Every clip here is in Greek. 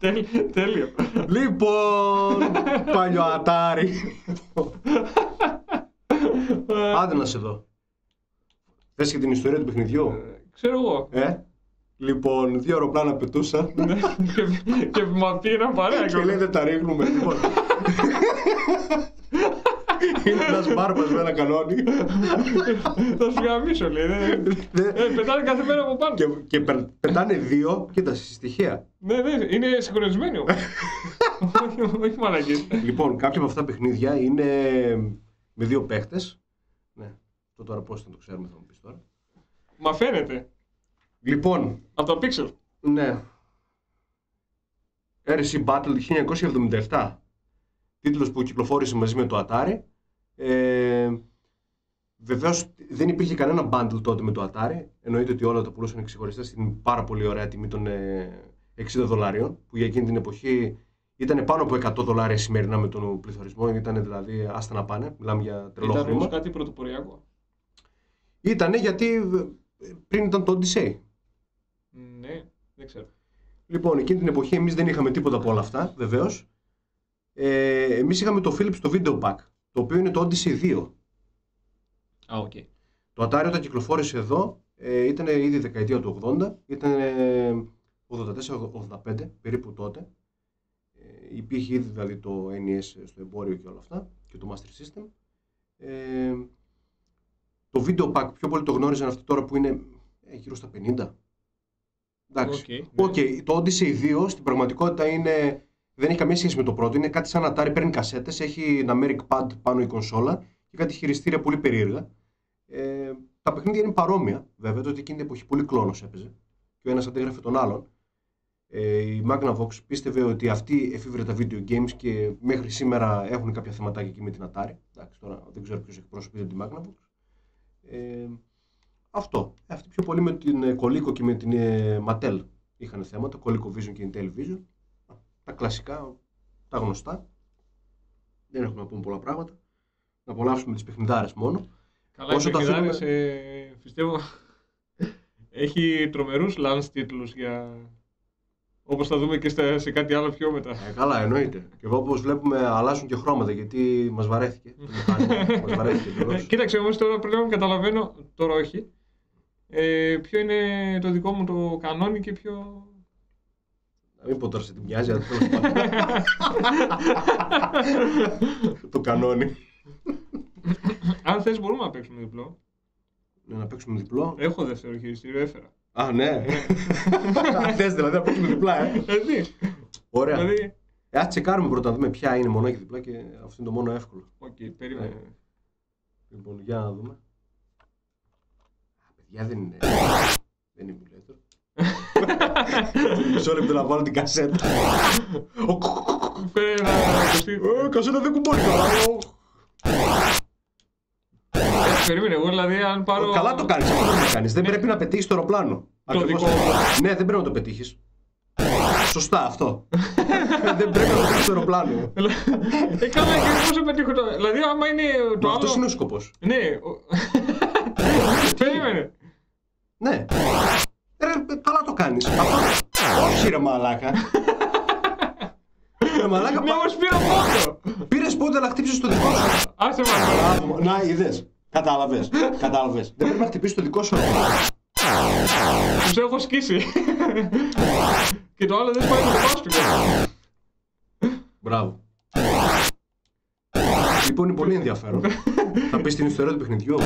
Τέλειο. Λοιπόν, παλιό Atari. Άντε να σε δω. Θες και την ιστορία του παιχνιδιού? Ξέρω εγώ. Λοιπόν, 2 αεροπλάνα πετούσαν. Και μα πήγαιναν παρέα. Και λέει δεν τα ρίχνουμε. Λοιπόν. Είναι ένας μπάρμπας με ένα κανόνι. Θα σου γαμίσω, λέει. Πετάνε κάθε μέρα από πάνω. Και πετάνε 2, κοίτα, στη στοιχεία. Ναι, είναι συγχρονισμένοι όμως. Όχι μαλακίες. Λοιπόν, κάποια από αυτά τα παιχνίδια είναι με 2 παίχτες. Ναι, αυτό τώρα πώς θα το ξέρουμε, θα μου πεις τώρα. Μα φαίνεται. Λοιπόν. Από το Pixel. Ναι. RC Battle 1977. Τίτλος που κυκλοφόρησε μαζί με το Atari. Βεβαίως δεν υπήρχε κανένα bundle τότε με το Atari. Εννοείται ότι όλα τα πουλούσαν ξεχωριστά στην πάρα πολύ ωραία τιμή των $60, που για εκείνη την εποχή ήταν πάνω από $100 σημερινά με τον πληθωρισμό. Ήταν δηλαδή άστα να πάνε. Μιλάμε για τρελό χρήμα. Ήταν όμως κάτι πρωτοποριακό. Ήτανε γιατί πριν ήταν το Odyssey. Ναι, δεν ξέρω. Λοιπόν, εκείνη την εποχή εμείς δεν είχαμε τίποτα από όλα αυτά, βεβαίως. Εμείς είχαμε το Philips το Video Pack, το οποίο είναι το Odyssey 2. Okay. Το Atari όταν κυκλοφόρησε εδώ ήταν ήδη δεκαετία του 80, ήταν 84-85 περίπου τότε. Υπήρχε ήδη δηλαδή το NES στο εμπόριο και όλα αυτά και το Master System. Το Video Pack πιο πολύ το γνώριζαν αυτό τώρα που είναι γύρω στα 50. Εντάξει. Okay, το Odyssey 2 στην πραγματικότητα δεν έχει καμία σχέση με το πρώτο. Είναι κάτι σαν Atari, παίρνει κασέτες, έχει ένα Americ Pad πάνω η κονσόλα και κάτι χειριστήρια πολύ περίεργα. Τα παιχνίδια είναι παρόμοια, βέβαια, τότε εκείνη την εποχή πολύ κλόνος έπαιζε και ο ένας αντέγραφε τον άλλον. Η Magnavox πίστευε ότι αυτή εφήβρε τα video games και μέχρι σήμερα έχουν κάποια θεματάκια εκεί με την Atari. Εντάξει, τώρα δεν ξέρω ποιος εκπροσωπείται τη Magnavox. Αυτοί πιο πολύ με την Coleco και με την Mattel είχαν θέματα, Coleco Vision και Intel Vision. Τα κλασικά, τα γνωστά. Δεν έχουμε να πούμε πολλά πράγματα. Να απολαύσουμε τις παιχνιδάρες μόνο. Καλά, οι παιχνιδάρες, πιστεύω, έχει τρομερούς launch τίτλους για... όπως θα δούμε και σε κάτι άλλο πιο μετά. Καλά, εννοείται. Και εδώ όπως βλέπουμε αλλάζουν και χρώματα γιατί μας βαρέθηκε. Κοίταξε όμως τώρα πλέον καταλαβαίνω, τώρα όχι, ποιο είναι το δικό μου το κανόνι και ποιο... Να μην πω τώρα σε τι μοιάζει, αλλά τέλος πάντων. Το κανόνι. Αν θες μπορούμε να παίξουμε διπλό. Ναι, να παίξουμε διπλό. Έχω δεύτερο χειριστήριο, έφερα. Α, ναι. Θες δηλαδή να παίξουμε διπλά, Ωραία. Δηλαδή... Ας τσεκάρουμε πρώτα να δούμε ποια είναι μονάχη διπλά και αυτό είναι το μόνο εύκολο. Οκ, περίμενε. Λοιπόν, για να δούμε. Παιδιά δεν είναι. Δεν είναι emulator. Μισό λεπτό να βάλω την κασέτα. Κασέτα δεν κουμπώνει καλά. Περίμενε, εγώ δηλαδή αν πάρω... Καλά το κάνεις, αυτό δεν το κάνεις. Δεν πρέπει να πετύχεις το αεροπλάνο. Ναι, δεν πρέπει να το πετύχεις. Σωστά αυτό. Δεν πρέπει να το πετύχεις το αεροπλάνο. Καλά, και πώς πετύχω το... Δηλαδή άμα είναι το άλλο... Αυτός είναι ο σκοπός. Ναι. Περίμενε. Ναι. Καλά το κάνεις. Όχι ρε μαλάκα. Μαλάκα, ναι, όμως πήρα πόντο. Πήρες πόντο αλλά χτύπησες το δικό σου. Άσε μας. Να, είδες. Κατάλαβες. Δεν πρέπει να χτυπήσεις το δικό σου. Τους έχω σκίσει. Και το άλλο δεν πάει με το πάστο. Μπράβο. Λοιπόν, είναι πολύ ενδιαφέρον. Θα πεις την ιστορία του παιχνιδιού.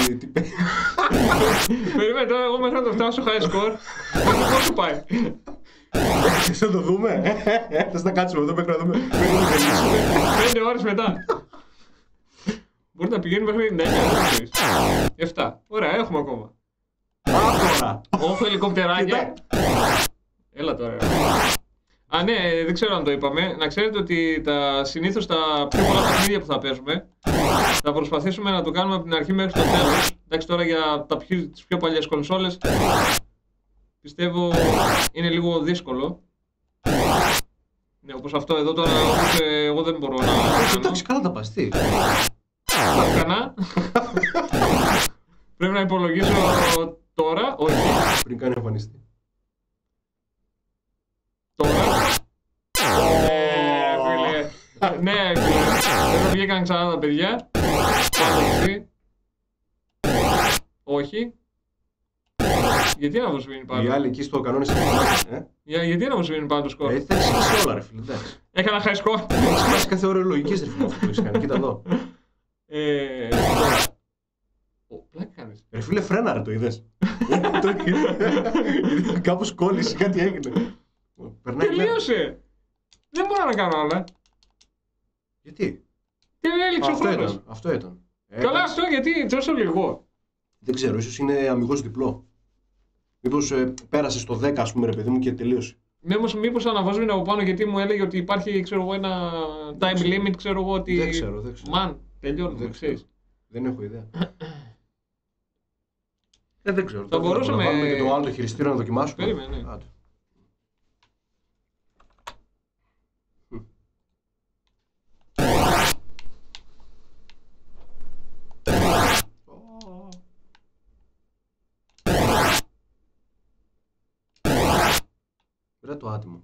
Περιμένε τώρα, εγώ μέχρι να το φτάσω high score. Πώς σου πάει. Θες να το δούμε. Θες να κάτσουμε εδώ μέχρι να δούμε. 5 ώρες μετά. Μπορεί να πηγαίνει μέχρι 9. 7. Ωραία, έχουμε ακόμα. Τώρα. Όχι ελικόπτεράκια. Έλα τώρα. Α, ναι, δεν ξέρω αν το είπαμε. Να ξέρετε ότι συνήθως τα πιο πολλά παιχνίδια που θα παίζουμε θα προσπαθήσουμε να το κάνουμε από την αρχή μέχρι το τέλος. Εντάξει, τώρα για τις πιο παλιές κονσόλες πιστεύω είναι λίγο δύσκολο. Ναι, όπως αυτό εδώ τώρα, όπως εγώ δεν μπορώ να... Εντάξει, καλά τα πας, τι. Κανά. Πρέπει να υπολογίσω τώρα, όχι. Πριν κάνει εμφανιστεί. Τώρα. Ναι, εδώ βγήκαν ξανά τα παιδιά. Εσύ. Όχι. Γιατί να μου σβήνει πάνω. Οι άλλοι εκεί στο κανόνι Γιατί να μου σβήνει πάνω το σκορ. Θα έχεις όλα ρε φίλε, εντάξει. Έκανα high score. Έχεις χάσει κάθε ώρα λογικής ρε φίλε αυτό που έχεις κάνει, κοίτα εδώ. Πλάκα κάνεις. Ρε φίλε φρένα ρε, το είδες. Κάπως κόλλησε, κάτι έγινε. Τελείωσε. Δεν μπορώ να κάνω όλα. Γιατί? Τι έλειξε ο χρόνος. Αυτό ήταν. Καλά αυτό γιατί τόσο λίγο. Δεν ξέρω, ίσως είναι αμιγώς διπλό. Μήπως πέρασε στο 10 ας πούμε ρε παιδί μου και τελείωσε. Μήπως αναβάζουν από πάνω γιατί μου έλεγε ότι υπάρχει ξέρω εγώ ένα time limit ξέρω εγώ ότι... Δεν ξέρω. Μαν, τελειώνουμε, ξέρεις. Δεν έχω ιδέα. Δεν ξέρω. Θα μπορούσαμε... Να βάλουμε και το άλλο το χειριστήριο να δοκιμάσουμε. Περίμενε, ναι. Βρε το άτιμο.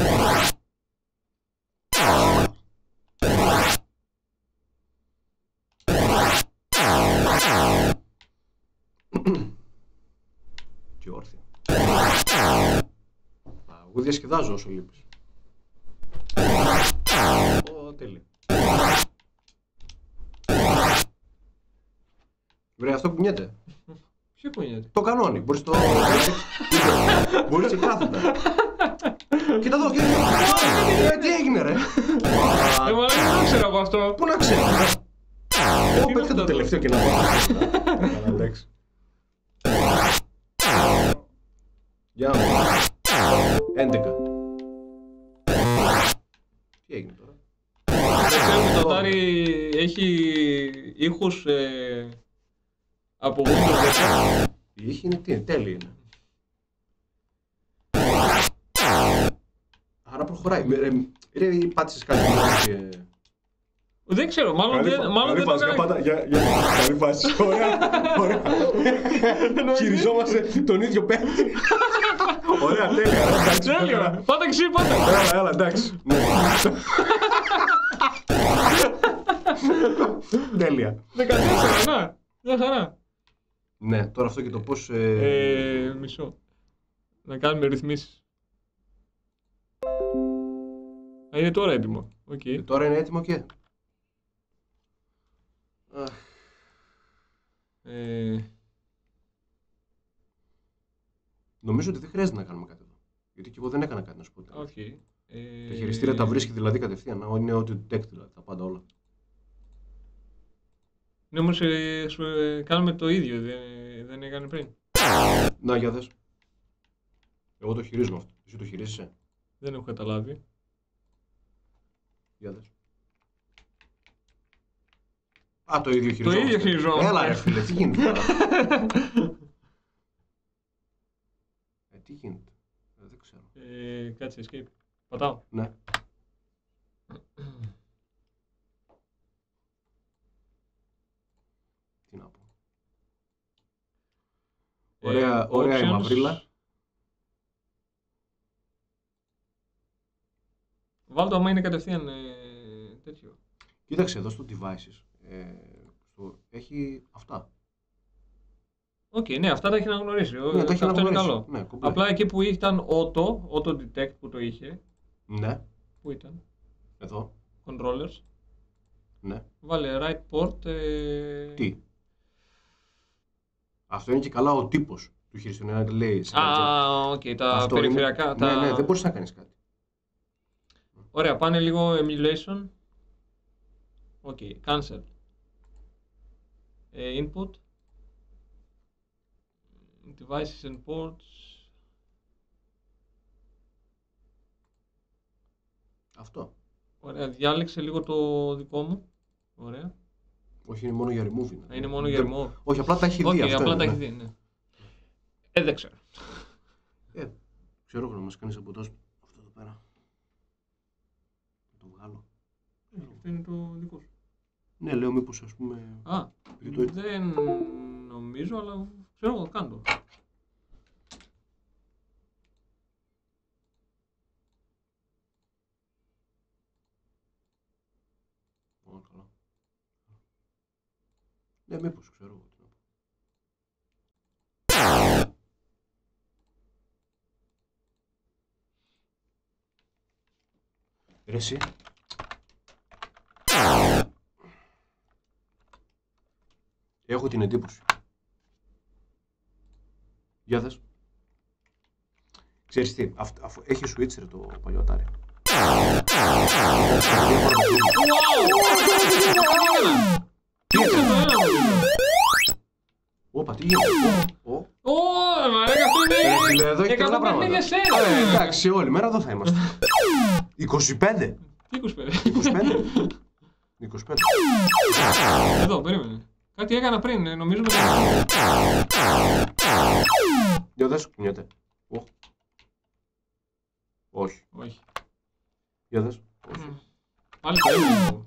Και όρθια. Εγώ διασκεδάζω όσο λείπεις. Τέλεια. Βρε αυτό κουνιέται. Ποιο κουνιέται? Το κανόνι. Μπορείς το... Μπορείς και κάθετα. Κοίτα εδώ, κοίτα εδώ. Τι έγινε ρε. Δεν ξέρω από αυτό. Πού να ξέρω. Εγώ πέτυχα το τελευταίο και να πω. Εντάξει. Για να δω. 11. Τι έγινε τώρα. Το Atari έχει ήχους από Windows 10. Η ήχη είναι τι, τέλεια είναι. Άρα προχωράει. Ρε πάτησες κάτι και... Δεν ξέρω, μάλλον δεν το έκανα. Καλή φάση. Ωραία. Χειριζόμαστε τον ίδιο παίκτη. Ωραία, τέλεια. Τέλεια. Πάτα και εσύ, πάτα. Έλα, εντάξει. Τέλεια. 14, να. Μια χαρά. Ναι, τώρα αυτό και το πώς... Μισό. Να κάνουμε ρυθμίσεις. Είναι τώρα έτοιμο. Τώρα είναι έτοιμο και... Νομίζω ότι δεν χρειάζεται να κάνουμε κάτι εδώ. Γιατί και εγώ δεν έκανα κάτι να σου πω. Όχι. Τα χειριστήρια τα βρίσκει δηλαδή κατευθείαν. Είναι ό,τι tech δηλαδή, τα πάντα όλα. Ναι, όμως κάνουμε το ίδιο, δεν έκανε πριν. Να, για δες. Εγώ το χειρίζομαι αυτό. Εσύ το χειρίζεσαι. Δεν έχω καταλάβει. Για δες. Α, το ίδιο χειριζόμαστε. Το ίδιο χειριζόμαστε. Έλα ρε φίλε, τι γίνεται τώρα. Τι γίνεται. Δεν ξέρω. Κάτσε, escape. Πατάω. Ναι. Τι να πω. Ωραία η μαυρίλα. Βάλτο άμα είναι κατευθείαν τέτοιο. Κοίταξε εδώ στο devices. Έχει αυτά. Ναι, αυτά τα έχει αναγνωρίσει. Ναι, τα έχει αυτό είναι καλό. Ναι, απλά εκεί που ήταν auto detect που το είχε. Ναι. Πού ήταν? Εδώ. Controllers. Ναι. Βάλε right port. Τι. Αυτό είναι και καλά ο τύπος του χειριστή. Να λέει. Τα περιφερειακά. Είναι... Ναι, δεν μπορείς να κάνεις κάτι. Ωραία, πάνε λίγο emulation. Cancel. Input. Devices and ports. Αυτό. Ωραία, διάλεξε λίγο το δικό μου. Ωραία. Όχι, είναι μόνο για remove. Είναι μόνο για remove. Όχι, απλά τα έχει δει αυτά. Απλά τα έχει δει, ναι. Δεν ξέρω. Ξέρω να μας κάνεις από αυτό εδώ πέρα. Να το βγάλω. Αυτό είναι το δικό σου. Ναι, λέω μήπως ας πούμε... Δεν νομίζω, αλλά ξέρω εγώ, κάνω. Ναι, μήπως ξέρω. Ρε εσύ. Έχω την εντύπωση. Για δες. Ξέρεις τι, έχει switch ρε το παλιό Atari. Όπα, τι γίνεται. Μαρακα, αυτό είναι. Εδώ έχει πολλά πράγματα. Εντάξει, όλη μέρα εδώ θα είμαστε. 25. 25. Εδώ, περίμενε. Κάτι έκανα πριν, νομίζω. Για δες, κουνιέται. Όχι. Για δες. Πάλι περίμενε.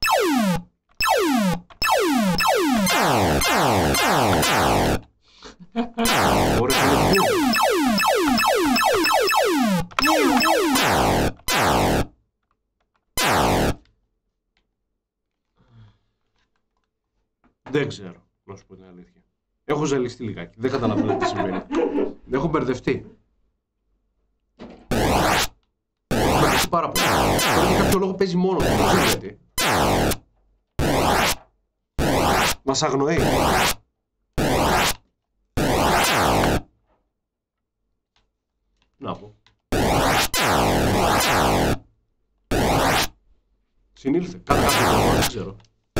Ωραία, δεν ξέρω, να σου πω την αλήθεια. Έχω ζαλιστεί λιγάκι, δεν καταλαβαίνω τι συμβαίνει. Έχω μπερδευτεί. Έχω μπερδευτεί πάρα πολύ. Τώρα για κάποιο λόγο παίζει μόνο του, δεν ξέρω γιατί. Μας αγνοεί. Να πω. Συνήλθε. Κάτω κάποιο, δεν ξέρω.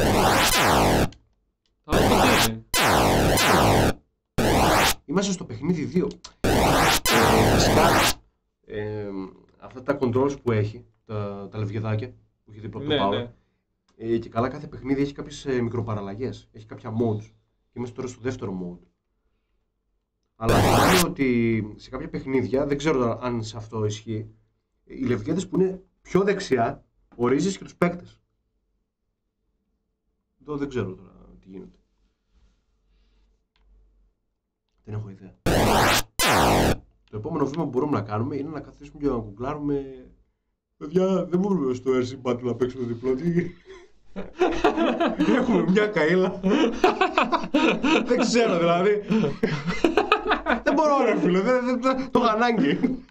Είμαστε στο παιχνίδι 2. Βασικά, αυτά τα controls που έχει, τα λευγεδάκια που έχει δίπλα από το power, και καλά κάθε παιχνίδι έχει κάποιες μικροπαραλλαγές. Έχει κάποια modes. Είμαστε τώρα στο δεύτερο mode. Αλλά θυμάμαι ότι σε κάποια παιχνίδια, δεν ξέρω αν σε αυτό ισχύει, οι λευγέδες που είναι πιο δεξιά, ορίζεις και τους παίκτες. Εδώ δεν ξέρω τώρα τι γίνεται. Δεν έχω ιδέα. Το επόμενο βήμα που μπορούμε να κάνουμε είναι να καθίσουμε και να κουκλάρουμε. Παιδιά, δεν μπορούμε στο RC Battle να παίξουμε διπλό. Έχουμε μια καΐλα. Δεν ξέρω δηλαδή. Δεν μπορώ ρε φίλε, το έχω ανάγκη.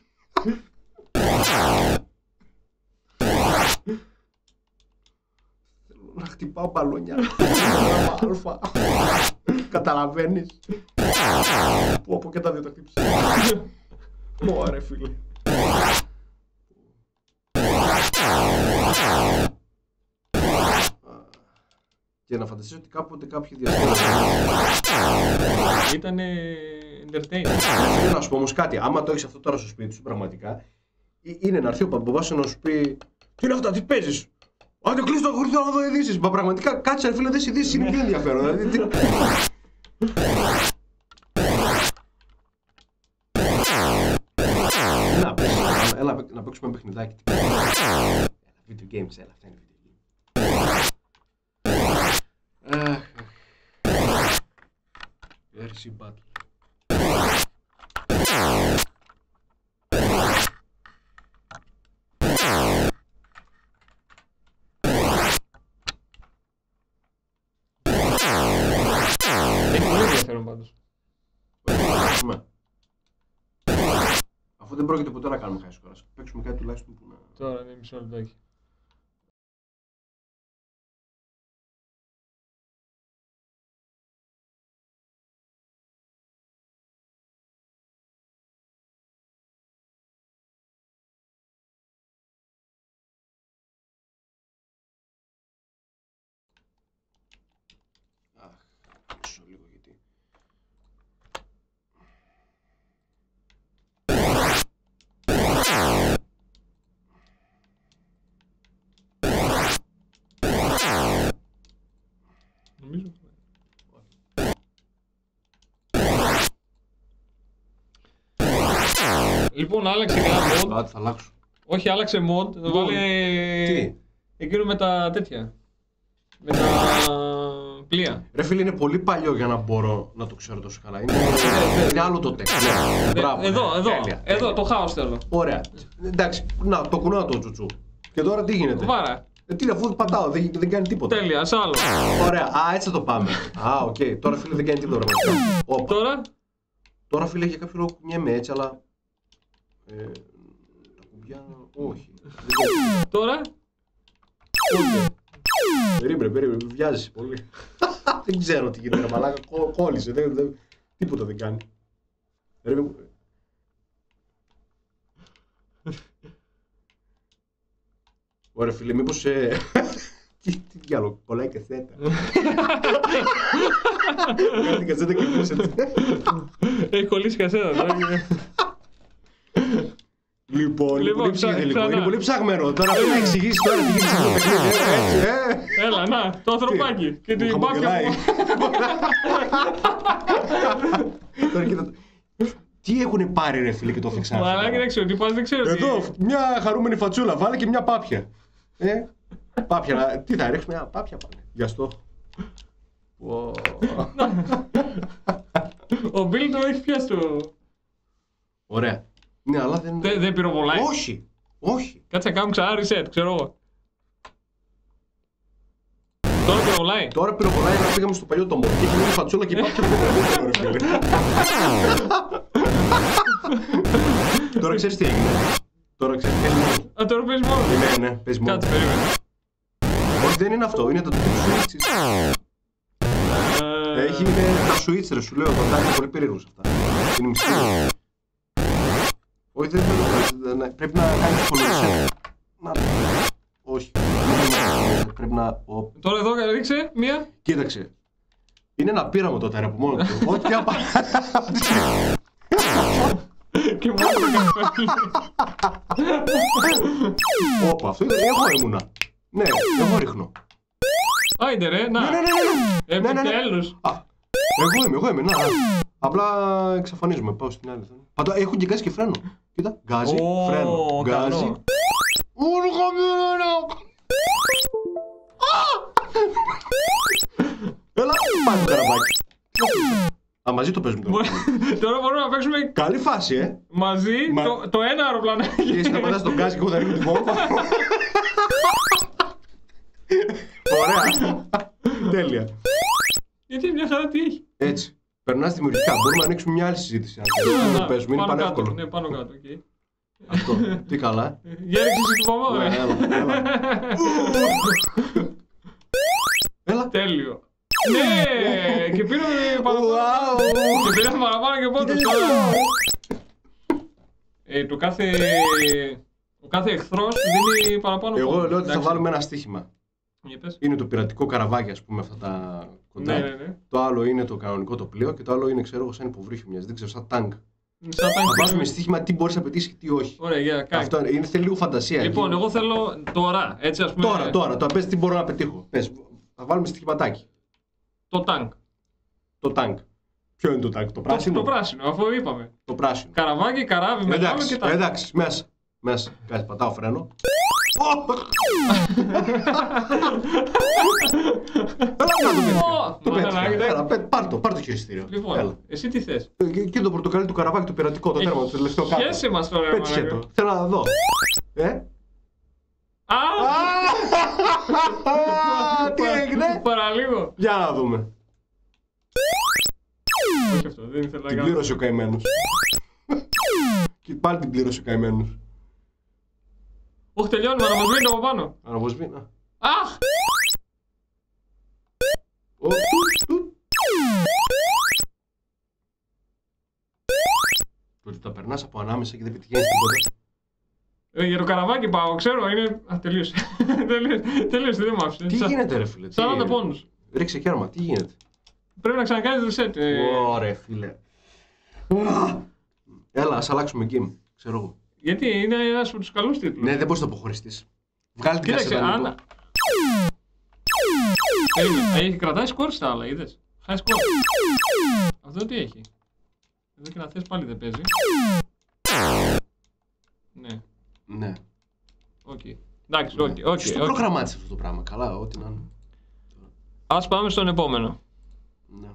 Θέλω να χτυπάω μπαλόνια. Αλφα. Καταλαβαίνεις. Που από και τα δύο τα χτύπησα. Ωραία φίλε. Και να φανταστείς ότι κάποτε κάποιοι διασκέδασαν. Ήτανε entertainment. Θέλω να σου πω όμως κάτι, άμα το έχεις αυτό τώρα στο σπίτι σου πραγματικά, είναι να έρθει ο παππούς να σου πει τι είναι αυτά, τι παίζεις. Άντε κλείσει το χωριό να δω ειδήσεις. Μα πραγματικά κάτσε ρε φίλε, δες ειδήσεις, είναι πιο ενδιαφέρον. Έλα να παίξουμε ένα παιχνιδάκι. Video games, έλα, αυτά είναι video games. RC Battle. Έχει πολύ ενδιαφέρον πάντως. Αφού δεν πρόκειται ποτέ να κάνουμε high score, παίξουμε κάτι τουλάχιστον που να... Τώρα είναι μισό λεπτάκι. Μισό λίγο γιατί... Νομίζω. Λοιπόν, άλλαξε κανένα mod. Θα αλλάξω. Όχι, άλλαξε mod. Θα βάλει εκείνο με τα τέτοια. Με τα πλοία. Ρε φίλε, είναι πολύ παλιό για να μπορώ να το ξέρω τόσο καλά. Είναι άλλο το text. Εδώ, το χάος θέλω. Ωραία. Εντάξει, να το κουνάω το τσουτσού. Και τώρα τι γίνεται. Βάρα. Τι αφού πατάω, δεν κάνει τίποτα. Τέλεια, σ' άλλο. Ωραία, έτσι θα το πάμε. Οκ. Τώρα φίλε δεν κάνει τίποτα. Τώρα. Τώρα φίλε για κάποιο λόγο κουνιέμαι έτσι, αλλά. Τα κουμπιά. Όχι. Τώρα. Περίμενε, βιάζεσαι πολύ. Δεν ξέρω τι γίνεται, μαλάκα. Κόλλησε. Τίποτα δεν κάνει. Ωραία φίλε, μήπως... Τι διάλογο, κολλάει κασέτα. Κάνει την κασέτα και πούσε έτσι. Έχει κολλήσει κασέτα. Λοιπόν, είναι πολύ ψαγμένο. Τώρα πρέπει να εξηγήσεις τώρα τι γίνεται στο παιχνίδι. Έλα, να, το ανθρωπάκι. Και την μπάφια μου. Τι έχουνε πάρει ρε φίλε και το φιξάρι. Μαλάκι δεν ξέρω τι πας, δεν ξέρω. Εδώ, μια χαρούμενη φατσούλα, βάλε και μια πάπια. Πάπια, τι θα ρίξουμε, πάπια πάνε. Για στόχο. Ο Μπίλ το έχει πιάσει το... Ωραία. Ναι, αλλά δεν... Δεν πυροβολάει. Όχι. Κάτσε να κάνουμε ξανά reset, ξέρω εγώ. Τώρα πυροβολάει. Τώρα πυροβολάει, να πήγαμε στο παλιό τομπο. Και έχει μια φατσούλα και πάπια δεν πυροβολάει. Τώρα ξέρεις τι έγινε. Τώρα ξέρεις τι έγινε. Τώρα παίζει μόνο. Ναι, παίζει μόνο. Κάτσε, περίμενε. Όχι, δεν είναι αυτό, είναι το τύπο switches. Έχει τα switch ρε, σου λέω, τα είναι πολύ περίεργος αυτά. Είναι μισή. Όχι, δεν θέλω, πρέπει να κάνεις πολύ reset. Όχι. Πρέπει να... Τώρα εδώ ρίξε μία. Κοίταξε. Είναι ένα πείραμα τότε από μόνο του. Ό,τι Και μόνο το καφέ. Όπα, αυτό εγώ ήμουνα. Ναι, εγώ ρίχνω. Άιντε ρε, να. Επιτέλους. Εγώ είμαι, να. Απλά εξαφανίζομαι, πάω στην άλλη. Πατώ, έχω και γκάζι και φρένο. Κοίτα, γκάζι, φρένο, γκάζι. Όλο χαμηλό. Έλα, πάει το καραβάκι. Μαζί το παίζουμε τώρα. Τώρα μπορούμε να παίξουμε... Καλή φάση, Μαζί το ένα αεροπλανάκι. Εσύ θα πατάς τον γκάζι και εγώ θα ρίχνω την βόμβα. Ωραία. Τέλεια. Γιατί μια χαρά τι έχει. Έτσι. Περνάς δημιουργικά. Μπορούμε να ανοίξουμε μια άλλη συζήτηση. Αν το παίζουμε, είναι πανεύκολο. Ναι, πάνω κάτω. Αυτό. Τι καλά. Για ρίξε εσύ την βόμβα, ρε. Έλα. Τέλειο. Ναι, και πήραμε παραπάνω. Και πήραμε παραπάνω και πόντους. Ο κάθε εχθρός δίνει παραπάνω πόντους. Εγώ λέω ότι θα βάλουμε ένα στοίχημα. Για πες. Είναι το πειρατικό καραβάκι, ας πούμε, αυτά τα κοντά. Ναι. Το άλλο είναι το κανονικό το πλοίο και το άλλο είναι, ξέρω εγώ, σαν υποβρύχιο μοιάζει. Δεν ξέρω, σαν τάγκ. Θα βάζουμε στοίχημα τι μπορείς να πετύχεις και τι όχι. Ωραία, για κάνε. Αυτό είναι, θέλει λίγο φαντασία. Λοιπόν, εγώ θέλω τώρα, έτσι ας πούμε. Τώρα, πες τι μπορώ να πετύχω. Πες, θα βάλουμε στοιχηματάκι. Το τάγκ. Το τάγκ. Ποιο είναι το τάγκ, το πράσινο? Το πράσινο, αφού είπαμε. Το πράσινο. Καραβάκι, καράβι, μεγάλο και τάγκ. Εντάξει, μέσα. Κάτσε, πατάω φρένο. Έλα, πάρ' το χειριστήριο. Λοιπόν, εσύ τι θες? Και το πορτοκαλί του καραβάκι, το πειρατικό, το τέρμα, το τελευταίο κάτω. Χέσε μας τώρα, πέτυχε το. Θέλω να δω. Τι έγινε? Παραλίγο. Για να δούμε. Όχι αυτό, δεν ήθελα να κάνω. Την πλήρωσε ο καημένος. Και πάλι την πλήρωσε ο καημένος. Όχι, τελειώνουμε, αναβοσβήνει από πάνω. Αναβοσβήνει. Αχ! Ότι τα περνάς από ανάμεσα και δεν πετυχαίνεις τίποτα. Για το καραβάκι πάω, ξέρω, είναι... τελείωσε. Τελείωσε, δεν μ' άφησε. Τι γίνεται ρε φίλε? 40 πόντους. Ρίξε κέρμα, τι γίνεται? Πρέπει να ξανακάνεις reset. Ωραία φίλε. Έλα, ας αλλάξουμε game, ξέρω εγώ. Γιατί είναι ένας από τους καλούς τίτλους. Ναι, δεν μπορείς να το αποχωριστείς. Βγάλει την κασέτα. Κοίταξε, έχει κρατάει σκορ στα άλλα, είδες. High score. Αυτό τι έχει? Εδώ και να θες πάλι δεν παίζει. Ναι. Ναι. Οκ. Εντάξει, οκ. Ποιος το προγραμμάτισε αυτό το πράγμα? Καλά, ό,τι να είναι. Ας πάμε στον επόμενο. Ναι.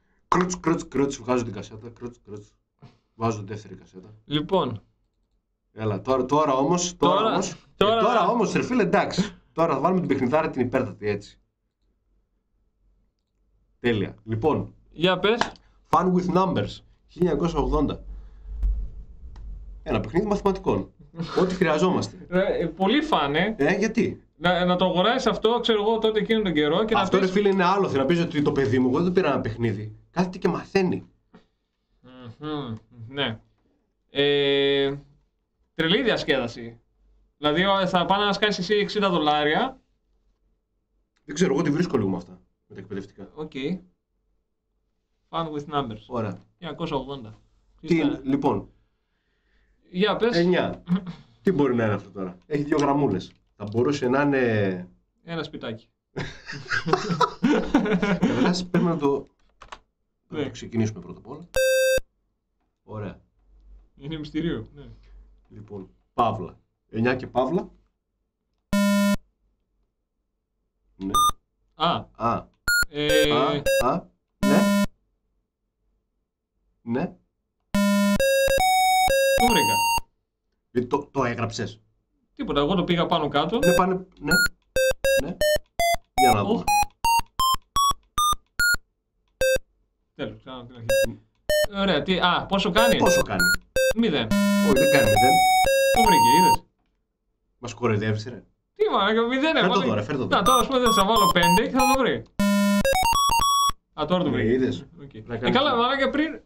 Κρούτς, βγάζω την κασέτα. Κρούτς. Βάζω δεύτερη κασέτα. Λοιπόν. Έλα, τώρα όμως, ρε φίλε, εντάξει. Τώρα θα βάλουμε την παιχνιδάρα την υπέρτατη, έτσι. Τέλεια. Λοιπόν. Για πες. Fun with Numbers, 1980. Ένα παιχνίδι μαθηματικών. Ό,τι χρειαζόμαστε. Πολύ φαν, γιατί. Να το αγοράσεις αυτό, ξέρω εγώ, τότε εκείνο τον καιρό. Και αυτό, ρε φίλε, είναι άλλο. Θέλω να πεις ότι το παιδί μου, εγώ δεν πήρα ένα παιχνίδι. Κάθεται και μαθαίνει. Ναι. Τρελή διασκέδαση. Δηλαδή θα πάνε να σκάσεις εσύ $60. Δεν ξέρω, εγώ τι βρίσκω λίγο με αυτά. Με τα εκπαιδευτικά. Οκ. Fun with numbers. Ωραία. 1980. Λοιπόν. Για πες. 9. Τι μπορεί να είναι αυτό τώρα. Έχει 2 γραμμούλες. Θα μπορούσε να είναι... Ένα σπιτάκι. Καταρχάς πρέπει να το ξεκινήσουμε πρώτα απ' όλα. Ωραία. Είναι μυστηρίο. Ναι. Λοιπόν, Παύλα. 9 και Παύλα. Ναι. Ναι. Ναι. Το βρήκα. Το έγραψες. Τίποτα, εγώ το πήγα πάνω κάτω. Ναι, πάνε. Ναι. Για να δω. Τέλος, ξανά την αρχή. Ωραία, πόσο κάνει. Πόσο κάνει. 0. Όχι, δεν κάνει 0. Το βρήκε, είδες. Μας κοροϊδεύεις, ρε. Τι μαλάκα, 0 έβαλε. Φέρ' το τώρα. Τώρα ας πούμε δεν θα βάλω 5 και θα το βρει. Τώρα το βρει. Είδες. Καλά, μαλάκα πριν.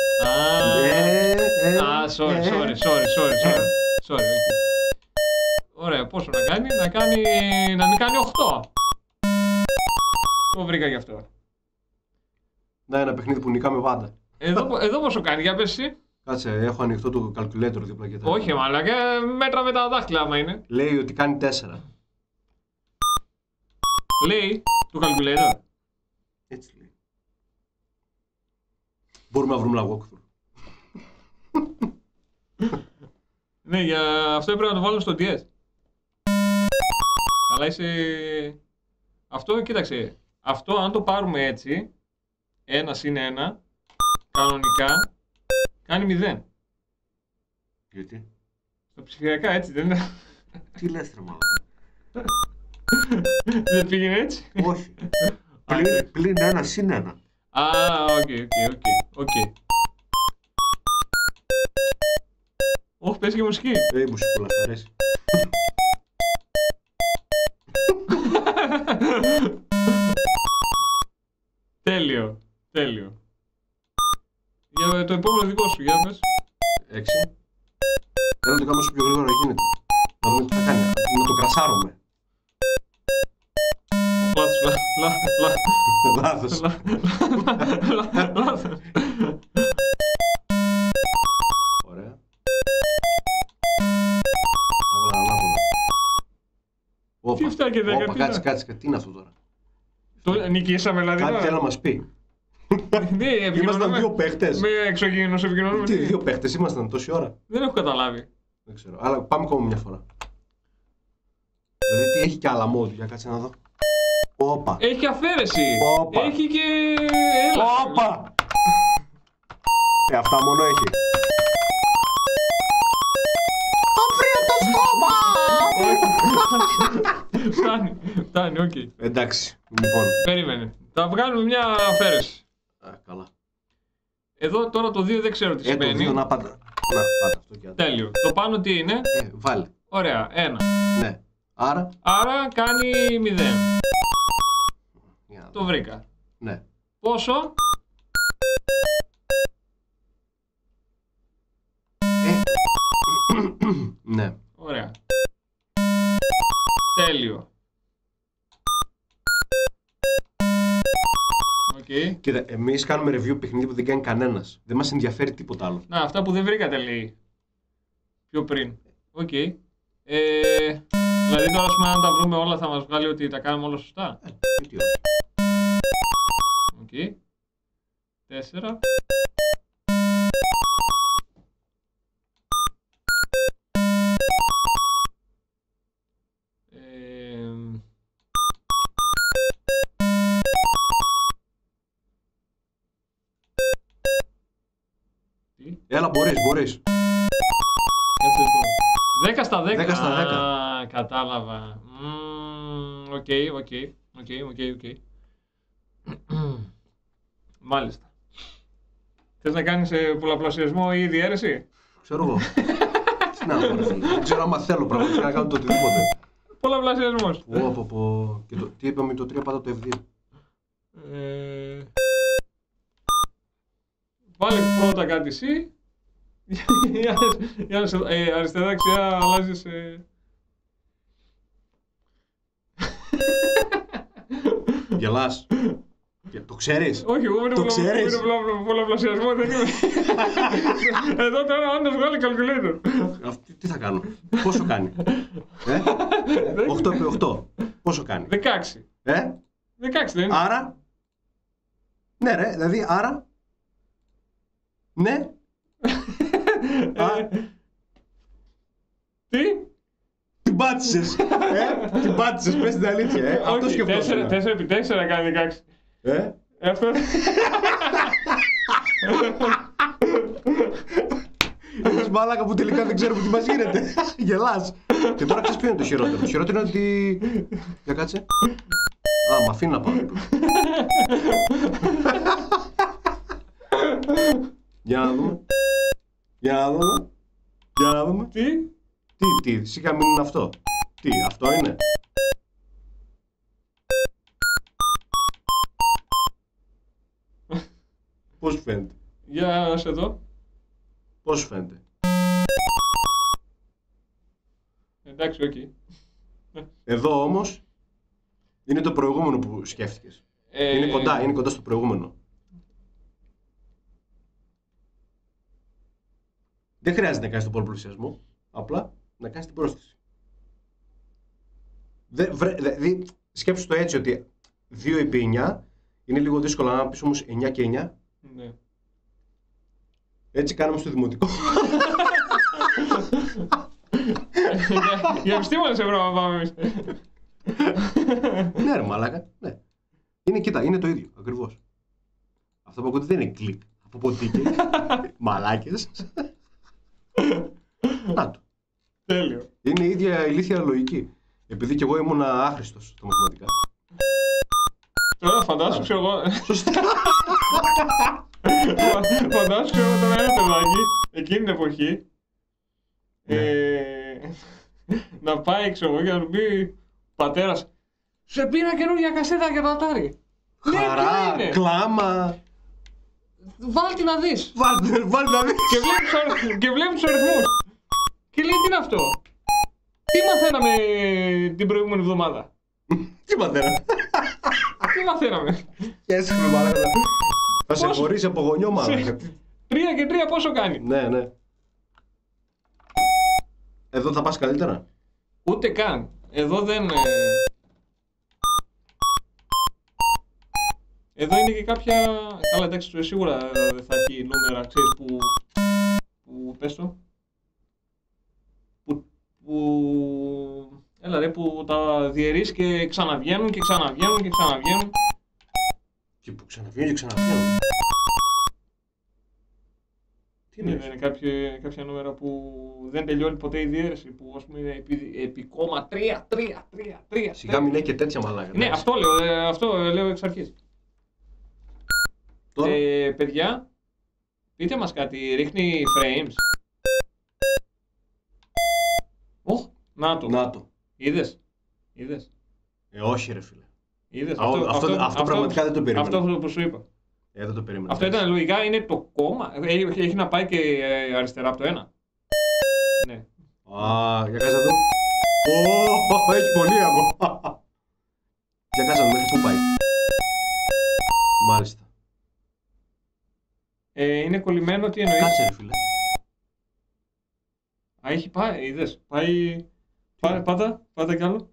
Sorry. Ωραία, πόσο να κάνει, να μην κάνει 8. Το βρήκα γι' αυτό. Να, ένα παιχνίδι που νικάμε πάντα. Εδώ πόσο κάνει, για πες εσύ. Κάτσε, έχω ανοιχτό το calculator δίπλα και τα. Όχι, μαλάκα, μέτρα με τα δάχτυλα άμα είναι. Λέει ότι κάνει 4. Λέει, το calculator. Έτσι λέει. Μπορούμε να βρούμε walkthrough. Ναι, για αυτό έπρεπε να το βάλουμε στο DS. Αλλά είσαι... Αυτό, κοίταξε. Αυτό αν το πάρουμε έτσι, 1 συν 1, κανονικά, κάνει 0. Γιατί? Στο ψηφιακά έτσι δεν είναι. Τι λες ρε μάλλον. Δεν πήγαινε έτσι. Όχι. Πλην 1 συν 1. Οκ. Όχι, πες και μουσική. Η μουσικούλα σου αρέσει. Τέλειο. Για το επόμενο δικό σου, για πες. 6. Θέλω να το κάνω όσο πιο γρήγορα γίνεται. Να δούμε τι θα κάνει. Να το κρασάρουμε. Λάθος. Ωραία. Θα βάλω ανάποδα. Τι 7 και 10. Κάτσε. Τι είναι αυτό τώρα. Το νικήσαμε δηλαδή. Κάτι θέλω να μας πει. Ήμασταν 2 παίχτες. Με εξωγήινος επικοινωνούμε. Τι 2 παίχτες ήμασταν τόση ώρα. Δεν έχω καταλάβει. Δεν ξέρω. Αλλά πάμε ακόμα μια φορά. Δηλαδή τι έχει και άλλα mode. Για κάτσε να δω. Όπα. Έχει και αφαίρεση. Όπα. Έχει και... Όπα. Αυτά μόνο έχει. Φτάνει, οκ. Εντάξει, λοιπόν. Περίμενε. Θα βγάλουμε μια αφαίρεση. Καλά. Εδώ τώρα το 2 δεν ξέρω τι σημαίνει. Το 2 να πάτα. Να πάτα αυτό και τέλειο. Το πάνω τι είναι. Βάλε. Ωραία, 1. Ναι. Άρα κάνει 0. Το βρήκα. Ναι. Πόσο? Ναι. Ωραία. Τέλειο. Κοίτα, εμείς κάνουμε review παιχνίδι που δεν κάνει κανένας. Δεν μας ενδιαφέρει τίποτα άλλο. Να, αυτά που δεν βρήκατε λέει. Πιο πριν. Οκ. Δηλαδή τώρα αν τα βρούμε όλα θα μας βγάλει ότι τα κάνουμε όλα σωστά. Γιατί όχι. Οκ. 4. Έλα, μπορείς. Κάτσε λοιπόν. 10 στα 10. 10 στα 10. Α, κατάλαβα. Οκ. Μάλιστα. Θες να κάνεις πολλαπλασιασμό ή διαίρεση? Ξέρω εγώ. Τι να πω, δεν ξέρω άμα θέλω πραγματικά να κάνω το οτιδήποτε. Πολλαπλασιασμός. Και τι είπαμε το 3 πάντα το F2. Βάλε πρώτα κάτι εσύ. Αριστερά δεξιά αλλάζεις. Γελάς. Το ξέρεις. Όχι, εγώ μην το ξέρεις. είναι πολλαπλασιασμό, δεν είμαι. Εδώ τώρα ο Άννος βγάλει calculator. Τι θα κάνω. Πόσο κάνει. 8 επί 8. Πόσο κάνει. 16. 16 δεν είναι. Άρα. Ναι ρε, δηλαδή άρα. Ναι. Τι? Την πάτησες. Την πάτησες, πες την αλήθεια. Αυτό σκεφτόσαι. 4 επί 4 κάνει 16. Αυτό. Είσαι μάλακα που τελικά δεν ξέρουμε τι μας γίνεται. Γελάς. Και τώρα ξέρεις ποιο είναι το χειρότερο. Το χειρότερο είναι ότι... Για κάτσε. Μ' αφήνει να πάω. Για να δούμε. Για να δούμε. Τι, σιγά μην είναι αυτό. Τι, αυτό είναι. Πώς σου φαίνεται. Για σε δω. Πώς σου φαίνεται. Εντάξει, οκ. Εδώ όμως είναι το προηγούμενο που σκέφτηκες. Είναι κοντά στο προηγούμενο. Δεν χρειάζεται να κάνεις τον πολλαπλασιασμό, απλά να κάνεις την πρόσθεση. Δηλαδή, σκέψου το έτσι ότι 2 επί 9 είναι λίγο δύσκολο να πεις όμως 9 και 9. Ναι. Έτσι κάναμε στο δημοτικό. Για επιστήμονες ευρώ να πάμε εμείς. Ναι ρε μαλάκα, ναι. Κοίτα, είναι το ίδιο, ακριβώς. Αυτό που ακούτε δεν είναι κλικ. Από ποτίκι, μαλάκες. Να το. Τέλειο. Είναι η ίδια ηλίθια λογική. Επειδή κι εγώ ήμουν άχρηστος στα μαθηματικά. Τώρα φαντάσου ξέρω εγώ. Φαντάσου ξέρω εγώ τώρα ένα παιδάκι εκείνη την εποχή να πάει ξέρω εγώ και να του πει πατέρας σε πήρα καινούργια κασέτα για το Atari. Χαρά, κλάμα. Βάλτε να δεις. Βάλτε να δεις. Και βλέπει τους αριθμούς. Και λέει τι είναι αυτό. Τι μαθαίναμε την προηγούμενη εβδομάδα. Τι μαθαίναμε. Τι μαθαίναμε. Έσυχμε μαλάκα. Θα σε χωρίσει από γονιό μαλάκα. 3 και 3 πόσο κάνει. Ναι. Εδώ θα πας καλύτερα. Ούτε καν. Εδώ δεν... Εδώ είναι και κάποια... Καλά εντάξει σίγουρα δεν θα έχει νούμερα, ξέρεις που πες το. Έλα ρε που τα διαιρείς και ξαναβγαίνουν και ξαναβγαίνουν και ξαναβγαίνουν. Και που ξαναβγαίνουν και ξαναβγαίνουν. Τι είναι, δεν είναι κάποια νούμερα που δεν τελειώνει ποτέ η διαίρεση, που ας πούμε είναι επί κόμμα 3. Σιγά μην έχει και τέτοια μαλάκα. Ναι, αυτό λέω εξ αρχής. Παιδιά, πείτε μας κάτι, ρίχνει frames. Να το. Είδες. Όχι ρε φίλε. Είδες. Αυτό πραγματικά δεν το περίμενα. Αυτό που σου είπα. Δεν το περίμενα. Αυτό ήταν λογικά, είναι το κόμμα. Έχει να πάει και αριστερά από το ένα. Ναι. Για κάτσε εδώ. Έχει πολύ ακόμα. Για κάτσε εδώ, μέχρι πού πάει. Μάλιστα. Είναι κολλημένο, τι εννοείς. Κάτσε ρε φίλε. Έχει πάει, είδες. Πάει. Πάτα κι άλλο.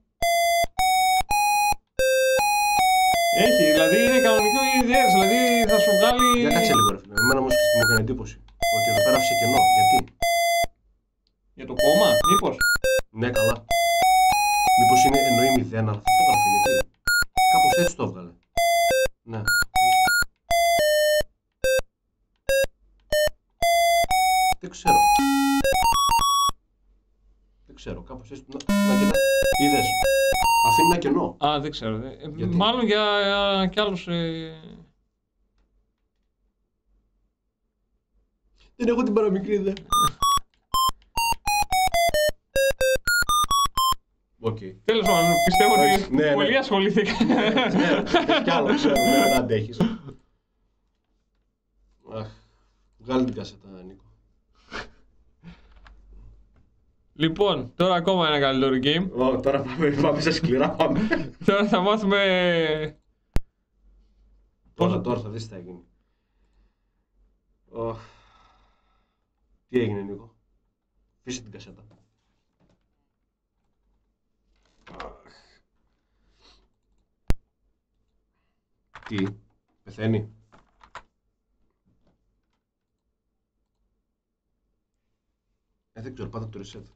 Έχει, δηλαδή είναι κανονικό η ιδέα, δηλαδή θα σου βγάλει... Για κάτσε λίγο ρε φίλε, εμένα όμως μου έκανε εντύπωση ότι εδώ πέρα άφησε κενό, γιατί? Για το κόμμα, μήπως? Ναι καλά. Μήπως εννοεί 0, αλλά αυτό το γράφει, γιατί? Κάπως έτσι το έβγαλε. Ναι. Δεν ξέρω. Ξέρεις, είδες. Αφήνει ένα κενό. Α, δεν ξέρω. Μάλλον για κι άλλους... Δεν έχω την παραμικρή ιδέα. Okay. Τέλος πάντων, πιστεύω ότι πολύ ασχολήθηκα. Ναι, κι άλλο ξέρω, δεν αντέχεις. Βγάλει την κασέτα, Νίκο. Λοιπόν, τώρα ακόμα ένα καλύτερο game. Τώρα πάμε σε σκληρά, πάμε. Τώρα θα μάθουμε... Τώρα θα δεις τι θα γίνει. Τι έγινε, Νίκο? Φύσε την κασέτα. Τι, πεθαίνει? Δεν ξέρω, πάτα το reset.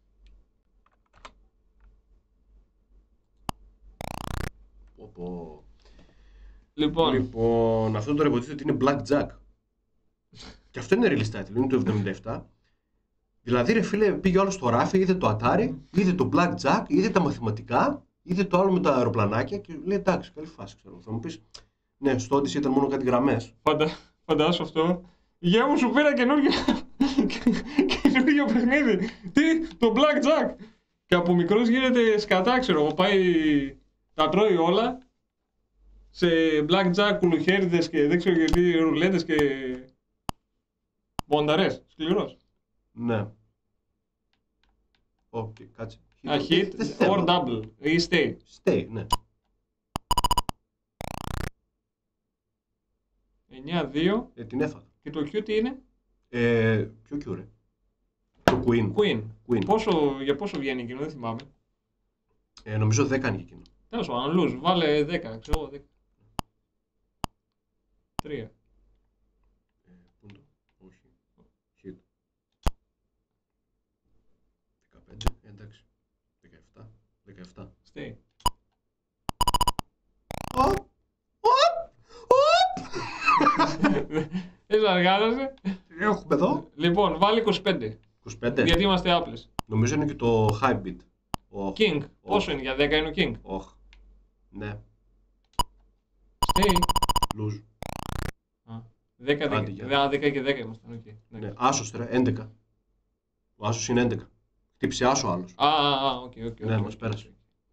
Λοιπόν, αυτό τώρα υποτίθεται ότι είναι Blackjack. Και αυτό είναι release title, είναι το 77. Δηλαδή, ρε φίλε, πήγε όλο στο ράφι, είδε το Atari, είδε το Blackjack, είδε τα μαθηματικά, είδε το άλλο με τα αεροπλανάκια και λέει εντάξει, καλή φάση, ξέρω. Θα μου πεις, ναι, στο Odyssey ήταν μόνο κάτι γραμμές. Φαντάσου αυτό. Γεια μου, σου πήρα καινούργιο παιχνίδι. Τι, το Blackjack. Και από μικρός γίνεται σκατά, ξέρω. Πάει, τα τρώει όλα. Σε Blackjack, κουλουχέριδες και δεν ξέρω γιατί, ρουλέτες και μπονταρές. Σκληρός. Ναι. Οκ, κάτσε. Hit or double ή stay. Stay, ναι. 9-2. Την έφαγα. Και το Q τι είναι? Ποιο Q, ρε? Το Queen. Για πόσο βγαίνει εκείνο, δεν θυμάμαι. Νομίζω 10 είναι εκείνο. Τέλος πάντων, lose. Βάλε 10, ξέρω 10. 3. Πού το? Όχι. Hit. 15, εντάξει. 17. Stay. Έτσι αργάνωσε. Έχουμε εδώ. Λοιπόν, βάλει 25. 25. Γιατί είμαστε άπλες. Νομίζω είναι και το high beat. King. Πόσο είναι, για 10 είναι ο King. Όχι. Ναι. Stay. Lose. 10 και 10 ήμασταν. Ναι, άσος τώρα, 11. Ο άσος είναι 11. Χτύψε άσο άλλος. Οκ. Ναι, μας πέρασε.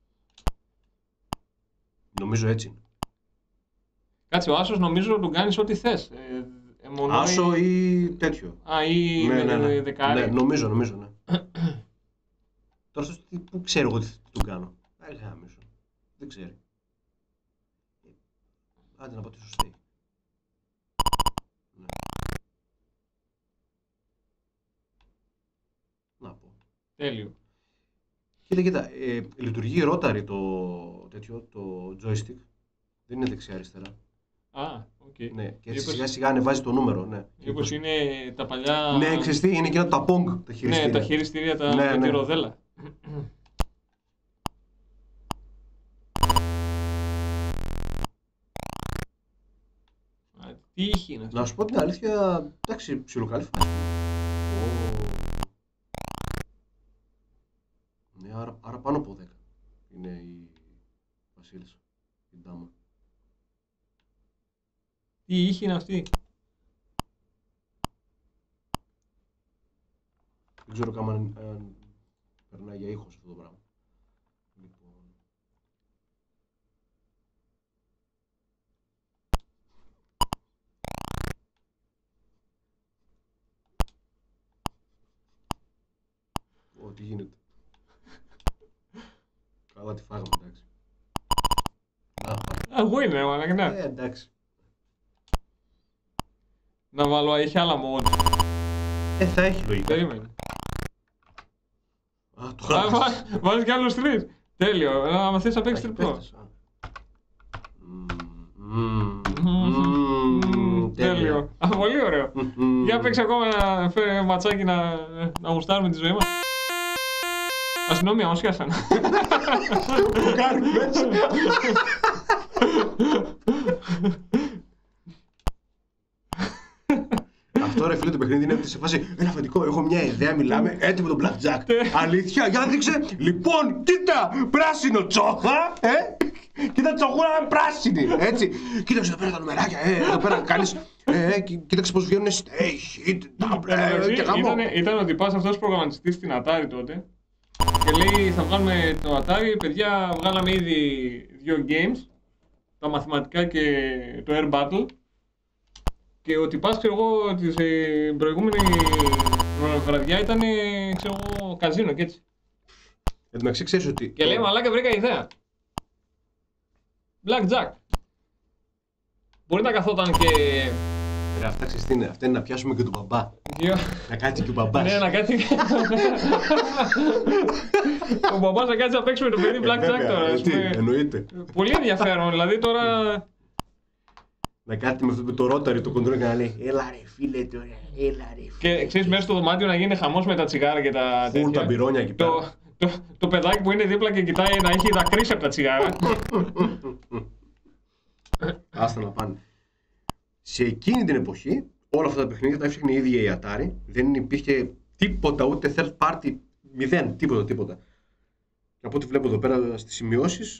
Νομίζω έτσι είναι. Κάτσε, ο άσος νομίζω τον κάνεις ό,τι θες. Άσο ή τέτοιο. Ή ναι. δεκάρι. Ναι, νομίζω, ναι. Τώρα πού ξέρω εγώ τι τον κάνω. Γάμισο. Δεν ξέρει. Άντε να πω τη σωστή. Ναι. Να πω. Τέλειο. Κοίτα, λειτουργεί ρόταρι το joystick. Δεν είναι δεξιά-αριστερά. Οκ. Ναι, και έτσι σιγά σιγά ανεβάζει το νούμερο, ναι. Μήπως είναι τα παλιά... Ναι, ξέρεις τι, είναι εκείνα τα Pong, τα χειριστήρια. Ναι, τα χειριστήρια, τα τη ροδέλα. Τι είχε είναι αυτό? Να σου πω την αλήθεια, εντάξει, ψιλοκαλή φάση. Ναι, άρα πάνω από 10 είναι η βασίλισσα, η ντάμα. Τι είχε είναι αυτή? Δεν ξέρω καν αν περνάει για ήχος αυτό το πράγμα. Λοιπόν. Τι γίνεται. Καλά τη φάγαμε, εντάξει. Εγώ είναι, μαλακά. Εντάξει. Να βάλω, έχει άλλα mod. Θα έχει λογικά. Περίμενε. Το χάραξες. Βάζεις κι άλλους 3. Τέλειο. Άμα θες να παίξεις τριπλό. Τέλειο. Πολύ ωραίο. Για παίξε ακόμα ένα ματσάκι να γουστάρουμε τη ζωή μας. Αστυνομία, μας χάσανε. Το κάνουμε έτσι. αυτό ρε φίλε το παιχνίδι είναι σε φάση ένα αφεντικό, έχω μια ιδέα, μιλάμε, έτοιμο το blackjack. Αλήθεια, για δείξε. Λοιπόν, κοίτα, πράσινο τσόχα, κοίτα τσοχούρα πράσινη, έτσι. Κοίταξε εδώ πέρα τα νομεράκια, εδώ πέρα κάνεις, κοίταξε πως βγαίνουν stay, hit, double, και γάμο. Ήταν ότι πας αυτός προγραμματιστής στην Atari τότε και λέει θα βγάλουμε το Atari, παιδιά βγάλαμε ήδη 2 games, τα μαθηματικά και το Air Battle. Και ότι πας, ξέρω εγώ, την προηγούμενη βραδιά ήταν, ξέρω εγώ, καζίνο και έτσι. Εντάξει, ξέρεις ότι... Και λέει, μαλάκα, βρήκα ιδέα. Blackjack. Μπορεί να καθόταν και... Ρε, αυτά ξέρεις τι είναι, αυτά είναι να πιάσουμε και τον μπαμπά. Να κάτσει και ο μπαμπάς. Ναι, να κάτσει. Ο μπαμπάς να κάτσει να παίξει με το παιδί Blackjack τώρα. Εννοείται. Πολύ ενδιαφέρον, δηλαδή τώρα... Να κάθεται με το ρόταρι το κοντρόλ και να λέει έλα ρε φίλε τώρα, έλα ρε φίλε. Και ξέρεις μέσα στο δωμάτιο να γίνει χαμός με τα τσιγάρα και τα τέτοια. Τα μπυρόνια εκεί πέρα. Το παιδάκι που είναι δίπλα και κοιτάει να έχει δακρύσει από τα τσιγάρα. Άστα να πάνε. Σε εκείνη την εποχή όλα αυτά τα παιχνίδια τα έφτιαχνε η ίδια η Atari. Δεν υπήρχε τίποτα, ούτε third party, μηδέν, τίποτα. Και από ό,τι βλέπω εδώ πέρα στις σημειώσεις,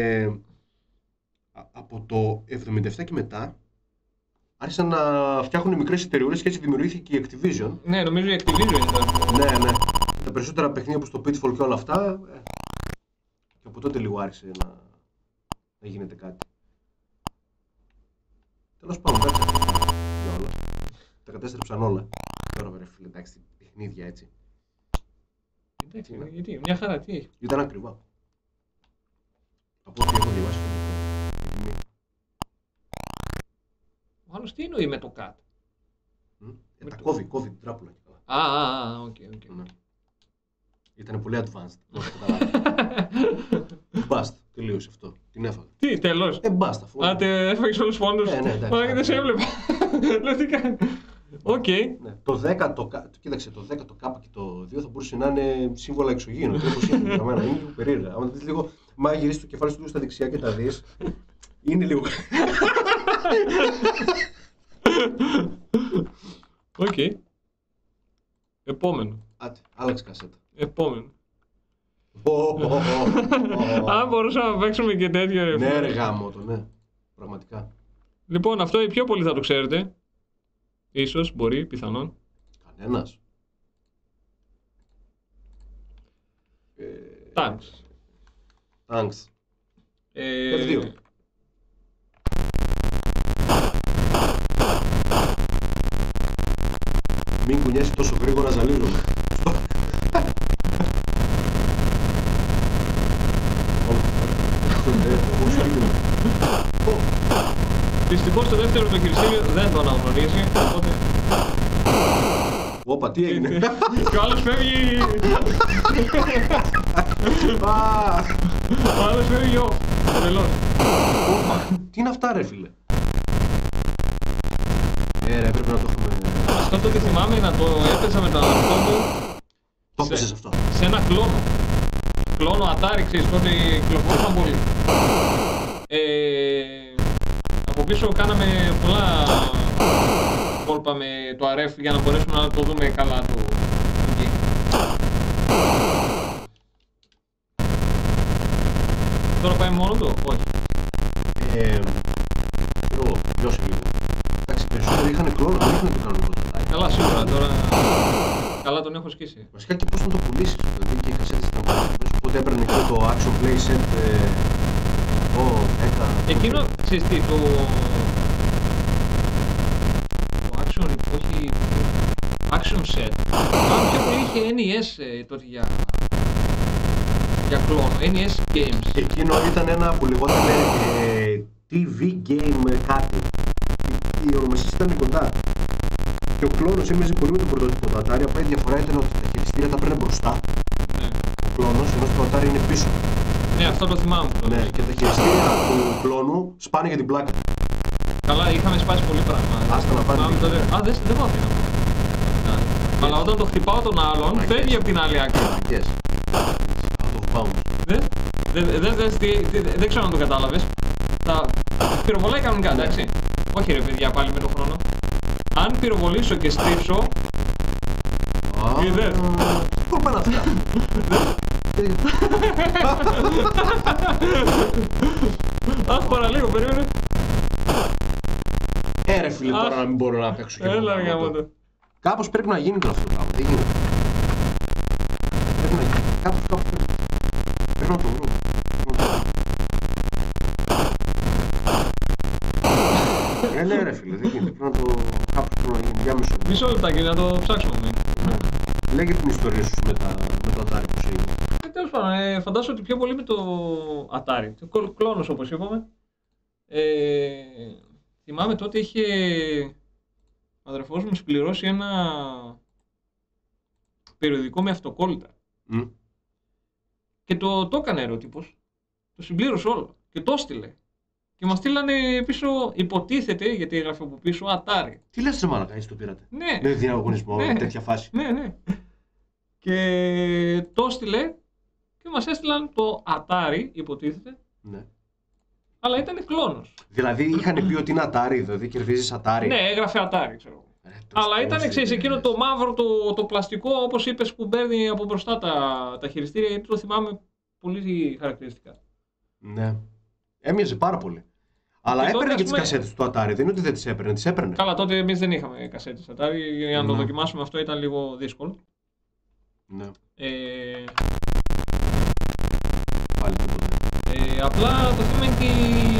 από το 77 και μετά άρχισαν να φτιάχνουν μικρές εταιρείες και έτσι δημιουργήθηκε η Activision. Ναι, νομίζω η Activision ήταν. Ναι. Τα περισσότερα παιχνίδια όπως το Pitfall και όλα αυτά. Και από τότε λίγο άρχισε να γίνεται κάτι. Τέλος πάντων, τα όλα. Τα κατέστρεψαν όλα. Τώρα βρε φίλε, εντάξει, παιχνίδια έτσι. Εντάξει, γιατί, μια χαρά, τι έχει. Ήταν ακριβά. Από ό,τι έχω διαβάσει. Ο άλλος τι εννοεί με το cut. Τα κόβει την τράπουλα και καλά. Οκ. Ήτανε πολύ advanced. Basta, τελείωσε αυτό. Την έφαγα. Τι, τέλος. Basta. Έφαγες όλους τους πόντους. Μα δεν σε έβλεπα. Λέω τι κάνει. Οκ. Το 10, κοίταξε, το 10, το K και το 2 θα μπορούσε να είναι σύμβολα εξωγήινων. Είναι λίγο περίεργα. Αν δεις λίγο, μα γυρίσεις το κεφάλι σου στα δεξιά και τα δεις, είναι λίγο. Οκ. Επόμενο. Άλλαξε κασέτα. Επόμενο. Αν μπορούσαμε να παίξουμε και τέτοιο ρε. Ναι ρε γάμο το, ναι. Πραγματικά. Λοιπόν, αυτό οι πιο πολλοί θα το ξέρετε. Ίσως, μπορεί, πιθανόν. Κανένας. Thanks. F2. Μην κουνιέσαι τόσο γρήγορα, ζαλίζομαι. Δυστυχώς το δεύτερο επιχειρησίριο δεν το αναγνωρίζει, οπότε... Όπα, τι έγινε. Και ο άλλος φεύγει... Ο άλλος φεύγει τελώς. Όπα, τι είναι αυτά ρε φίλε. Ρε, έπρεπε να το έχουμε... Αυτό το θυμάμαι να το έπαιζα με τον αδερφό μου. Το έπαιζες αυτό. Σε ένα κλόνο. Κλόνο Atari, ξέρεις, τότε κυκλοφορούσαν πολύ. Από πίσω κάναμε πολλά κόλπα με το RF για να μπορέσουμε να το δούμε καλά το game. Τώρα πάει μόνο του, όχι. Λιώσε λίγο. Εντάξει, περισσότεροι είχαν κλόνο, δεν είχαν το κανονικό το Atari. Καλά, σίγουρα τώρα. Καλά τον έχω σκίσει. Βασικά και πώς να το πουλήσεις, δηλαδή και οι κασέτες ήταν πάρα. Οπότε έπαιρνε και το Action Play Set 10. Εκείνο, ξέρεις τι, το Action, όχι, Action Set. Αν πιο πολύ είχε NES τότε για κλόνο, NES Games. Εκείνο ήταν ένα που λεγόταν TV Game κάτι. Οι ονομασίες ήταν κοντά. Και ο κλόνος έμοιαζε πολύ με τον πρωτότυπο του Atari. Απλά η διαφορά ήταν ότι τα χειριστήρια τα παίρνε μπροστά. Ναι. Ο κλόνος, ενώ στο Atari είναι πίσω. Ναι, αυτό το θυμάμαι. Ναι, και τα χειριστήρια του κλόνου σπάνε για την πλάκα. Καλά, είχαμε σπάσει πολύ πράγμα. Άστα να πάνε. Δεν μου αφήνω. Αλλά όταν το χτυπάω τον άλλον, φεύγει από την άλλη άκρη. Out of bounds. Δεν ξέρω αν το κατάλαβες. Τα πυροβολάει κανονικά, εντάξει. Όχι ρε παιδιά, πάλι με τον χρόνο. Αν πυροβολήσω και στρίψω. Είδες. Πού πάνε αυτά. Αχ, παραλίγο, περίμενε. Ρε φίλε, τώρα να μην μπορώ να παίξω και έλα, γάμο. Κάπως πρέπει να γίνει τώρα αυτό το πράγμα. Δεν γίνεται. Πρέπει να γίνει. Κάπως πρέπει να το βρούμε. Ναι, ρε φίλε, δεν γίνεται. Πρέπει να το. Κάπως πρέπει να γίνει. Για μισό λεπτάκι να το ψάξουμε. Λέγε την ιστορία σου με το Atari που σου έγινε. Τέλος πάντων, φαντάζομαι ότι πιο πολύ με το Atari. Το κλόνος, όπως είπαμε. Θυμάμαι τότε είχε ο αδερφός μου συμπληρώσει ένα περιοδικό με αυτοκόλλητα. Και το έκανε ρε ο τύπος. Το συμπλήρωσε όλο και το έστειλε. Και μας στείλανε πίσω, υποτίθεται, γιατί έγραφε από πίσω, Atari. Τι λες ρε μάλακα, έτσι το πήρατε. Ναι. Με διαγωνισμό, τέτοια φάση. Ναι. Και το έστειλε και μας έστειλαν το Atari, υποτίθεται. Ναι. Αλλά ήταν κλόνος. Δηλαδή είχαν πει ότι είναι Atari, δηλαδή κερδίζεις Atari. Ναι, έγραφε Atari, ξέρω. Αλλά ήταν, ξέρεις, εκείνο το μαύρο, το πλαστικό, όπως είπες, που παίρνει από μπροστά τα χειριστήρια, γιατί το θυμάμαι πολύ χαρακτηριστικά. Ναι. Έμοιαζε πάρα πολύ. Αλλά και έπαιρνε και τις κασέτες του Atari, δεν είναι ότι δεν τις έπαιρνε, τις έπαιρνε. Καλά, τότε εμείς δεν είχαμε κασέτες Atari, για να το δοκιμάσουμε αυτό ήταν λίγο δύσκολο. Ναι. Πάλι τίποτα. Απλά το θέμα είναι ότι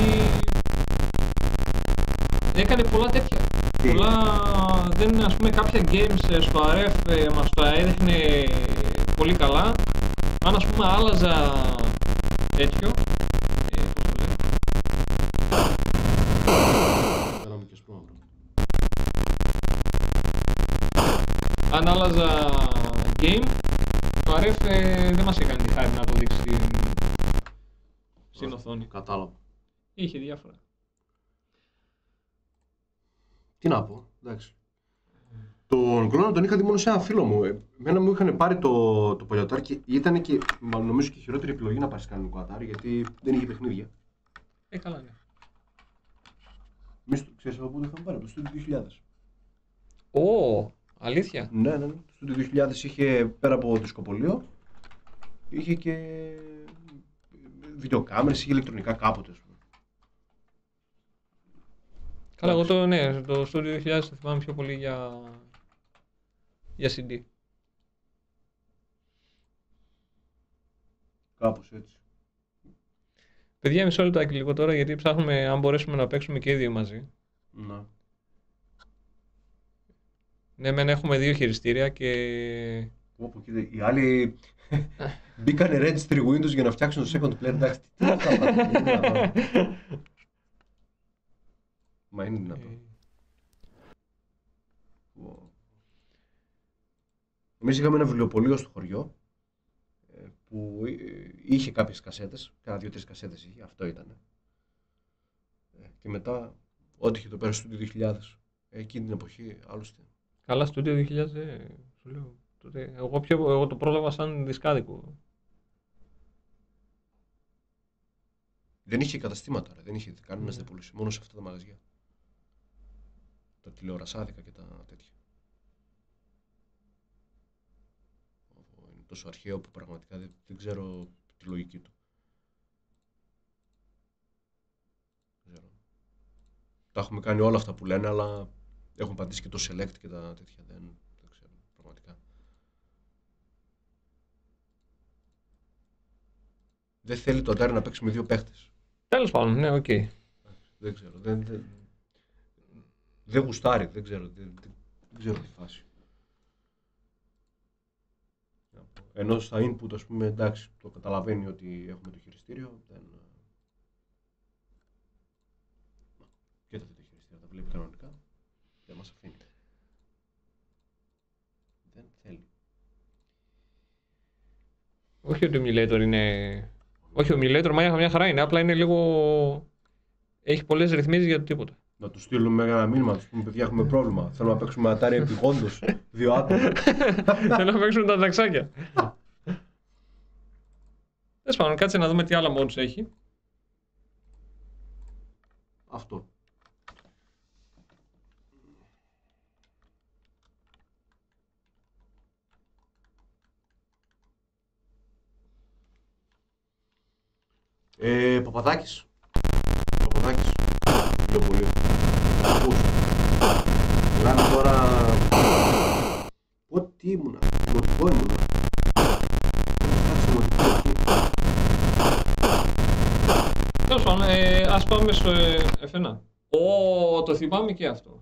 έκανε πολλά τέτοια. Πολλά, δεν, ας πούμε, κάποια games στο RF μας τα έδειχνε πολύ καλά. Αν, ας πούμε, άλλαζα τέτοιο, πώς το λέω. Αν άλλαζα game, το RF δεν μας έκανε τη χάρη να το δείξει στην οθόνη. Κατάλαβα. Είχε διάφορα. Τι να πω, εντάξει. Τον κλόνο τον είχα δει μόνο σε ένα φίλο μου. Εμένα μου είχαν πάρει το παλιωτάρι και ήταν και, νομίζω, και η χειρότερη επιλογή να πάρεις κανονικό Atari, γιατί δεν είχε παιχνίδια. Καλά, ναι. Εμείς ξέρεις από πού το είχαμε πάρει, από το Studio 2000. Αλήθεια. Ναι. Το Studio 2000 είχε, πέρα από δισκοπωλείο, είχε και βιντεοκάμερες, είχε ηλεκτρονικά κάποτε, ας πούμε. Καλά, εγώ το Studio 2000 το θυμάμαι πιο πολύ για CD. Κάπως έτσι. Παιδιά, μισό λεπτάκι λίγο τώρα, γιατί ψάχνουμε αν μπορέσουμε να παίξουμε και οι δύο μαζί. Να. Ναι, μεν έχουμε δύο χειριστήρια και... Όπου κοίτα, οι άλλοι μπήκανε registry Windows για να φτιάξουν το second player. Εντάξει, τι είναι αυτά τα πράγματα. Μα είναι δυνατό. Εμείς είχαμε ένα βιβλιοπωλείο στο χωριό που είχε κάποιες κασέτες, κάνα 2-3 κασέτες είχε, αυτό ήταν. Και μετά, ό,τι είχε το πέρα στο Studio 2000, εκείνη την εποχή, άλλωστε. Καλά, Studio 2000, σου λέω. Τότε, εγώ το πρόλαβα σαν δισκάδικο. Δεν είχε καταστήματα, δεν είχε κανένας δεν πουλούσε, μόνο σε αυτά τα μαγαζιά. Τα τηλεορασάδικα και τα τέτοια. Είναι τόσο αρχαίο που πραγματικά δεν ξέρω τη λογική του. Τα έχουμε κάνει όλα αυτά που λένε, αλλά έχουν πατήσει και το select και τα τέτοια. Δεν ξέρω, πραγματικά. Δεν θέλει το Atari να παίξει με δύο παίχτες. Τέλος πάντων, ναι, οκ. Δεν ξέρω, δεν γουστάρει, δεν ξέρω τη φάση. Ενώ στα input, ας πούμε, εντάξει, το καταλαβαίνει ότι έχουμε το χειριστήριο, και τα χειριστήρια τα βλέπει κανονικά, δεν μας αφήνει. Δεν θέλει. Όχι ότι ο emulator είναι... Όχι, ο emulator μια χαρά είναι, απλά είναι λίγο... Έχει πολλές ρυθμίσεις για το τίποτα. Να του στείλουμε ένα μήνυμα, να του πούμε: παιδιά, έχουμε πρόβλημα. Θέλω να παίξουμε Atari επιγόντως. Δύο άτομα. Θέλω να παίξουμε τα ταξάκια. Τέλος πάντων, κάτσε να δούμε τι άλλα mods έχει. Αυτό. Παπαδάκης. Πιο πολύ. Ακούς. Μιλάμε τώρα... Ό,τι ήμουνα. Δημοτικό ήμουνα. Τέλος πάντων, ας πάμε στο F1. Το θυμάμαι και αυτό.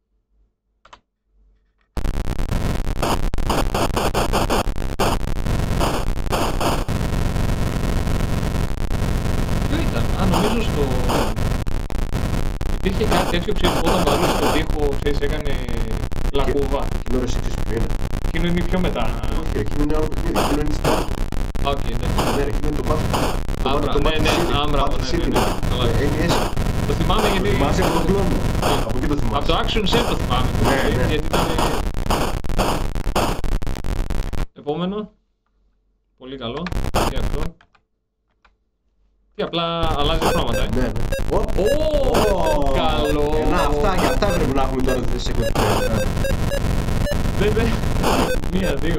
Ποιο ήταν? Νομίζω στο... Υπήρχε κάτι τέτοιο, ξέρεις, όταν βαρούσε τον τοίχο, ξέρεις, έκανε λακκούβα. Εκείνο ρε σύξεις ποιο είναι. Εκείνο είναι πιο μετά. Όχι, εκείνο είναι άλλο παιχνίδι, εκείνο είναι στην άλλη. Οκ, εντάξει. Ναι, εκείνο είναι το Battle City. Το θυμάμαι γιατί... Το θυμάσαι από τον κλόνο. Από εκεί το θυμάσαι. Από το Action Set το θυμάμαι. Γιατί ήταν... Επόμενο. Πολύ καλό. Και αυτό. Και απλά αλλάζει πράγματα, Ναι. Καλό. Αυτά και αυτά πρέπει να έχουμε τώρα τις εκπαιδευτικές. Βέβαια. 1, 2, 3, 4.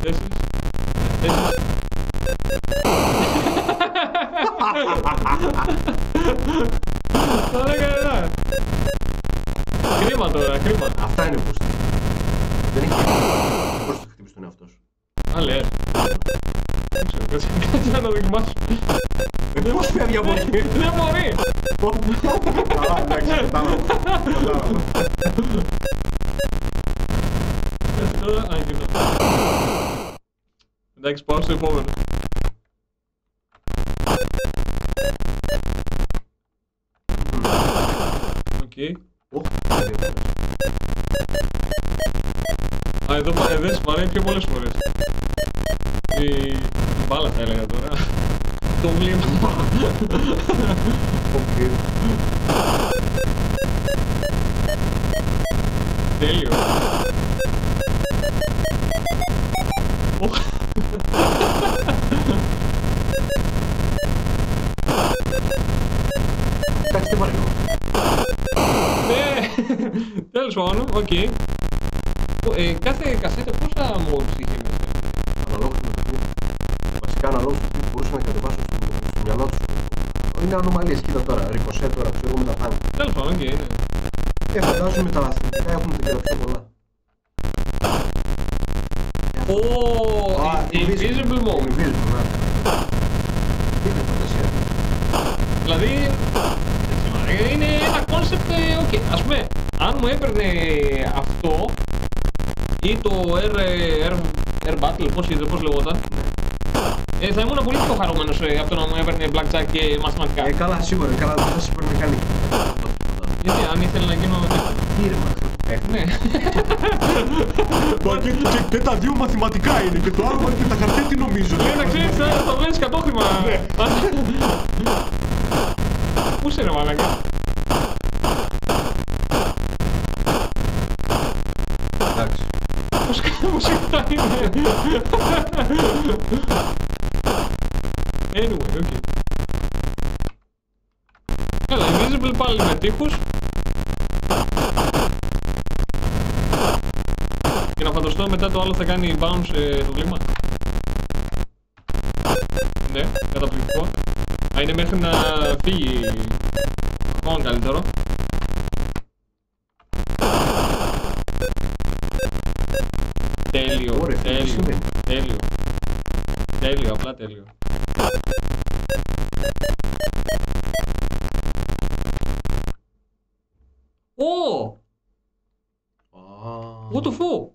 4. Καλά. Κρίμα τώρα, κρίμα. Αυτά είναι boost. Δεν έχει πώς θα χτυπήσει τον εαυτό σου. Α, λες. Δεν ξέρω, κάτσε να το δοκιμάσω. Πώς φεύγει από εκεί. Δεν μπορεί. Καλά, εντάξει, κατάλαβα. Τώρα, κοινό. Εντάξει, πάω στο επόμενο. Εδώ παρεδές παρέει πιο πολλές φορές. Η μπάλα θα έλεγα τώρα. Το βλήμα. Τέλειο. Εντάξει, δεν πάρει λόγο. Ναι, τέλος πάντων, οκ. Κάθε κασέτα πόσα modes είχε μέσα? Αναλόγως με το παιχνίδι. Βασικά αναλόγως με το παιχνίδι μπορούσα να κατεβάσω στο μυαλό τους. Είναι ανομαλίες, κοίτα τώρα, ρικοσέ τώρα, ξέρω με τα τάγκ. Τέλος πάντων, οκ, είναι. Φαντάζομαι τα αθλητικά έχουν και τα πιο πολλά. Invisible mode. Invisible, ναι. Είναι φαντασία. Δηλαδή, είναι ένα concept, οκ. Ας πούμε, αν μου έπαιρνε αυτό ή το Air Battle, πώς λεγόταν, θα ήμουν πολύ πιο χαρούμενος από το να μου έπαιρνε blackjack και μαθηματικά. Καλά, σίγουρα, καλά, δεν θα σε παίρνει κανεί. Γιατί, αν ήθελε να γίνω... Τι ρε ναι. Και τα δύο μαθηματικά είναι και το άλλο και τα χαρτιά τι νομίζω. Ναι, να ξέρεις, θα το βλέπεις κατόχρημα. Πού είσαι ρε μαλάκα? Εντάξει. Μουσικά είναι. Anyway, ok. Καλά, Invisible πάλι με τείχους. Και να φανταστώ μετά το άλλο θα κάνει bounce το βλήμα. Ναι, καταπληκτικό. Α, είναι μέχρι να φύγει ακόμα καλύτερο. Τέλειο, τέλειο. Τέλειο, απλά τέλειο. Ω! What the fuck?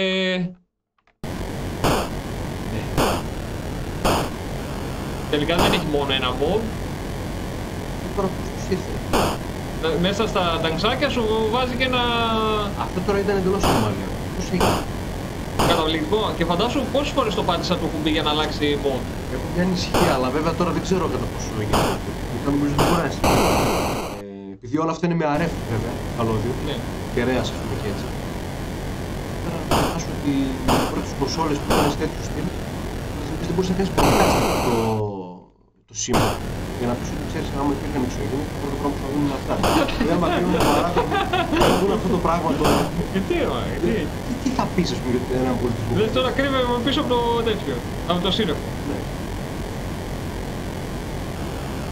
Τελικά δεν έχει μόνο ένα mod. Τώρα πώς τους ήρθε. Μέσα στα ταγκσάκια σου βάζει και ένα... Αυτό τώρα ήταν εντελώς νορμάλιο. Πώς έγινε. Καταπληκτικό. Και φαντάσου πόσες φορές το πάτησα το κουμπί για να αλλάξει mod. Έχω μια ανησυχία, αλλά βέβαια τώρα δεν ξέρω κατά πόσο γίνεται. Ήταν νομίζω δεν μπορέσει. Επειδή όλα αυτά είναι με αρέφ βέβαια, καλώδιο. Ναι. Κεραία ας πούμε και έτσι. Τώρα να φαντάσου ότι οι πρώτες κονσόλες που κάνεις τέτοιο στυλ, δεν μπορείς να κάνεις podcast το σήμα. Για να πεις ότι ξέρεις, άμα υπήρχαν εξωγήινοι, το πρώτο πράγμα που θα δουν είναι αυτά. Δεν άμα κλείνουν το παράδειγμα, θα δουν αυτό το πράγμα τώρα. Τι θα πεις, ας πούμε, για έναν πολιτισμό. Δηλαδή τώρα κρύβεται πίσω από το τέτοιο, από το σύννεφο. Ναι.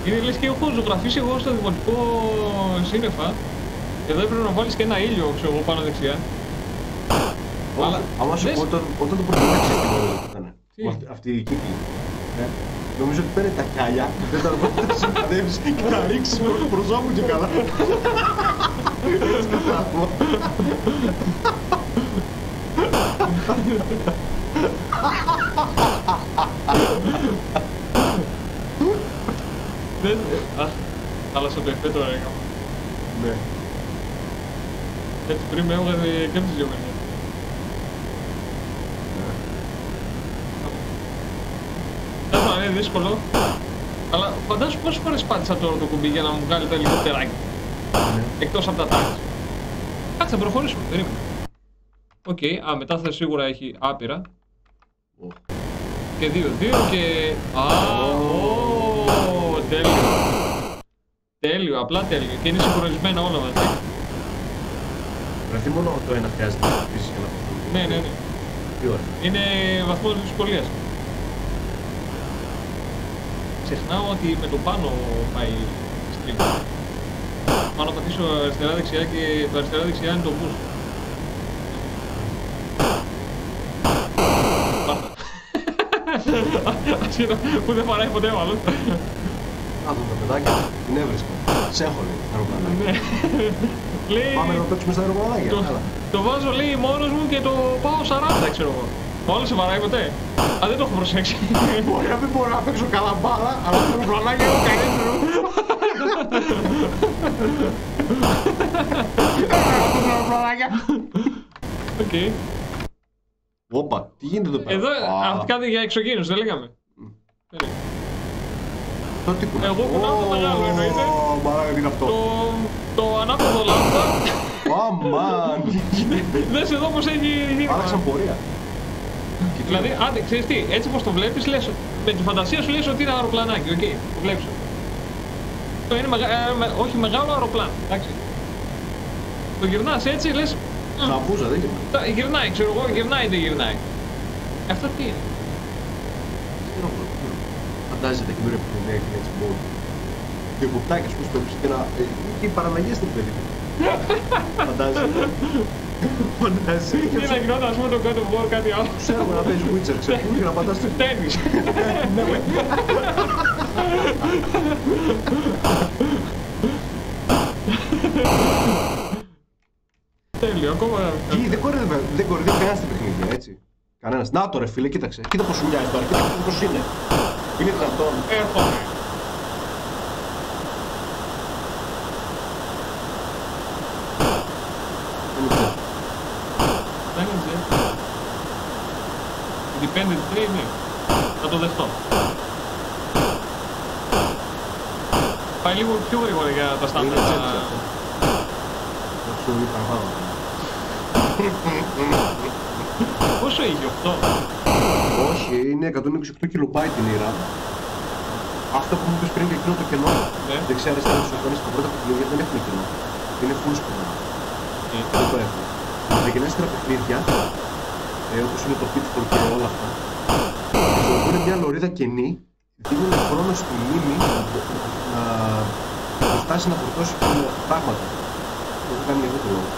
Είναι λες και έχω ζωγραφίσει εγώ στο δημοτικό σύννεφα. Εδώ έπρεπε να βάλεις και ένα ήλιο, ξέρω εγώ, πάνω δεξιά. Αλλά όταν το προτείναξες την ώρα ήταν. Αυτή η κύκλη. Νομίζω ότι παίρνει τα χιάλια, δεν τα συναντεύεις και τα ρίξεις με το προσώπου και καλά. Έτσι κατάλαβα. Χάλασα το εφέ τώρα έκανα. Ναι. Έτσι πριν με έβγαζε και από τις δύο μερικές. Είναι δύσκολο, αλλά φαντάσου πόσες φορές πάτησα τώρα το κουμπί για να μου βγάλει το ελικόπτεράκι. Εκτός από τα τάξη. Κάτσε να προχωρήσουμε, περίμενε. Οκ, μετά θα σίγουρα έχει άπειρα. Και δύο και... τέλειο. Τέλειο, απλά τέλειο. Και είναι συγχρονισμένα όλα μαζί. Δηλαδή μόνο το ένα χρειάζεται να αφήσεις για να προχωρήσει. Ναι. Τι ώρα. Είναι βαθμός δυσκολίας. Ξεχνάω ότι με το πάνω πάει στρίγμα. Πάνω πατήσω αριστερά-δεξιά και το αριστερά-δεξιά είναι το boost. Πάρτα. Ασχετά που δεν παράει ποτέ ο άλλος. Άτομα τα παιδάκια, την έβρισκα. Σ' έχω λέει, στα αεροπλανάκια. Πάμε να παίξουμε στα αεροπλανάκια. Το βάζω λέει μόνος μου και το πάω 40 ξέρω εγώ. Όλος σε βαράει ποτέ. Δεν το έχω προσέξει. Μπορεί να μην μπορώ να παίξω καλά μπάλα, αλλά το αεροπλανάκι είναι καλύτερο. Αυτό το αεροπλανάκια. Οκ. Όπα, τι γίνεται εδώ πέρα. Εδώ κάτι για εξωγήινους, δεν λέγαμε. Εγώ κουνάω το μεγάλο εννοείται. Μαλάκα τι είναι αυτό. Το ανάποδο λάμδα. Αμάν. Δες εδώ πως έχει γίνει. Άλλαξαν πορεία. Δηλαδή, άντε, ξέρεις τι, έτσι πως το βλέπεις, λες, με τη φαντασία σου λες ότι είναι αεροπλανάκι, οκ, το βλέπεις. Το είναι όχι μεγάλο αεροπλάνο, εντάξει. Το γυρνάς έτσι, λες... Σαμπούζα, δεν γυρνάει. Γυρνάει, ξέρω εγώ, γυρνάει ή δεν γυρνάει. Αυτό τι είναι. Φαντάζεται καινούργια παιχνίδια και έτσι μόνο. Και κουπτάκια σου στο και να... και η Παναγία στην παιδί. Φαντάζεται. Τι να γινόταν, ας πούμε, το God of War, κάτι άλλο. Ξέρω να παίζει Witcher, ξέρω και να πατάς το τένις. Τέλειο, ακόμα... Δεν κορυδεύει κανένας στην παιχνίδια, έτσι. Κανένας. Να το ρε φίλε, κοίταξε. Κοίτα πως σου μοιάζει τώρα, κοίτα πως είναι. Είναι δυνατόν. Έρχομαι. Δεν είναι jet. Independent train, ναι. Θα το δεχτώ. Πάει λίγο πιο γρήγορα για τα στάνταρ. Σου είναι παραπάνω. Πόσο είχε, 8? Όχι, είναι 128 kilobyte την RAM. Αυτό που μου είπες πριν για εκείνο το κενό, δεξιά αριστερά της οθόνης στα πρώτα παιχνίδια δεν έχουμε κενό. Είναι full screen. Δεν το έχουμε. Τα μεταγενέστερα παιχνίδια, όπως είναι το Pitfall και όλα αυτά, χρησιμοποιούν μια λωρίδα κενή, δίνουν χρόνο στη μνήμη να φτάσει να φορτώσει πράγματα. Το έχω κάνει για αυτό το λόγο.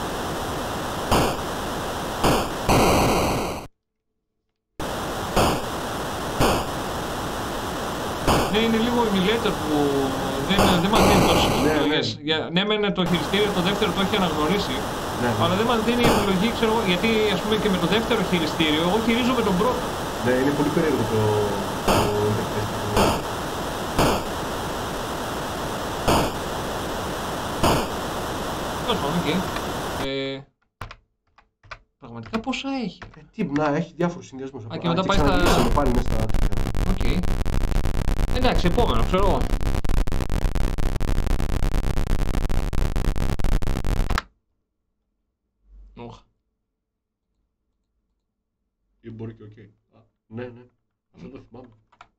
Ναι, είναι λίγο emulator που δεν μας δίνει τόσες επιλογές. Ναι, μεν το χειριστήριο το δεύτερο το έχει αναγνωρίσει, αλλά δεν μας δίνει επιλογή, ξέρω εγώ, γιατί ας πούμε και με το δεύτερο χειριστήριο, εγώ χειρίζομαι τον πρώτο. Ναι, είναι πολύ περίεργο το interface. Τέλος πάντων, οκ. Πραγματικά πόσα έχει. Τι, να, έχει διάφορους συνδυασμούς. Και μετά πάει στα... πάλι μέσα στα... Οκ. Εντάξει, επόμενο, ξέρω εγώ. Ή μπορεί και οκ. Ναι, ναι. Αυτό το θυμάμαι.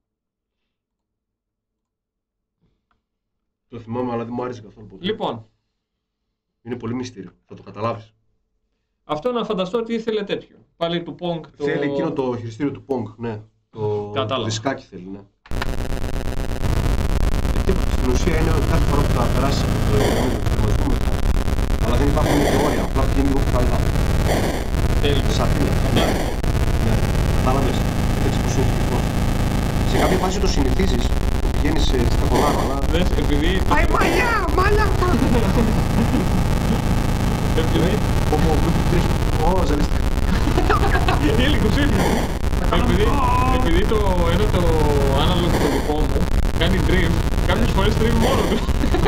Το θυμάμαι, αλλά δεν μου άρεσε καθόλου ποτέ. Λοιπόν. Είναι πολύ μυστήριο. Θα το καταλάβεις. Αυτό να φανταστώ ότι ήθελε τέτοιο. Πάλι του Pong. Θέλει εκείνο το χειριστήριο του Pong, ναι. Το δισκάκι θέλει, ναι. Και στην αλήθεια είναι ότι κάθε φορά που θα περάσεις από το τερματισμό μετά. Αλλά δεν υπάρχουν και όρια, απλά πηγαίνει λίγο πιο καλά. Σαφήνεια. Ναι, κατάλαβες. Έτσι πως είναι ευτυχώς. Σε κάποια φάση το συνηθίζεις, το πηγαίνεις στα κολάρα, αλλά... Δες, επειδή... Πάει μαλλιά, μαλλιά! Επειδή... Όπου τρεις... Ω, ζαλίστηκα. Ήλικο, επειδή το ένα το ανάλογο το δικό μου κάνει drift, κάποιες φορές τρίβει μόνο του.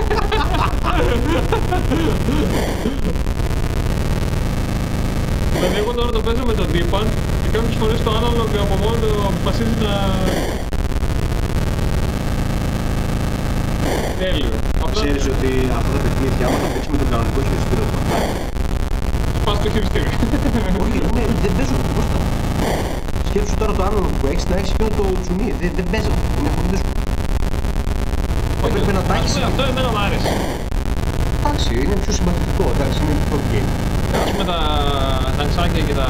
Δηλαδή εγώ τώρα το παίζω με τον D-pad και κάποιες φορές το ανάλογο από μόνο του αποφασίζει να... Τέλειο. Ξέρεις ότι αυτά τα παιχνίδια, άμα τα παίξεις με τον κανονικό χειριστήριο του πατάρι. Σπάς το χειριστήριο. Όχι, δεν παίζω το κόστα. Σκέψου τώρα το άλλο που έχεις να έχεις και το τσουνί. Δεν παίζεται. Είναι πολύ δύσκολο. Πρέπει να τα έχεις. Αυτό εμένα μου άρεσε. Εντάξει, είναι πιο συμπαθητικό. Εντάξει, είναι πιο game. Ας πούμε τα αξάκια και τα...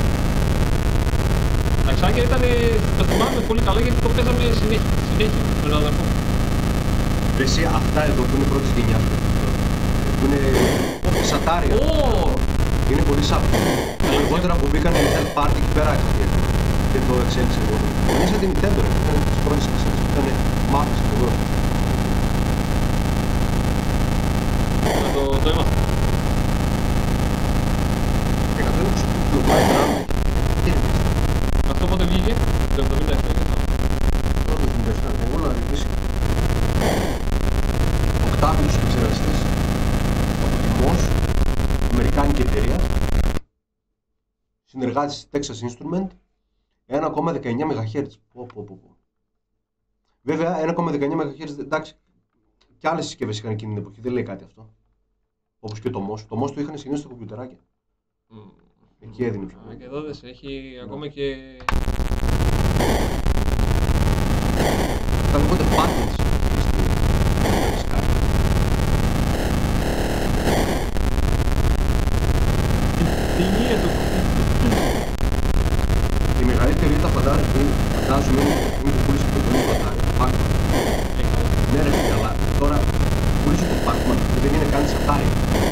Τα αξάκια ήταν... Το θυμάμαι πολύ καλά γιατί το παίζαμε συνέχεια με τον αδερφό. Εσύ αυτά εδώ που είναι πρώτης γενιάς που είναι Atari. Είναι πολύ σάπιο. Λιγότερα που μπήκαν οι third party εκεί πέρα και το εξέλιξε εγώ. Είναι σαν την Nintendo, ήταν τις πρώτες εξέλιξες που ήταν μάπες και εγώ. Το έμαθα. 120 κιλοπάιτ RAM. Αυτό πότε βγήκε? Το 77 και το 77, εγώ να ρωτήσει. Οκτάβιλος επεξεργαστής από τη MOS, αμερικάνικη εταιρεία, συνεργάτης Texas Instrument, 1,19 MHz. Βέβαια, 1,19 MHz, εντάξει, και άλλες συσκευές είχαν εκείνη την εποχή, δεν λέει κάτι αυτό. Όπως και το MOS. Το MOS το είχαν συνήθως στα κομπιουτεράκια. Εκεί έδινε πιο πολύ. Και εδώ δεν έχει ακόμα και... Τα λέγονται patents. Τι είναι το... Η μεγαλύτερη ήττα φαντάζομαι είναι που πούλησε το πολύ πατάρι, το Pac-Man. Ναι ρε φίλε, αλλά τώρα πούλησε το Pac-Man και δεν είναι καν Atari.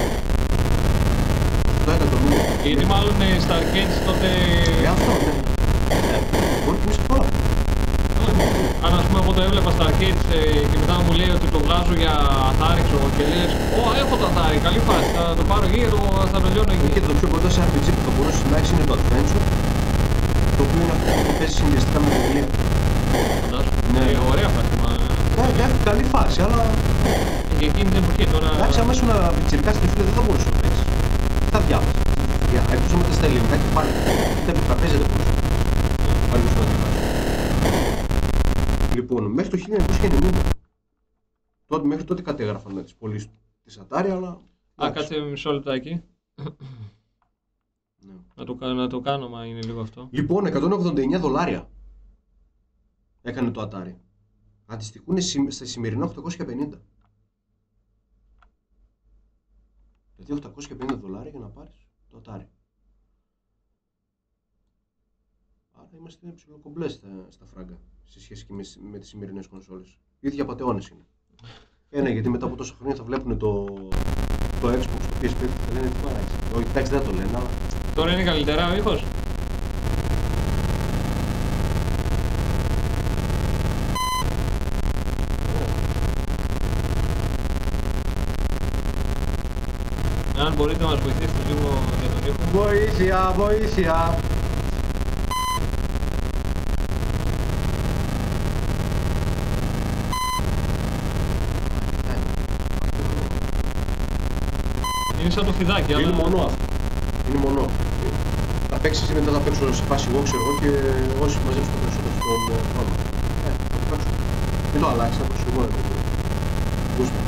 Αυτό εκατομμύριο. Γιατί μάλλον στα arcades τότε... Αυτό, ναι. Μπορεί που είσαι τώρα. Αν ας πούμε εγώ το έβλεπα στα arcades και μετά μου λέει ότι το βγάζω για Atari και λες «Ω, έχω το Atari, καλή φάση, θα το πάρω εκεί και θα το λιώνω εκεί». Και το πιο κοντά σε RPG που θα μπορούσε να έχεις είναι το Adventure, το οποίο είναι αυτό που παίζει συνδυαστικά με βιβλία. Φαντάσου. Ναι, ωραία φάση. Ναι, καλή φάση, αλλά... Και εκείνη την εποχή τώρα... Εντάξει, αμέσως να πιτσιρικάς την φίλη δεν θα μπορούσε να παίξεις. Τα διάβασα. Εκτός μετά στα ελληνικά και πάλι. Είτε με τραπέζι δεν μπορούσε. Πάλι στο διαβάζω. Λοιπόν, μέχρι το 1990. Μέχρι τότε κατέγραφαν τις πωλήσεις της Atari, αλλά... κάτσε μισό λεπτάκι. Ναι. Να το κάνω, μα είναι λίγο αυτό. Λοιπόν, $179 έκανε το Atari. Αντιστοιχούν στα σημερινά 850. Δηλαδή $850 για να πάρεις το Atari. Άρα είμαστε ψιλοκομπλέ στα φράγκα σε σχέση και με τις σημερινές κονσόλες. Ίδια πατεώνες είναι. Ένα, γιατί μετά από τόσα χρόνια θα βλέπουν το Xbox, το PSP και θα λένε τι παράξει. Όχι, εντάξει δεν το λένε, αλλά... Τώρα είναι καλύτερα ο ήχος. Αν μπορείτε να μας βοηθήσετε λίγο για τον ήχο. Βοήθεια, βοήθεια! Είναι σαν το φιδάκι, αλλά... Είναι μονό αυτό. Είναι μονό. Θα παίξεις ή μετά θα παίξω σε φάση εγώ, ξέρω εγώ, και όσοι μαζέψουν το περισσότερο στον χρόνο. Θα παίξω. Μην το αλλάξεις, θα παίξω εγώ. Γούστα,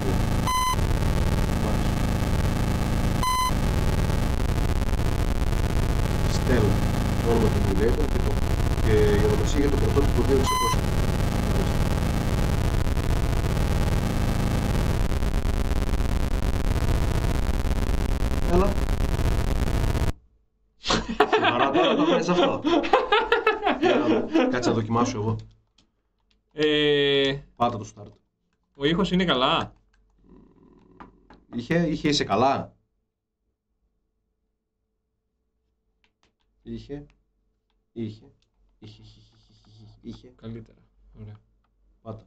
Στέλλα, το όνομα του emulator και η ονομασία για το πρωτότυπο 2600. Έλα. Σοβαρά τώρα το κάνεις αυτό. Κάτσε να δοκιμάσω εγώ. Πάτα το start. Ο ήχος είναι καλά. Είχε είσαι καλά. Είχε. Καλύτερα. Ωραία. Πάτα.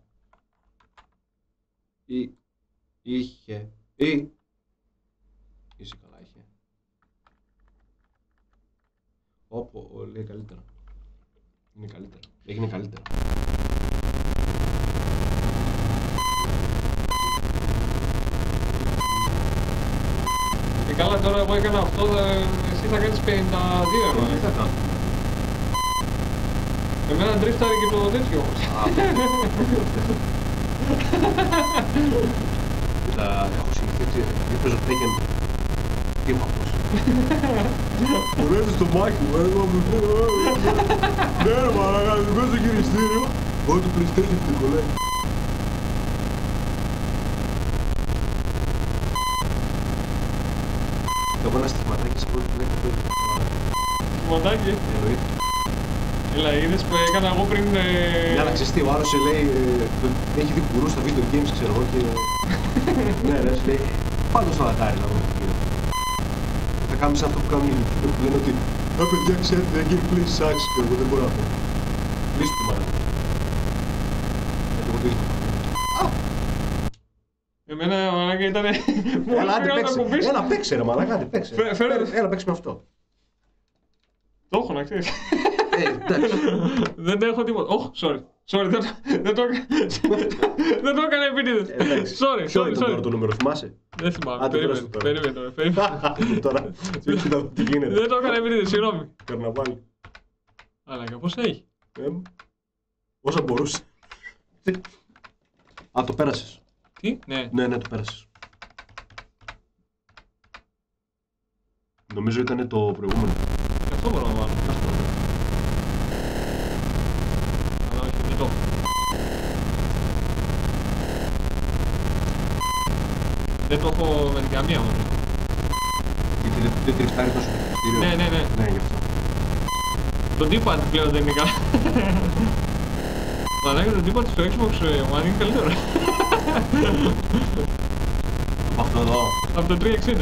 Είχε. Είσαι καλά, είχε. Λέει καλύτερα. Είναι καλύτερα. Έγινε καλύτερα. Καλά, τώρα εγώ έκανα αυτό, εσύ θα κάνεις 52 Τι θα κάνω. Εμένα ντρίφταρε και το τέτοιο όμως. Έχω συνηθίσει, δεν παίζω Tekken. Τι είμαι αυτός. Μου λέτε στο μάκι μου, ναι ρε μαλάκα, δεν παίζω χειριστήριο. Όχι το PlayStation τι κολλάει. Έχω ένα στοιχηματάκι σε πρώτη που έχω πέσει. Στοιχηματάκι. Εννοείται. Έλα, είδες που έκανα εγώ πριν... Για να ξέρεις τι, ο άλλος σε λέει, έχει δει κουρού στα video games, ξέρω εγώ και... Ναι ρε, σου λέει, πάντως στο Atari να δούμε τι γίνεται. Θα κάνουμε σαν αυτό που κάνουν οι YouTube που λένε ότι παιδιά ξέρετε, gameplay sucks και εγώ δεν μπορώ να πω. Λύσου το μάνα. Εγώ το ίδιο. Εμένα μαλάκα ήτανε... Έλα παίξε ρε μαλάκα, άντε παίξε. Έλα παίξε με αυτό. Το έχω να ξέρεις. Εντάξει. Δεν έχω τίποτα. Sorry, δεν το έκανα επίτηδες. Sorry. Ποιο είναι τώρα το νούμερο, θυμάσαι? Δεν θυμάμαι, περίμενε. Τώρα, κοίτα τι γίνεται. Δεν το έκανα επίτηδες, συγγνώμη. Καρναβάλι. Αλλά πώς έχει. Όσα μπορούσε. Α, το πέρασες. Τι, ναι. Ναι, το πέρασες. Νομίζω ήταν το προηγούμενο. Αυτό μπορώ να βάλω. Αλλά όχι, δεν το έχω. Δεν το έχω με την καμία όμως. Γιατί δεν τριφτάρει τόσο το κριτήριο. Ναι. Ναι, γι' αυτό. Το D-pad πλέον δεν είναι καλά. Μαλάκα το D-pad στο Xbox One είναι καλύτερο. Από αυτό εδώ. Από το 360.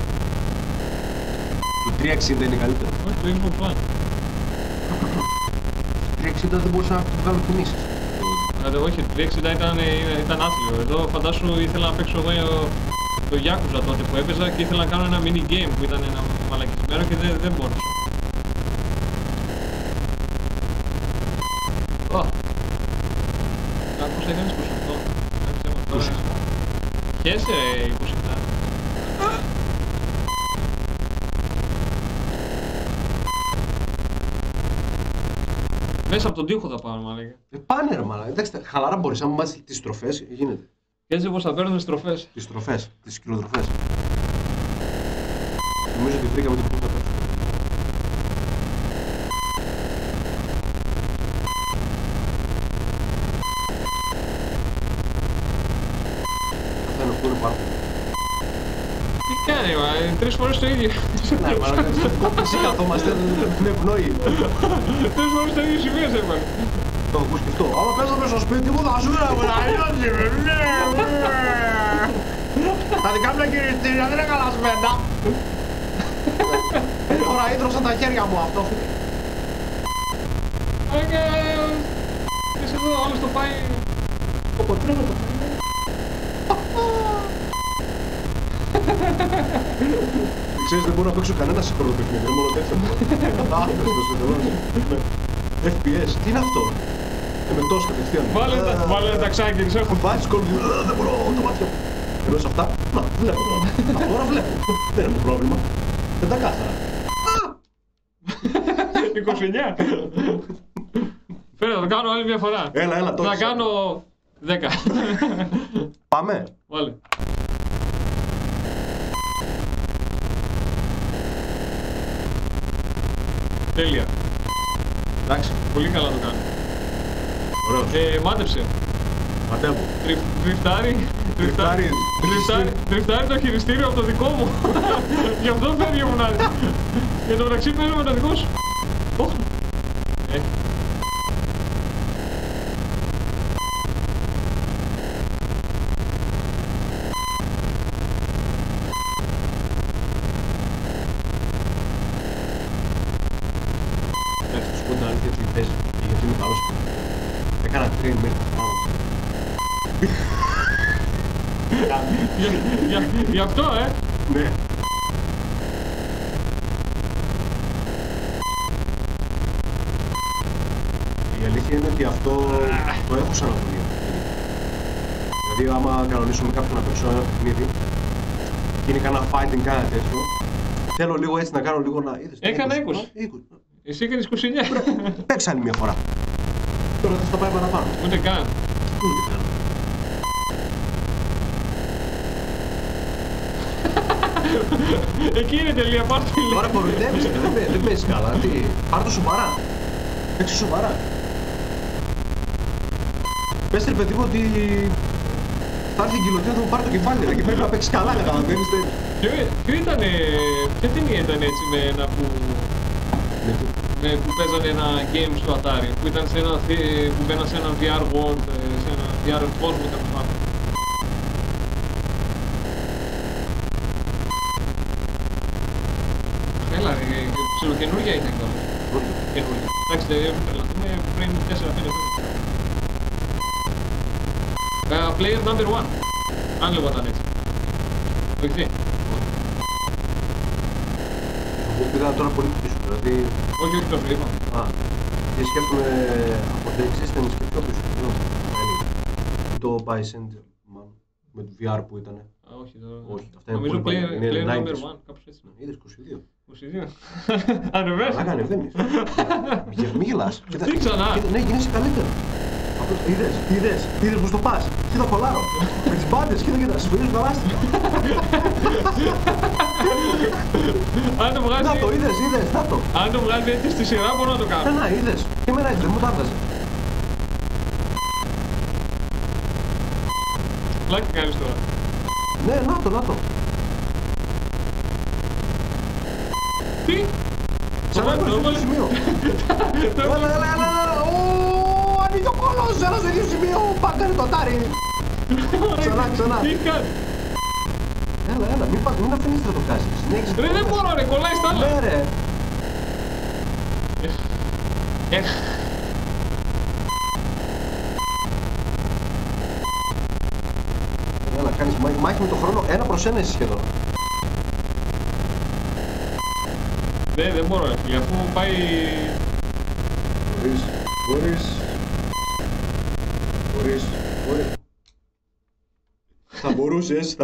Το 360 είναι καλύτερο. Όχι, το Xbox One. Το 360 δεν μπορούσα να βγάλω κινήσεις. Όχι, το 360 ήταν άθλιο. Εδώ φαντάσου ήθελα να παίξω εγώ το Yakuza τότε που έπαιζα και ήθελα να κάνω ένα mini game που ήταν ένα μαλακισμένο και δεν μπορούσα. Πώς έκανες 28. Χέσε 27. Μέσα από τον τοίχο θα πάμε, μαλάκα. Πάνε ρε μαλάκα. Εντάξει, χαλαρά μπορείς, αν μου μάθεις τις στροφές, γίνεται. Και έτσι πως θα παίρνουν τις στροφές. Τις στροφές, τις σκυλοτροφές. Νομίζω ότι βρήκαμε την πούτα πέρα. Θα ενοχλούν πάρα πολύ. Τι κάνει, μα, 3 φορές το ίδιο. Ναι, μαλάκα, κόψεις ή καθόμαστε, δεν ευνόει. 3 φορές το ίδιο σημείο έβαλε. Το έχω ακούσει και αυτό. Άμα παίζαμε στο σπίτι μου θα σου έλεγα τα δικά μου χειριστήρια δεν είναι καλασμένα. Τώρα ίδρωσα τα χέρια μου αυτό. Είσαι εδώ, άλλος το πάει... Οποτρέπω το πάει. Ξέρεις, δεν μπορώ να παίξω κανένα σύγχρονο παιχνίδι, είναι μόνο τέτοιο. Άχρηστος το τελώς. FPS, τι είναι αυτό? Με τόσο κατευθείαν. Βάλε τα ταξάκι, τις έχω. Βάζεις κόλπο, δεν μπορώ, τα μάτια μου. Ενώ σε αυτά, να, βλέπω τώρα. Τώρα βλέπω. Δεν είναι το πρόβλημα. Δεν τα κάθαρα. 29. Φέρε, θα το κάνω άλλη μια φορά. Έλα, τώρα. Θα κάνω 10. Πάμε. Βάλε. Τέλεια. Εντάξει. Πολύ καλά το κάνει. Ωραίος. Μάτεψε. Ματεύω. Τριφτάρει το χειριστήριο από το δικό μου. Γι' αυτό φεύγει μου να δει. Και το μεταξύ παίζει με το δικό σου. Γι' αυτό, Ναι. Η αλήθεια είναι ότι αυτό το έχω σαν αγωνία. Δηλαδή, άμα κανονίσουμε κάποιον να παίξω ένα παιχνίδι και είναι κανένα fighting, κανένα τέτοιο, θέλω λίγο έτσι να κάνω λίγο να... Έκανα 20. Εσύ έκανες 29. Παίξε άλλη μια φορά. Τώρα θα στο πάει παραπάνω. Ούτε καν. Ούτε καν. Εκεί είναι τελεία, πάρ' το Τώρα κοροϊδεύεις, δεν παίζεις καλά. Τι, πάρ' το σοβαρά. Παίξε σοβαρά. Πες ρε παιδί μου ότι θα έρθει η γκυλοτίνα, θα μου πάρει το κεφάλι και πρέπει να παίξεις καλά, καταλαβαίνεις. Ποια ταινία ήταν έτσι με ένα που παίζανε ένα game στο Atari, που ήταν σε ένα, που μπαίνα σε ένα VR world, σε ένα VR κόσμο τέλος πάντων. Έλα ρε, ψιλοκαινούργια ήταν κιόλας. Καινούργια. Εντάξει, τρελαθούμε πριν 4-5 χρόνια. Player number 1. Αν λεγόταν έτσι. Το έχεις δει? Εγώ πήγα τώρα πολύ πίσω, δηλαδή... Όχι, το είπα. Και σκέφτομαι από το existence και πιο πίσω. Το Bicentennial, με το VR που ήταν. Όχι, αυτά είναι νομίζω πολύ παλιά. Player number 1, κάπως έτσι. Είδες 22. Ανεβαίνεις. Ανεβαίνεις. Μη γελάς. Τι ξανά. Ναι, γίνεσαι καλύτερο. Είδες πως το πας. Κοίτα κολλάρω. Με τις μπάντες, κοίτα, σφυρίζουν τα λάστιχα. Αν το βγάζει... Να το, είδες, να το. Αν το βγάζει έτσι στη σειρά μπορώ να το κάνω. Να, είδες. Και εμένα έτσι, δεν μου τα έβγαζε. Πλάκα κάνεις τώρα. Ναι, να το. Τι? Σαν να το ίδιο σημείο. Έλα. Ανοίγει ο κόλος, ένα στο ίδιο σημείο. Πάγκανε το Atari. Ξανά. Τι κάνει? Έλα, μην αφήνεις να το κάνεις. Ρε, δεν μπορώ ρε, κολλάει στα άλλα. Ναι ρε. Έλα, κάνεις μάχη με τον χρόνο 1-1 εσύ σχεδόν. Δεν μπορώ ρε φίλε, αφού πάει... Μπορείς. Θα μπορούσες.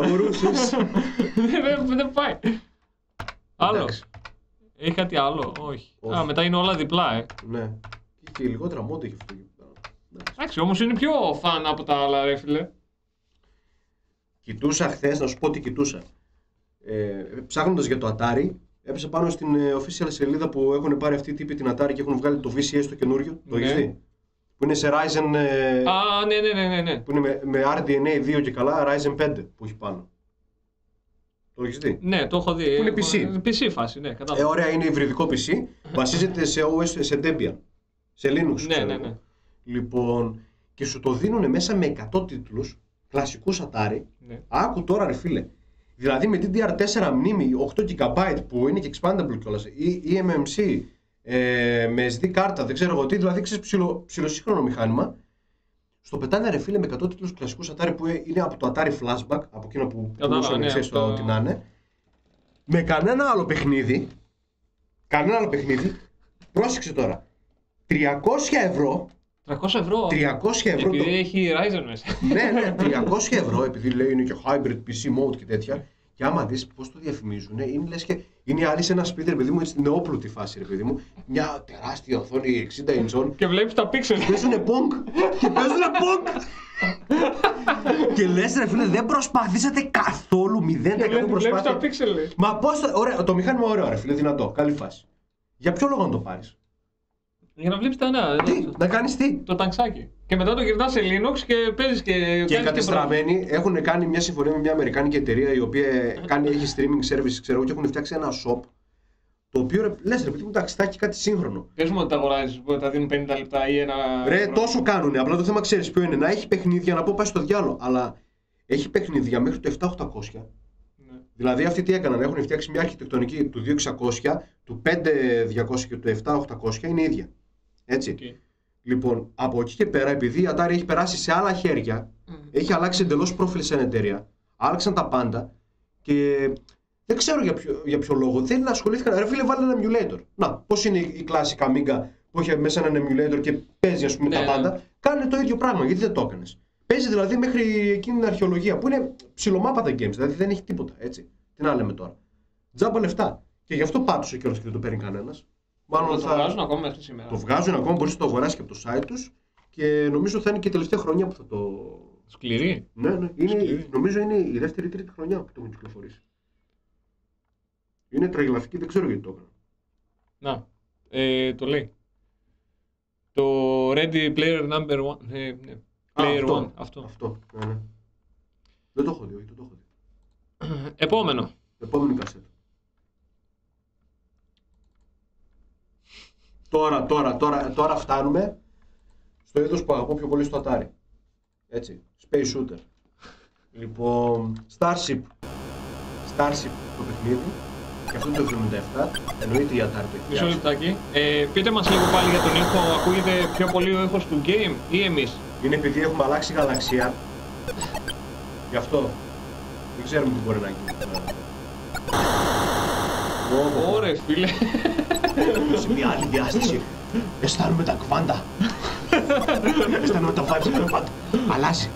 Δεν πάει. Άλλο. Έχει κάτι άλλο, όχι. Μετά είναι όλα διπλά, Ναι. Και λιγότερα μόντ έχει αυτό. Εντάξει, όμως είναι πιο φαν από τα άλλα ρε φίλε. Κοιτούσα χθες, να σου πω τι κοιτούσα. Ψάχνοντας για το Atari, έπεσα πάνω στην official σελίδα που έχουν πάρει αυτοί οι τύποι την Atari και έχουν βγάλει το VCS το καινούριο. Το έχεις δει? Που είναι σε Ryzen. Ναι. Που είναι με RDNA 2 και καλά, Ryzen 5 που έχει πάνω. Το έχεις δει? Ναι, το έχω δει. Που είναι PC. PC φάση, ναι, κατάλαβα. Ωραία, είναι υβριδικό PC. Βασίζεται σε OS, σε Debian. Σε Linux. Ναι. Λοιπόν, και σου το δίνουν μέσα με 100 τίτλους κλασικούς Atari. Ναι. Άκου τώρα ρε φίλε. Δηλαδή με DDR4 μνήμη 8 GB που είναι και expandable κιόλας, ή eMMC, με SD κάρτα, δεν ξέρω εγώ τι, δηλαδή ξέρεις ψιλοσύγχρονο μηχάνημα. Στο πετάνε ρε φίλε με 100 τίτλους κλασικούς Atari που είναι από το Atari Flashback, από εκείνο που πουλούσαν ξέρεις το τι να είναι. Με κανένα άλλο παιχνίδι, πρόσεξε τώρα, 300 ευρώ. 300 ευρώ. Επειδή έχει Ryzen μέσα. Ναι, 300 ευρώ, επειδή λέει είναι και hybrid PC mode και τέτοια. Και άμα δεις πώς το διαφημίζουν, είναι λες και είναι άλλοι σε ένα σπίτι, ρε παιδί μου, έτσι νεόπλουτη φάση, ρε παιδί μου. Μια τεράστια οθόνη 60 ιντσών. Και βλέπεις τα pixels. Παίζουνε punk. Και λες ρε φίλε, δεν προσπαθήσατε καθόλου, 0% προσπάθεια. Βλέπεις τα pixels. Μα πώς, ωραία, το μηχάνημα ωραίο ρε φίλε, δυνατό, καλή φάση. Για ποιο λόγο να το πάρεις? Για να βλέπεις τα νέα. Να κάνεις τι? Το ταξάκι. Και μετά το γυρνάς σε Linux και παίζεις και... Και κατεστραμμένοι έχουν κάνει μια συμφωνία με μια αμερικάνικη εταιρεία η οποία έχει streaming service, ξέρω, και έχουν φτιάξει ένα shop. Το οποίο λες ρε παιδί μου, εντάξει, θα έχει κάτι σύγχρονο. Πες μου ότι τα αγοράζεις, που τα δίνουν 50 λεπτά ή ένα... Ρε, τόσο κάνουνε. Απλά το θέμα ξέρεις ποιο είναι. Να έχει παιχνίδια, να πω πάει στο διάλογο. Αλλά έχει παιχνίδια μέχρι το 7800. Ναι. Δηλαδή αυτοί τι έκαναν, έχουν φτιάξει μια αρχιτεκτονική του 2600, του 5200 και του 7800 είναι ίδια. Έτσι. Okay. Λοιπόν, από εκεί και πέρα, επειδή η Atari έχει περάσει σε άλλα χέρια, Έχει αλλάξει εντελώς προφίλ σαν εταιρεία. Άλλαξαν τα πάντα και δεν ξέρω για ποιο λόγο. Δεν ασχολήθηκαν. Ρε φίλε, βάλε ένα emulator. Να, πώς είναι η κλασικά Amiga που έχει μέσα έναν emulator και παίζει ας πούμε τα πάντα. Κάνε το ίδιο πράγμα. Γιατί δεν το έκανες? Παίζει δηλαδή μέχρι εκείνη την αρχαιολογία που είναι ψιλομάπατα games. Δηλαδή δεν έχει τίποτα. Έτσι. Τι να λέμε τώρα. Τζάμπα λεφτά. Και γι' αυτό πάτωσε κιόλας και δεν το παίρνει κανένας. Μάλλον το βγάζουν ακόμα μέχρι σήμερα. Το βγάζουν ακόμα, μπορείς να το αγοράσεις και από το site τους και νομίζω θα είναι και η τελευταία χρονιά που θα το. Σκληρή. Ναι. Νομίζω είναι η δεύτερη ή τρίτη χρονιά που το έχουν κυκλοφορήσει. Είναι τραγελαφική, δεν ξέρω γιατί το έκανα. Να, το λέει. Το Ready Player Number 1. Player 1. Αυτό. Ναι. Δεν το έχω δει, όχι, δεν το έχω δει. Επόμενο. Επόμενη κασέτα. Τώρα φτάνουμε στο είδος που αγαπώ πιο πολύ στο Atari. Έτσι, Space Shooter. Λοιπόν, Starship το παιχνίδι. Και αυτό είναι το 77, εννοείται η Atari το έχει. Μισό λεπτάκι. Πείτε μας λίγο πάλι για τον ήχο. Ακούγεται πιο πολύ ο ήχος του game ή εμείς? Είναι επειδή έχουμε αλλάξει γαλαξία. Γι' αυτό. Δεν ξέρουμε τι μπορεί να γίνει. Ωρε φίλε. Σε μια άλλη διάσταση. Αισθάνομαι τα κβάντα. Αισθάνομαι τα vibes του κβάντα. Αλλάζει.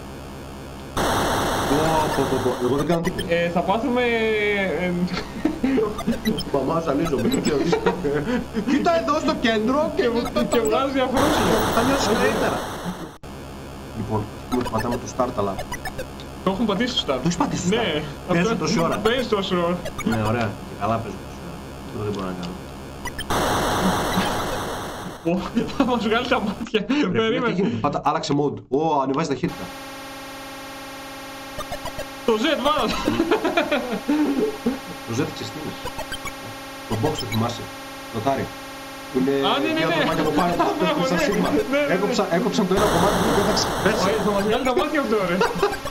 Εγώ δεν κάνω τίποτα. Θα πάθουμε... Μαμά, ζαλίζομαι. Κοίτα εδώ στο κέντρο και βγάζει αφρόσιλο. Θα νιώσεις καλύτερα. Λοιπόν, πατάμε το start, αλλά... Το έχουν πατήσει στο start. Το έχεις πατήσει στο start? Ναι. Παίζω τόση ώρα. Παίζεις τόση ώρα. Ναι, ωραία. Και καλά παίζω τόση ώρα. Τώρα δεν μπορώ να κάνω. Θα μας βγάλει τα μάτια. Περίμενε. Πάτα, άλλαξε mode. Ανεβάζει ταχύτητα. Το Z βάζω. Το Z ξέρεις τι είναι? Το box το θυμάσαι? Το Atari. Που είναι δύο κομμάτια από πάνω του σαν σίγμα. Έκοψαν το ένα κομμάτι και το πέταξε πέρσι. Θα μας βγάλει τα μάτια αυτό ρε.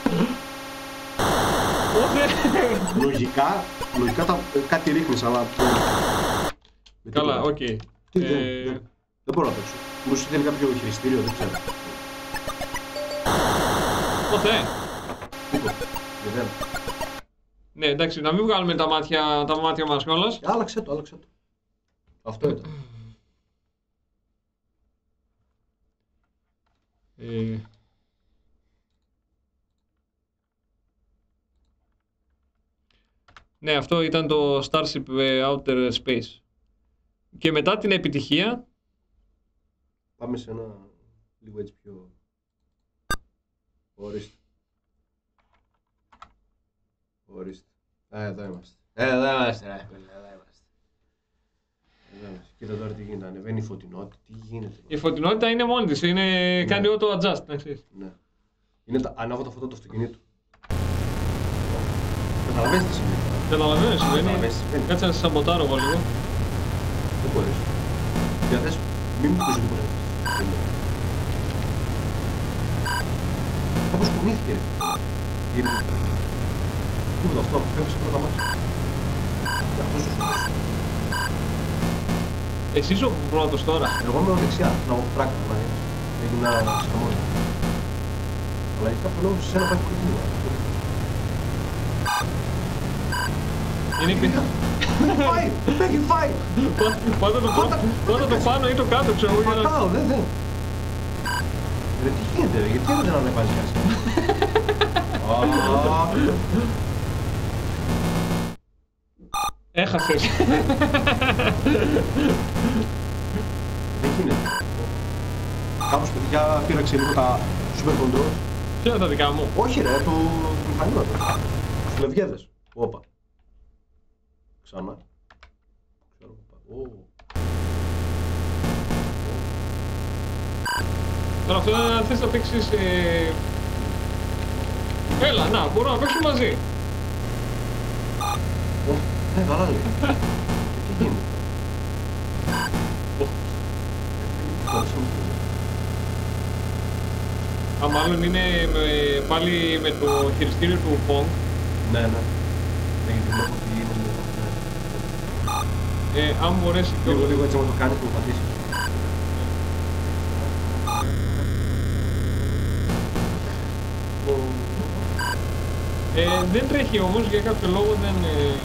Λογικά κάτι ρίχνεις, αλλά... Καλά, οκ. Δεν μπορώ να παίξω. Μήπως θέλει κάποιο χειριστήριο, δεν ξέρω. Ποθέ. Τίποτα. Ναι, εντάξει, να μην βγάλουμε τα μάτια μας κιόλας. Άλλαξε το. Αυτό ήταν. Ναι, αυτό ήταν το Starship Outer Space. Και μετά την επιτυχία... Πάμε σε ένα λίγο έτσι πιο... Ορίστε. Εδώ είμαστε. Εδώ είμαστε. Κοίτα τώρα τι γίνεται, ανεβαίνει η φωτεινότητα, τι γίνεται. Η φωτεινότητα είναι μόνη της, κάνει auto-adjust, να ξέρεις. Ναι. Είναι ανάβω τα φώτα του αυτοκινήτου. Καταλαβαίνεις τι σημαίνει. Καταλαβαίνεις τι σημαίνει. Κάτσε να σε σαμποτάρω εγώ λίγο. Δεν μπορείς. Για δες, μην μου πεις τίποτα. Κάπως κουνήθηκε. Τίποτα αυτό, πέφτεις πρώτα μάτια. Αυτός ο σωστός. Εσύ είσαι ο πρώτος τώρα. Εγώ είμαι δεξιά, να έχω πράκα, να έγινα σκαμόνι. Αλλά για κάποιο λόγο σε ένα πάει κοντινό. Είναι πίτα. Έχει φάει! Πάντα το πάνω ή το κάτω, ξέρω εγώ. Πατάω, δεν. Ρε τι γίνεται, γιατί δεν ανεβάζει κάτι. Έχασες. Δεν γίνεται. Κάπως παιδιά πήραξε λίγο τα super controls. Ποια είναι τα δικά μου? Όχι ρε, το μηχανήματα. Τους λευγέδες. Όπα. Ξανά. Τώρα αυτό να θες να παίξεις... Έλα, να, μπορούμε να παίξουμε μαζί. Καλά λέει. Τι γίνεται. Μάλλον είναι πάλι με το χειριστήριο του Pong. Ναι. Γιατί βλέπω ότι είναι... Αν μπορέσει και λίγο έτσι να το κάνεις, να το πατήσεις. Δεν τρέχει όμως, για κάποιο λόγο δεν...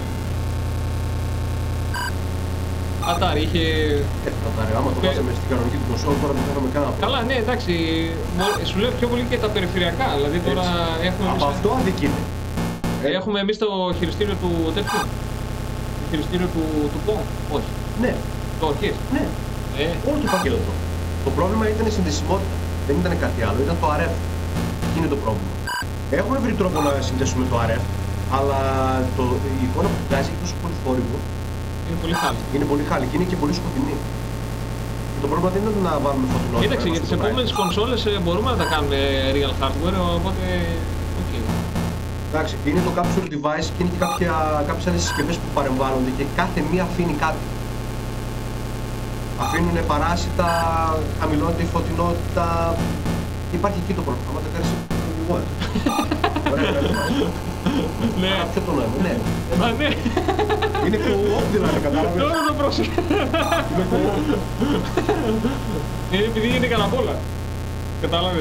Atari είχε... Atari, άμα το βάζαμε στην κανονική του κονσόλ, τώρα δεν κάναμε καν. Καλά, ναι, εντάξει, σου λέω πιο πολύ και τα περιφερειακά, δηλαδή τώρα έχουμε... Από αυτό αδικείται. Έχουμε εμείς το χειριστήριο του τέτοιου, το χειριστήριο του POM, όχι. Ναι. Το ορχής. Ναι. Όλο το πακέτο. Το πρόβλημα ήταν η συνδεσιμότητα, δεν ήταν κάτι άλλο, ήταν το RF. Εκεί είναι το πρόβλημα. Έχουμε βρει τρόπο να συνδέσουμε το RF, αλλά η εικόνα που βγάζει έχει τόσο πολύ θόρυβο. Είναι πολύ χάλη. Είναι πολύ χάλη και είναι και πολύ σκοτεινή. Και το πρόβλημα δεν είναι να βάλουμε φωτεινότητα. Κοίταξε, για τις επόμενες κονσόλες μπορούμε να τα κάνουμε real hardware, οπότε... Okay. Εντάξει, είναι το capture device και είναι και κάποιες άλλες συσκευές που παρεμβάλλονται και κάθε μία αφήνει κάτι. Αφήνουν παράσιτα, χαμηλώνεται η φωτεινότητα. Υπάρχει εκεί το πρόβλημα. Άμα τα κάνεις λίγο έτσι. Ωραία, ναι. Ποιο το νόημα, ναι. Ναι. Είναι co-op δηλαδή, κατάλαβες. Τώρα το πρόσεχε. Είναι co-op. Είναι επειδή γίνεται κανένα απ' όλα. Κατάλαβες.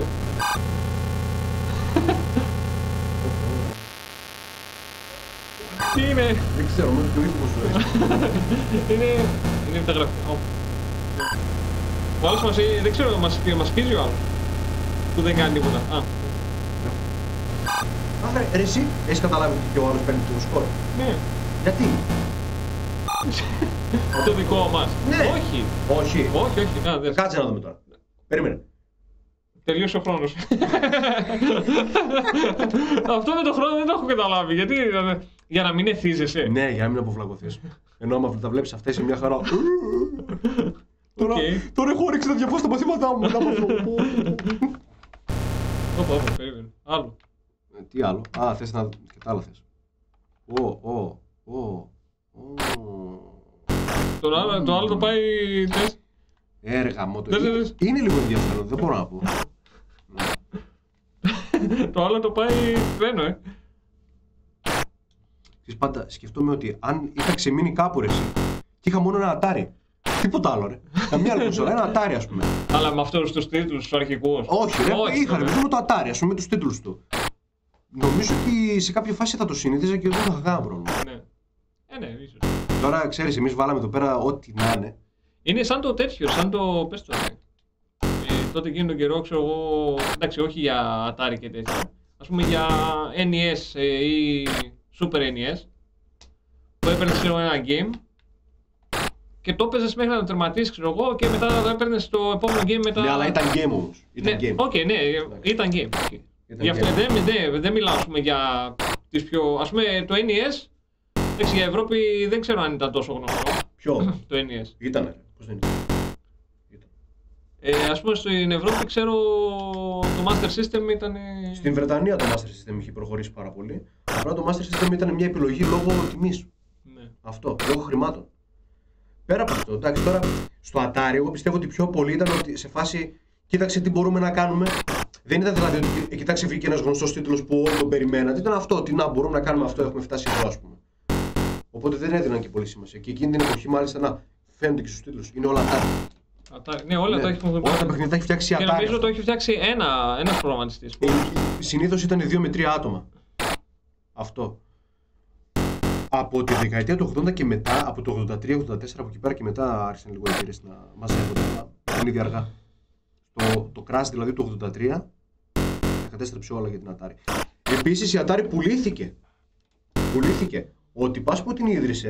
Τι είναι. Δεν ξέρω, μόνο το ήθιμο σου έτσι. Είναι τα γραφικά. Ο άλλος μας, δεν ξέρω, μας πίζει ο άλλος. Που δεν κάνει τίποτα. Ρε εσύ, έχεις καταλάβει ότι και ο άλλος παίρνει το σκορ. Ναι. Γιατί? Το δικό μας. Ναι. Όχι. Όχι. Όχι. Κάτσε να δούμε τώρα. Περίμενε. Τελείωσε ο χρόνος. Αυτό με τον χρόνο δεν το έχω καταλάβει. Γιατί, για να μην εθίζεσαι. Ναι, για να μην αποφλαγωθείς. Ενώ άμα τα βλέπεις αυτές σε μια χαρά. Τώρα έχω όρεξη να διαβάσω τα μαθήματά μου. Όπα, περίμενε. Άλλο. Τι άλλο? Θες να... και τα άλλα θες. Το άλλο το πάει... Έργα μου το... Είναι λίγο ενδιαφέρον, δεν μπορώ να πω. Το άλλο το πάει τρένο, Πάντα σκεφτόμαι ότι αν είχα ξεμείνει κάπου ρε εσύ και είχα μόνο ένα Atari. Τίποτα άλλο ρε. Καμία άλλη κονσόλα, ένα Atari ας πούμε. Αλλά με αυτούς τους τίτλους, τους αρχικούς. Όχι ρε, είχα μόνο το Atari ας πούμε, τους τίτλους του. Νομίζω ότι σε κάποια φάση θα το συνήθιζα και δεν θα είχα κανένα πρόβλημα. Ναι, ίσως. Τώρα ξέρεις, εμείς βάλαμε εδώ πέρα ό,τι να είναι. Είναι σαν το τέτοιο, σαν το... πες το τότε εκείνο τον καιρό, ξέρω εγώ, εντάξει, όχι για Atari και τέτοια. Ας πούμε για NES ή Super NES, που έπαιρνες ένα game και το έπαιζες μέχρι να το τερματίσεις, ξέρω εγώ, και μετά το έπαιρνες το επόμενο game μετά... Ναι, αλλά ήταν game όμως. Ήταν ήταν game. Γι' αυτό δεν μιλάω, ας πούμε, για τις πιο... Ας πούμε, το NES, εντάξει, για Ευρώπη δεν ξέρω αν ήταν τόσο γνωστό. Ποιο? Το NES. Ήτανε, πώς δεν ήταν. Ας πούμε, στην Ευρώπη ξέρω το Master System ήταν... Στην Βρετανία το Master System είχε προχωρήσει πάρα πολύ. Απλά το Master System ήταν μια επιλογή λόγω τιμής. Ναι. Αυτό, λόγω χρημάτων. Πέρα από αυτό, εντάξει, τώρα στο Atari, εγώ πιστεύω ότι πιο πολύ ήταν ότι σε φάση κοίταξε τι μπορούμε να κάνουμε. Δεν ήταν δηλαδή ότι κοιτάξτε βγήκε ένας γνωστός τίτλος που όλοι τον περιμένατε. Ήταν αυτό, ότι να μπορούμε να κάνουμε αυτό, έχουμε φτάσει εδώ ας πούμε. Οπότε δεν έδιναν και πολύ σημασία. Και εκείνη την εποχή μάλιστα να φαίνονται και στους τίτλους. Είναι όλα Atari. Ναι, όλα τα έχει όλα τα παιχνίδια τα έχει φτιάξει η Atari. Και νομίζω το έχει φτιάξει ένας προγραμματιστής. Συνήθως ήταν 2 με 3 άτομα. Αυτό. Από τη δεκαετία του 80 και μετά, από το 83-84, από εκεί πέρα και μετά άρχισαν λίγο οι εταιρείες να μαζεύονται, αλλά ήταν ήδη αργά. Το crash δηλαδή του 83 κατέστρεψε όλα για την Atari. Επίσης η Atari πουλήθηκε. Ο τυπάς που την ίδρυσε,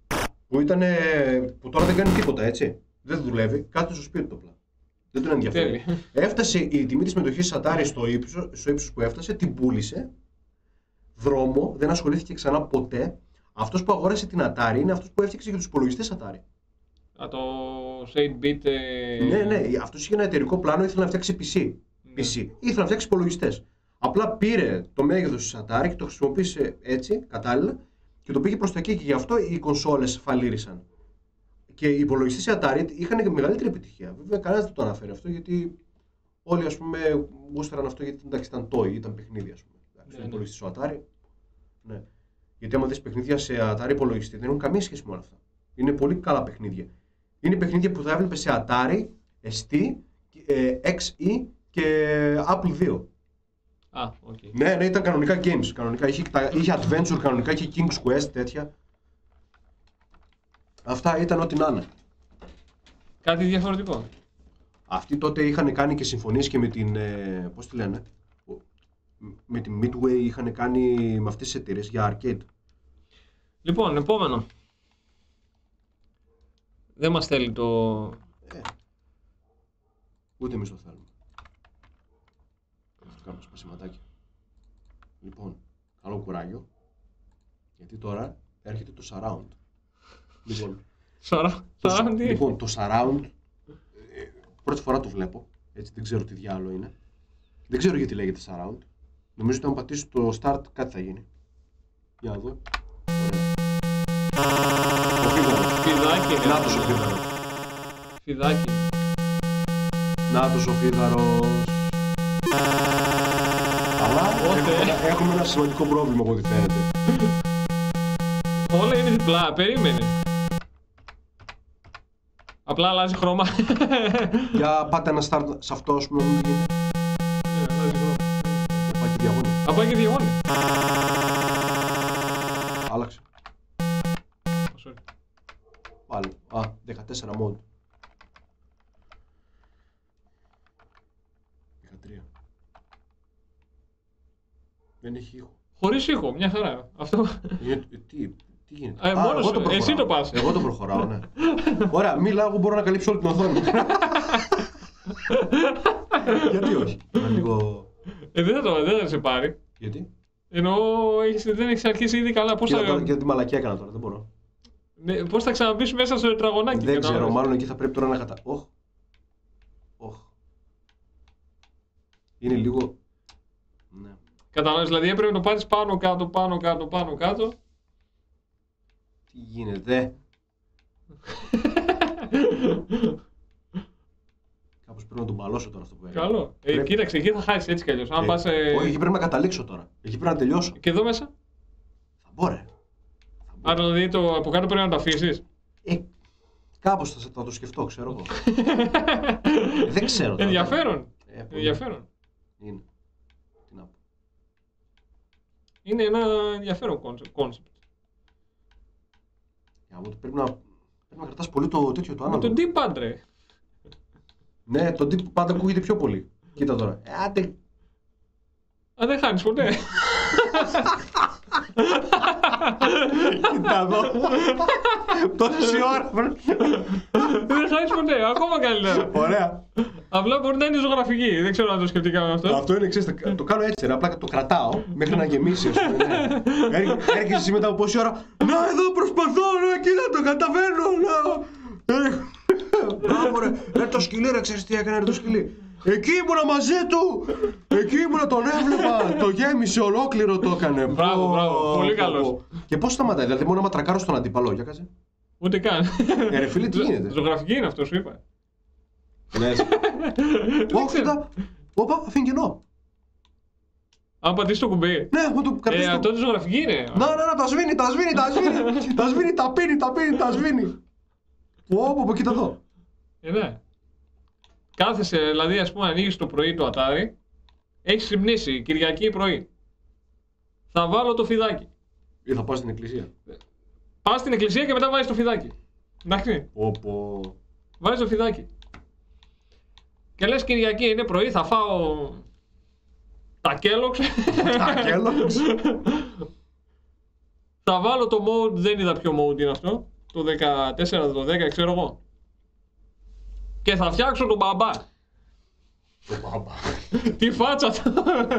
που τώρα δεν κάνει τίποτα έτσι, δεν δουλεύει, κάτω στο σπίτι του απλά. Δεν τον ενδιαφέρει. Έφτασε η τιμή της μετοχής Atari στο ύψος που έφτασε, την πούλησε, δρόμο, δεν ασχολήθηκε ξανά ποτέ. Αυτός που αγόρασε την Atari είναι αυτός που έφτιαξε και τους υπολογιστές Atari. Το 8-bit... Ναι, αυτός είχε ένα εταιρικό πλάνο, ήθελε να φτιάξει PC. Ήθελε να φτιάξει υπολογιστές. Απλά πήρε το μέγεθος της Atari και το χρησιμοποίησε έτσι, κατάλληλα, και το πήγε προς τα εκεί και γι' αυτό οι κονσόλες φαλήρισαν. Και οι υπολογιστές Atari είχαν μεγαλύτερη επιτυχία. Βέβαια, κανένας δεν το αναφέρει αυτό γιατί όλοι ας πούμε γούσταραν αυτό γιατί εντάξει, ήταν toy, ήταν παιχνίδι ας πούμε. Ναι, υπολογιστής ο Atari. Ναι. Γιατί άμα δεις παιχνίδια σε Atari υπολογιστή δεν έχουν καμία σχέση με όλα αυτά. Είναι πολύ καλά παιχνίδια. Είναι παιχνίδια που θα έβλεπες σε Atari, ST, XE και Apple II. Okay. Ναι, ήταν κανονικά games. Κανονικά. Είχε adventure κανονικά, είχε King's Quest, τέτοια. Αυτά ήταν ό,τι να είναι. Κάτι διαφορετικό. Αυτοί τότε είχαν κάνει και συμφωνίες και με την. Πώς τη λένε. Με την Midway είχαν κάνει με αυτές τις εταιρείες για arcade. Λοιπόν, επόμενο. Δεν μας θέλει το... Ούτε εμείς το θέλουμε. Θα το κάνουμε σπασιματάκι. Λοιπόν, καλό κουράγιο. Γιατί τώρα έρχεται το surround. Λοιπόν, το surround πρώτη φορά το βλέπω. Έτσι δεν ξέρω τι διάλογο είναι. Δεν ξέρω γιατί λέγεται surround. Νομίζω ότι αν πατήσω το start κάτι θα γίνει. Για να δω. Φιδάκι. Νάτος ο φίδαρος. Φιδάκι. Νάτος ο φίδαρος. Αλλά έχουμε ένα σημαντικό πρόβλημα από ό,τι φαίνεται. Όλα είναι διπλά, περίμενε. Απλά αλλάζει χρώμα. Για πάτε ένα start σε αυτό, ας πούμε, μην γίνει. Αλλάζει χρώμα. Πάει και διαγώνια. Πάει και διαγώνια. Άλλαξε. Πάλι. 14 mode. 13. Δεν έχει ήχο. Χωρίς ήχο, μια χαρά. Αυτό... Τι γίνεται. Μόνος εσύ το πας. Εγώ το προχωράω, ναι. Ωραία, μίλα, εγώ μπορώ να καλύψω όλη την οθόνη. Γιατί όχι. Δεν θα σε πάρει. Γιατί? Ενώ δεν έχεις αρχίσει ήδη καλά. Για τη μαλακία έκανα τώρα, δεν μπορώ. Πώς θα ξαναμπείς μέσα στο τετραγωνάκι. Δεν ξέρω, μάλλον εκεί θα πρέπει τώρα να Είναι λίγο... Ναι. Καταλάβεις, δηλαδή έπρεπε να το πάρεις πάνω κάτω. Τι γίνεται. Κάπως πρέπει να τον μπαλώσω τώρα αυτό που έκανε. Καλό. Κοίταξε, εκεί θα χάσεις έτσι κι αλλιώς. Όχι, εκεί πρέπει να καταλήξω τώρα. Εκεί πρέπει να τελειώσω. Και εδώ μέσα. Θα μπορώ. Άρα δηλαδή το από κάτω πρέπει να το αφήσεις. Κάπως θα το σκεφτώ, ξέρω εγώ. Δεν ξέρω. Ενδιαφέρον. Είναι. Τι να πω. Είναι ένα ενδιαφέρον κόνσεπτ. Πρέπει να κρατάς πολύ το τέτοιο το άναλογο. Με τον D-pad ρε. Ναι, το D-pad ακούγεται πιο πολύ. Κοίτα τώρα. Δεν χάνεις ποτέ. Κοίτα εδώ. Τόση ώρα. Δεν χάνεις ποτέ, ακόμα καλύτερα. Ωραία. Απλά μπορεί να είναι ζωγραφική, δεν ξέρω αν το σκεφτήκαμε αυτό. Αυτό είναι εξής, το κάνω έτσι, απλά το κρατάω μέχρι να γεμίσει. Έρχεσαι εσύ μετά από πόση ώρα. Να εδώ προσπαθώ, κοίτα το καταφέρνω. Μπράβο ρε, το σκυλί ρε, ξέρεις τι έκανε το σκυλί. Εκεί ήμουνα μαζί του! Εκεί ήμουνα, τον έβλεπα! Το γέμισε ολόκληρο, το έκανε. Μπράβο, πολύ καλός. Και πώς σταματάει, δηλαδή μόνο άμα τρακάρω στον αντίπαλο, για κάτσε. Ούτε καν. Ρε φίλε, τι γίνεται. Ζωγραφική είναι αυτό, σου είπα. Λες. Όχι, κοίτα. Όπα, αφήνει κενό. Αν πατήσεις το κουμπί. Ναι, μου το κρατήσει. Τότε ζωγραφική είναι. Να, τα σβήνει. Τα σβήνει, τα σβήνει. Πω, κοίτα εδώ. Ναι. Κάθεσαι, δηλαδή, ας πούμε, ανοίγεις το πρωί το Atari, έχεις ξυπνήσει Κυριακή πρωί. Θα βάλω το φιδάκι. Ή θα πάω στην εκκλησία. Πας στην εκκλησία και μετά βάζεις το φιδάκι. Εντάξει. Βάζεις το φιδάκι. Και λες Κυριακή είναι πρωί, θα φάω τα Kellogg's. Θα βάλω το mode, δεν είδα ποιο mode είναι αυτό. Το 14, το 10, ξέρω εγώ. Και θα φτιάξω τον μπαμπά. Τι φάτσα του.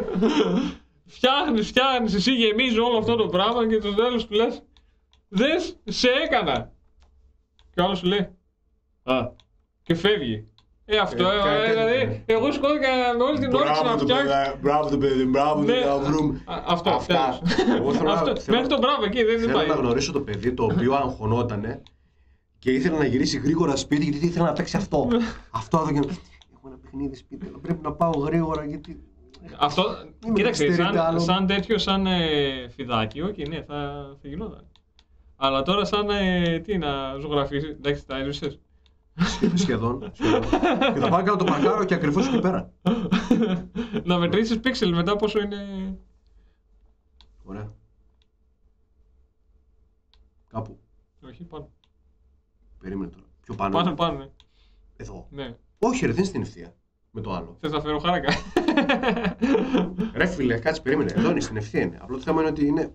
Φτιάχνεις, εσύ γεμίζει όλο αυτό το πράγμα και το τέλος του λες δες, σε έκανα. Και ο άλλος σου λέει και φεύγει. Αυτό, δηλαδή, εγώ σκόθηκα με όλη την όρεξη να φτιάξω. Μπράβο το παιδί, μπράβο το βρούμε. Αυτό, μέχρι το μπράβο εκεί δεν πάει. Θέλω να γνωρίσω το παιδί το οποίο αγχωνότανε και ήθελε να γυρίσει γρήγορα σπίτι γιατί ήθελε να παίξει αυτό. Αυτό εδώ και... Έχω ένα παιχνίδι σπίτι, αλλά πρέπει να πάω γρήγορα γιατί... Αυτό, κοίταξε, σαν τέτοιο, σαν φιδάκι, όχι, ναι, θα γινόταν. Αλλά τώρα σαν, τι, να ζωγραφίσεις, εντάξει, τα έζησες. Σχεδόν. Και θα πάω και να το παρκάρω και ακριβώς εκεί πέρα. Να μετρήσεις πίξελ μετά πόσο είναι. Ωραία. Κάπου. Όχι, πάνω. Περίμενε τώρα. Πιο πάνω. Πάνω, ναι. Εδώ. Ναι. Όχι, ρε, δεν είναι στην ευθεία. Με το άλλο. Θες να φέρω χάρακα. Ρε φίλε, κάτσε, περίμενε. Εδώ είναι, στην ευθεία είναι. Απλό το θέμα είναι ότι είναι.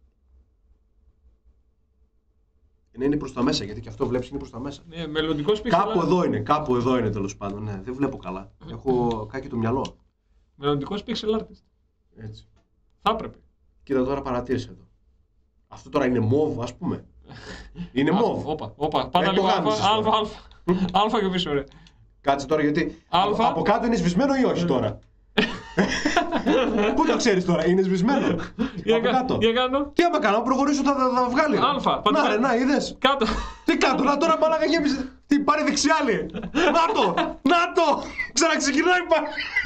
Είναι προς τα μέσα, γιατί και αυτό βλέπεις είναι προς τα μέσα. Ναι, μελλοντικός πίξελ. Κάπου εδώ είναι τέλος πάντων. Ναι, δεν βλέπω καλά. Έχω κάκι το μυαλό. Μελλοντικός pixel artist. Έτσι. Θα έπρεπε. Κοίτα τώρα, παρατήρησε εδώ. Αυτό τώρα είναι μόβ, ας πούμε. Είναι μόβ. Όπα. Πάντα λίγο αλφα και πίσω, ρε. Κάτσε τώρα, γιατί Αλφα. από κάτω είναι σβησμένο ή όχι τώρα. Πού το ξέρεις τώρα, είναι σβησμένο. Από κάτω. Για κάνω. Τι άμα κάνω, προχωρήσω θα βγάλει. Αλφα. Να, είδες. Κάτω. Τι κάτω, να τώρα μαλάκα γέμισε. Τι πάρει δεξιάλι. Να το. Ξαναξεκινάει πάλι.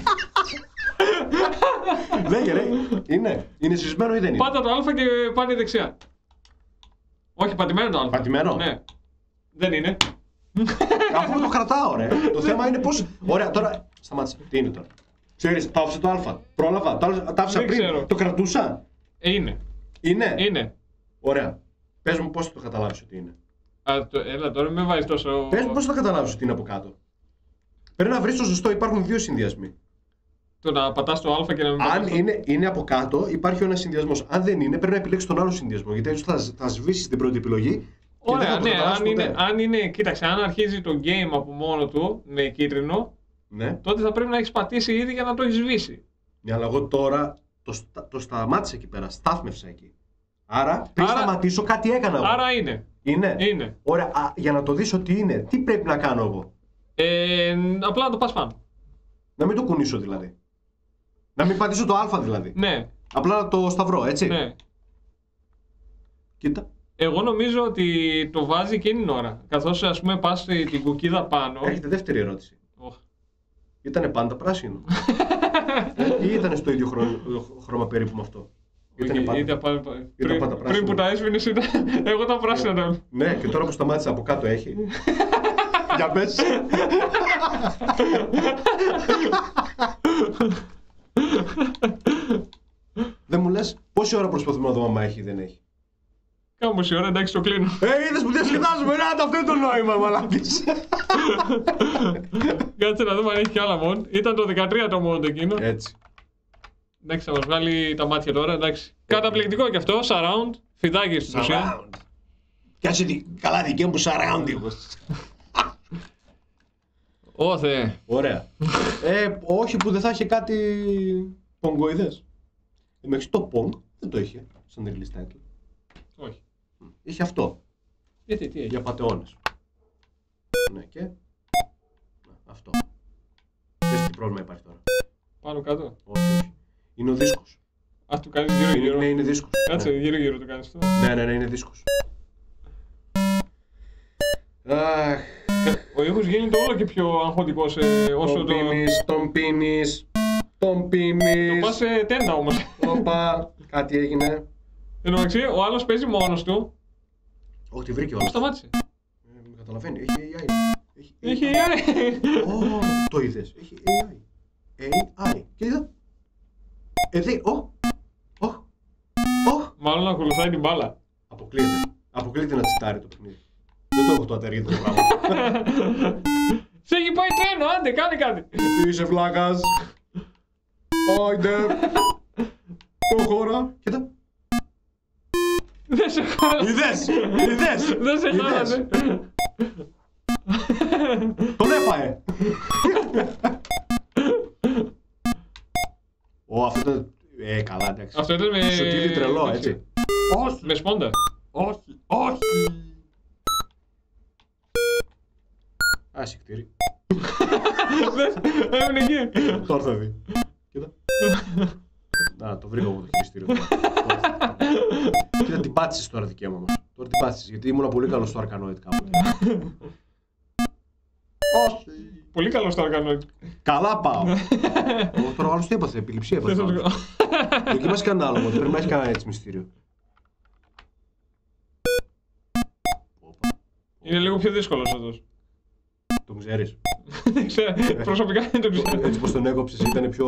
Λέγε ρε, είναι σβησμένο ή δεν είναι. Πάτα το α και πάνε δεξιά. Όχι, πατημένο το α. Πατημένο. Ναι. Δεν είναι. Αφού το κρατάω, ρε. Το θέμα είναι πώς. Ωραία, τώρα σταμάτησε. Τι είναι τώρα. Ξέρεις, το άφησα το α. Πρόλαβα. Το άφησα πριν. Ξέρω. Το κρατούσα. Είναι. Είναι. Ωραία. Πες μου πώς το καταλάβεις ότι είναι. Έλα, τώρα με βάζεις τόσο. Πες μου πώς το καταλάβεις ότι είναι από κάτω. Πρέπει να βρεις το σωστό. Υπάρχουν δύο συνδυασμοί. Το να πατάς το α και να μην πατάς. Αν είναι από κάτω, υπάρχει ένας συνδυασμός. Αν δεν είναι, πρέπει να επιλέξεις τον άλλο συνδυασμό. Γιατί έτσι θα σβήσεις την πρώτη επιλογή. Ωραία, ναι. Αν είναι, κοίταξε, αν αρχίζει το game από μόνο του με κίτρινο, ναι. Τότε θα πρέπει να έχεις πατήσει ήδη για να το έχεις σβήσει. Ναι, αλλά εγώ τώρα το σταμάτησα εκεί πέρα. Στάθμευσα εκεί. Άρα, πριν σταματήσω, κάτι έκανα εγώ. Άρα είναι. Είναι. Ωραία, για να το δεις ότι είναι, τι πρέπει να κάνω εγώ. Απλά να το πας πάνω. Να μην το κουνήσω δηλαδή. Να μην πατήσω το α δηλαδή. Ναι. Απλά να το σταυρώ, έτσι. Ναι. Κοίτα. Εγώ νομίζω ότι το βάζει εκείνη την ώρα. Καθώς ας πούμε πας την κουκίδα πάνω. Έχετε δεύτερη ερώτηση. Ήτανε πάντα πράσινο. Ή ήτανε στο ίδιο χρώμα περίπου με αυτό. Ήτανε πάντα πράσινο. Πριν που τα έσβηνες ήταν. Εγώ τα πράσινα. Ναι, και τώρα που σταμάτησα από κάτω έχει. Για πες. Δεν μου λες πόση ώρα προσπαθούμε να δούμε άμα έχει ή δεν έχει. Κάμποση ώρα, εντάξει, το κλείνω. Είδες που διασκεδάζουμε, αυτό είναι το νόημα, μαλάκης. Κάτσε να δούμε αν έχει κι άλλα μόντ. Ήταν το 13 το μόντ εκείνο. Έτσι. Εντάξει, θα μας βγάλει τα μάτια τώρα, εντάξει. Καταπληκτικό κι αυτό, surround, φιδάκι στην ουσία. Κάτσε καλά δικαί μου surround. Ω Θεέ. Ωραία. Όχι που δεν θα είχε κάτι πογκοειδές. Μέχρι το πονγκ δεν το είχε σαν release title. Όχι. Είχε αυτό. Γιατί, τι έχει. Για πατεώνες. Ναι, και. Αυτό. Ξέρεις τι πρόβλημα υπάρχει τώρα. Πάνω κάτω. Όχι. Είναι ο δίσκος. Α, του κάνεις γύρω-γύρω. Ναι, είναι δίσκος. Κάτσε, γύρω-γύρω το κάνεις αυτό. Ναι, είναι δίσκος. Ο ήχος γίνεται όλο και πιο αγχωτικός όσο τον πίνεις. Το πας σε τέντα όμως. Όπα, κάτι έγινε. Εν τω μεταξύ, ο άλλος παίζει μόνος του. Όχι, τη βρήκε όλος. Σταμάτησε. Με καταλαβαίνει, έχει AI. Έχει AI. Το είδες, έχει AI. AI. Και είδα. Μάλλον ακολουθάει την μπάλα. Αποκλείεται να τσιτάρει το παιχνίδι. Δεν το έχω το Atari το πράγμα. Σε έχει πάει τρένο, άντε, κάνε κάτι. Είσαι βλάκας. Άιντε. Προχώρα. Κοίτα. Δεν σε χάλασε. Είδες. Δεν σε χάλασε. Τον έφαε. Αυτό ήταν... καλά, εντάξει. Αυτό ήταν με... Σωτήρι τρελό, έτσι. Όχι. Με σπόντα. Όχι. Ασυκτήρι. Έμεινε εκεί. Τώρα θα δει. Κοίτα. Να, το βρήκα εγώ το χειριστήριο. Κοίτα, την πάτησες τώρα δικαίωμα μας. Τώρα την πάτησες, γιατί ήμουν πολύ καλός στο Arcanoid κάποτε. Όχι. Πολύ καλό στο Arcanoid. Καλά πάω. Τώρα ο άλλος τι έπαθε, επιληψία έπαθε. Δοκιμάσει κανένα άλλο, πρέπει να έχει κανένα έτσι μυστήριο. Είναι λίγο πιο δύσκολος αυτός. Τον ξέρεις? Δεν ξέρω, προσωπικά δεν τον ξέρω. Έτσι πως τον έκοψες ήταν πιο...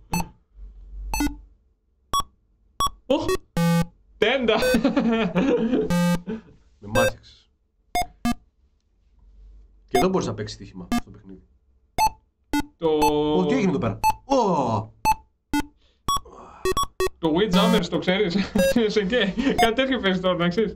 Οχ! Τέντα! Με μάτιαξες. Και εδώ μπορείς να παίξεις στοίχημα στο παιχνίδι. Τι έγινε εδώ πέρα? Το Windjammers το ξέρεις? Σε και κάτι τέτοιο παίζει τώρα, να ξέρεις.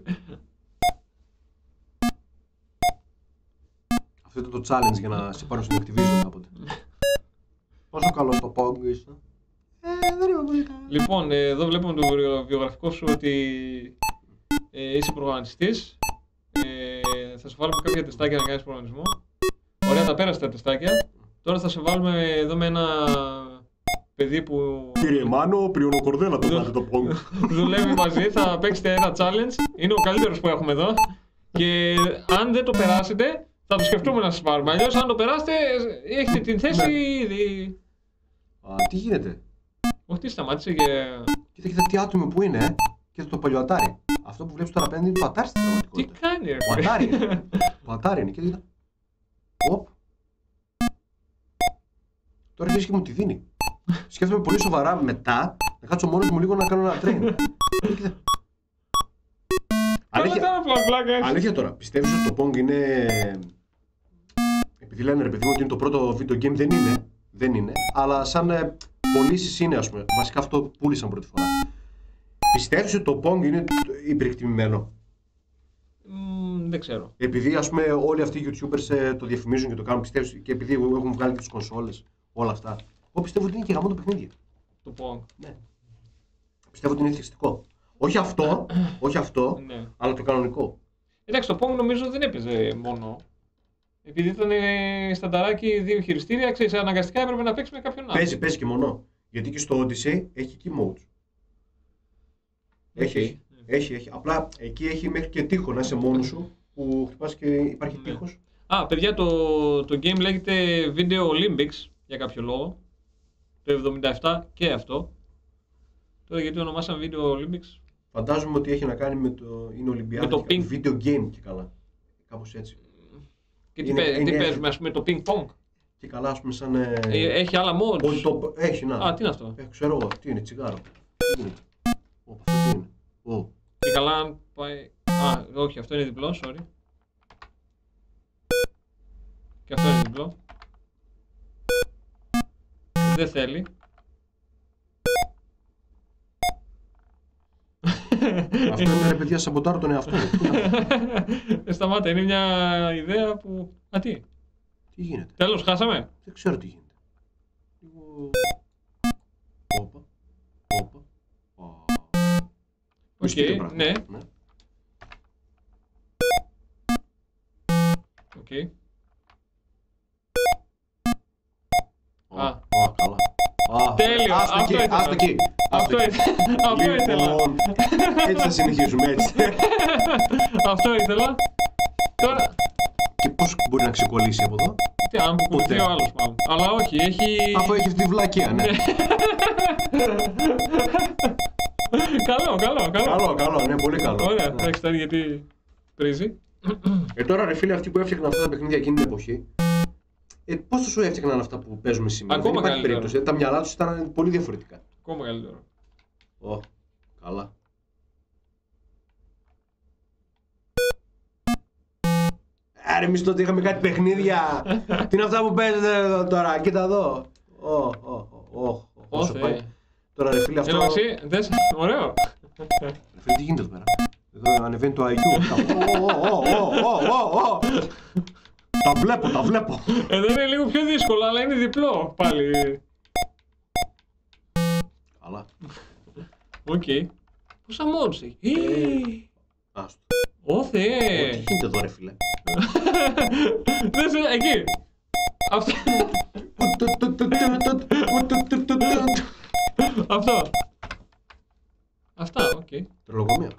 Αυτό ήταν το challenge για να σε πάρουν στην Activision κάποτε. Πόσο καλό το Pong είσαι? Δεν είμαι πολύ καλό. Λοιπόν, εδώ βλέπουμε το βιογραφικό σου ότι είσαι προγραμματιστής. Θα σου βάλουμε κάποια τεστάκια να κάνεις προγραμματισμό. Ωραία, τα πέρασε τα τεστάκια. Τώρα θα σε βάλουμε εδώ με ένα παιδί που... Κύριε Μάνο, πριονοκορδέλα το δάτε το Pong. Δουλεύει μαζί, θα παίξετε ένα challenge. Είναι ο καλύτερος που έχουμε εδώ. Και αν δεν το περάσετε, θα το σκεφτούμε να σας πάρουμε. Αλλιώς, αν το περάσετε, έχετε την θέση ήδη. Τι γίνεται? Όχι, τι σταμάτησε και... Κοίτα τι άτομο που είναι, Κοίτα το παλιό Atari. Αυτό που βλέπεις τώρα απέναντι είναι το Atari στην πραγματικότητα. Τι κάνει, ρε? Το Atari είναι. Το Atari είναι. Κοίτα. Οπ. Τώρα αρχίζει και μου τη δίνει. Σκέφτομαι πολύ σοβαρά μετά να κάτσω μόνος μου λίγο να κάνω ένα train. Αλήθεια τώρα, πιστεύεις ότι το Pong είναι... Επειδή λένε ρε παιδί μου ότι είναι το πρώτο video game, δεν είναι. Δεν είναι. Αλλά σαν πωλήσεις είναι, ας πούμε. Βασικά αυτό πούλησαν πρώτη φορά. Πιστεύεις ότι το Pong είναι υπερεκτιμημένο? Δεν ξέρω. Επειδή ας πούμε όλοι αυτοί οι YouTubers το διαφημίζουν και το κάνουν, πιστεύεις, και επειδή έχουν βγάλει και τις κονσόλες, όλα αυτά. Εγώ πιστεύω ότι είναι και γαμμένο το παιχνίδι. Το Pong. Ναι. Πιστεύω ότι είναι θυστικό. Όχι αυτό, Ναι. αλλά το κανονικό. Εντάξει, το Pong νομίζω δεν έπαιζε μόνο. Επειδή ήταν στανταράκι δύο χειριστήρια, ξέρεις, αναγκαστικά έπρεπε να παίξει με κάποιον άλλο. Παίζει και μόνο. Γιατί και στο Odyssey έχει key modes. Έχει. Απλά εκεί έχει μέχρι και τείχο να είσαι μόνος σου που χτυπάς και υπάρχει τείχος. Παιδιά, το game λέγεται Video Olympics για κάποιο λόγο. Το 77 και αυτό. Τώρα γιατί ονομάσαν Video Olympics? Φαντάζομαι ότι έχει να κάνει με το... είναι Ολυμπιάδα, το video game και καλά. Κάπως έτσι. Και τι παίζουμε, ας πούμε, το ping pong? Και καλά, ας πούμε, σαν... Έχει άλλα modes. Έχει, να. Τι είναι αυτό? Ξέρω εγώ, τι είναι, τσιγάρο. Τι είναι? Αυτό τι είναι? Και καλά, αν πάει... όχι, αυτό είναι διπλό, sorry. Και αυτό είναι διπλό. Δεν θέλει. Αυτό είναι, ρε παιδιά, σαμποτάρω τον εαυτό μου. Σταμάτα, είναι μια ιδέα που... Τι γίνεται? Τέλος, χάσαμε. Δεν ξέρω τι γίνεται. Οκ, ναι. Οκ. Καλά. Τέλειο, αυτό ήθελα. Έτσι θα συνεχίσουμε, έτσι. Αυτό ήθελα. Τώρα... Και πώς μπορεί να ξεκολλήσει από εδώ? Αν που κουνηθεί ο άλλος μάλλον. Αλλά όχι, έχει... Αφού έχει αυτή τη βλακεία, ναι. Καλό, ναι, πολύ καλό. Ωραία, εντάξει, τώρα γιατί πρίζει. Τώρα ρε φίλε, αυτοί που έφτιαχναν αυτά τα παιχνίδια εκείνη την εποχή, πώς θα σου έφτιαχναν αυτά που παίζουμε σήμερα? Ακόμα δεν υπάρχει περίπτωση. Τα μυαλά τους ήταν πολύ διαφορετικά. Ακόμα καλύτερο. Καλά. Άρα εμείς τότε είχαμε κάτι παιχνίδια. Τι είναι αυτά που παίζετε εδώ τώρα? Κοίτα εδώ. Όσο πάει. Τώρα ρε φίλε αυτό... Ωραίο. Ρε φίλε, τι γίνεται εδώ πέρα? Εδώ ανεβαίνει το IQ. Τα βλέπω. Εδώ είναι λίγο πιο δύσκολο, αλλά είναι διπλό πάλι. Καλά. Οκ. Πόσα modes έχει? Άστο. Ω Θεέ. Τι γίνεται εδώ ρε φίλε? Εκεί. Αυτό. Αυτά, οκ. Τρελογομία.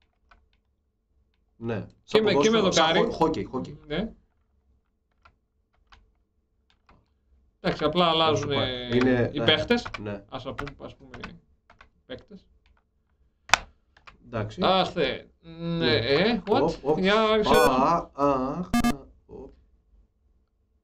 Ναι. Και με δοκάρι. Χόκκι. Ναι. Εντάξει, απλά αλλάζουν οι παίχτες. Ναι. Ας πούμε παίχτες. Εντάξει. Άστε. Ναι, what? Για άρχισε.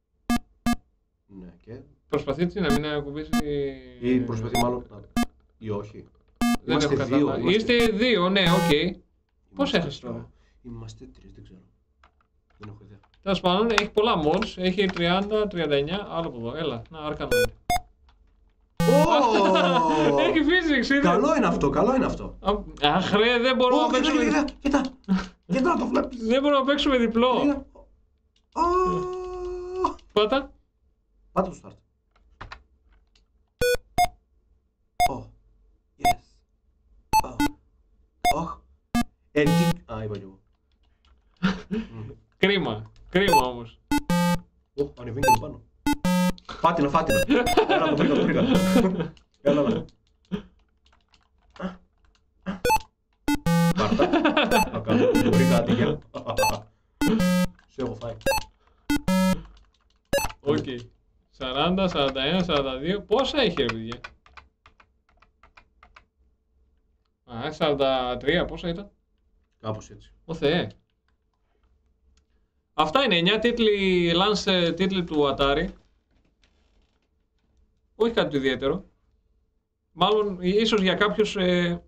Προσπαθεί έτσι να μην ακουμπήσει. Ή προσπαθεί μάλλον να. Ή όχι. Δεν έχω καταλάβει. Είστε 2, ναι, οκ. Πώς έχασες τώρα? Είμαστε 3, δεν ξέρω. Δεν έχω ιδέα. Τέλος πάντων, έχει πολλά mods. Έχει 30, 39, άλλο από εδώ. Έλα, να άρκανο είναι. Έχει physics, είναι. Καλό είναι αυτό, καλό είναι αυτό. Αχ ρε, δεν μπορούμε να παίξουμε. Κοίτα, κοίτα να το βλέπεις. Δεν μπορούμε να παίξουμε διπλό. Πάτα. Πάτα το start. Yes. Είπα κι εγώ. Κρίμα όμως. Ανεβαίνει και το πάνω. Φάτινα. Έλα, το βρήκα. Έλα. Πάρτα. Θα κάνω, το βρήκα άτυχε. Σε έχω φάει. Οκ. 40, 41, 42. Πόσα έχει ρε παιδιά? 43, πόσα ήταν? Κάπως έτσι. Ω Θεέ. Αυτά είναι 9 τίτλοι, launch τίτλοι του Atari. Όχι κάτι το ιδιαίτερο. Μάλλον ίσως για κάποιους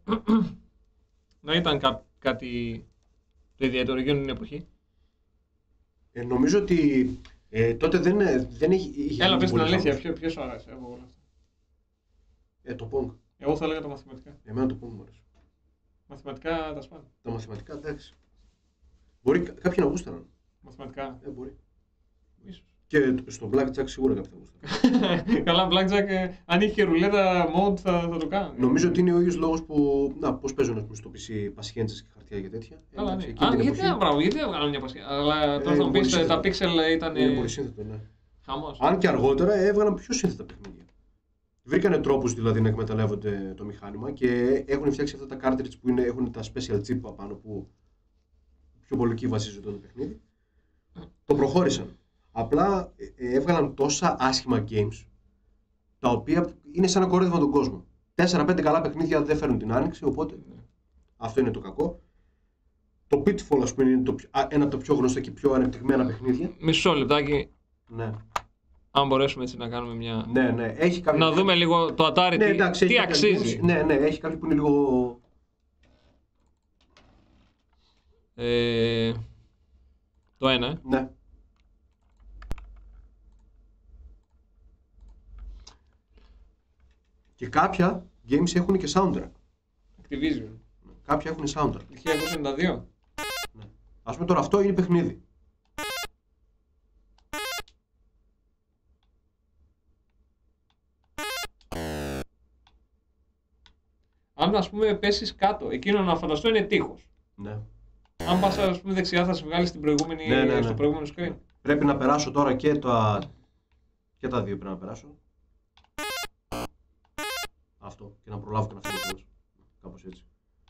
να ήταν κάτι το ιδιαίτερο για την εποχή. Νομίζω ότι τότε δεν είχε... Έλα πες την αλήθεια, ποιος σου άρεσε από όλα αυτά? Το Pong. Εγώ θα έλεγα τα μαθηματικά. Εμένα το Pong μου άρεσε. Μαθηματικά τα σπάνε. Τα μαθηματικά εντάξει. Μπορεί κάποιοι να γούσταραν. Μαθηματικά. Μπορεί. Ίσως. Και στο Blackjack σίγουρα κάποιοι θα γούσταραν. Καλά, Blackjack, αν είχε ρουλέτα mode θα το κάνω. Νομίζω ότι είναι ο ίδιος λόγος που. Πώς παίζουν στο PC πασχέντζες και χαρτιά και τέτοια. Καλά, ναι. Γιατί δεν βγάλουν μια πασχέντζα? Αλλά τώρα θα μου πεις τα pixel ήταν. Είναι πολύ σύνθετο, ναι. Χαμός. Αν και αργότερα έβγαλαν πιο σύνθετα παιχνίδια. Βρήκανε τρόπους δηλαδή να εκμεταλλεύονται το μηχάνημα και έχουν φτιάξει αυτά τα cartridge που έχουν τα special chip απάνω που πιο πολύ εκεί βασίζονται το παιχνίδι. Το προχώρησαν. Απλά έβγαλαν τόσα άσχημα games τα οποία είναι σαν να κορόιδευαν τον κόσμο. 4-5 καλά παιχνίδια δεν φέρνουν την άνοιξη, οπότε αυτό είναι το κακό. Το Pitfall, ας πούμε, είναι ένα από τα πιο γνωστά και πιο ανεπτυγμένα παιχνίδια. Μισό λεπτάκι. Ναι. Αν μπορέσουμε έτσι να κάνουμε μια. Ναι. Έχει κάποια... Να δούμε λίγο το Atari τι αξίζει. Ναι, έχει κάποιο που είναι λίγο. Το ένα. Ναι. Και κάποια games έχουν και soundtrack. Activision. Κάποια έχουν soundtrack. 1992. Ναι. Ας πούμε τώρα αυτό είναι παιχνίδι. Αν ας πούμε πέσεις κάτω, εκείνο να φανταστώ είναι τείχος. Ναι. Αν πας ας πούμε δεξιά θα σε βγάλει στην προηγούμενη, στο προηγούμενο screen. Πρέπει να περάσω τώρα και τα δύο πρέπει να περάσω. Αυτό και να προλάβω και να φύγω τέλος. Κάπως έτσι.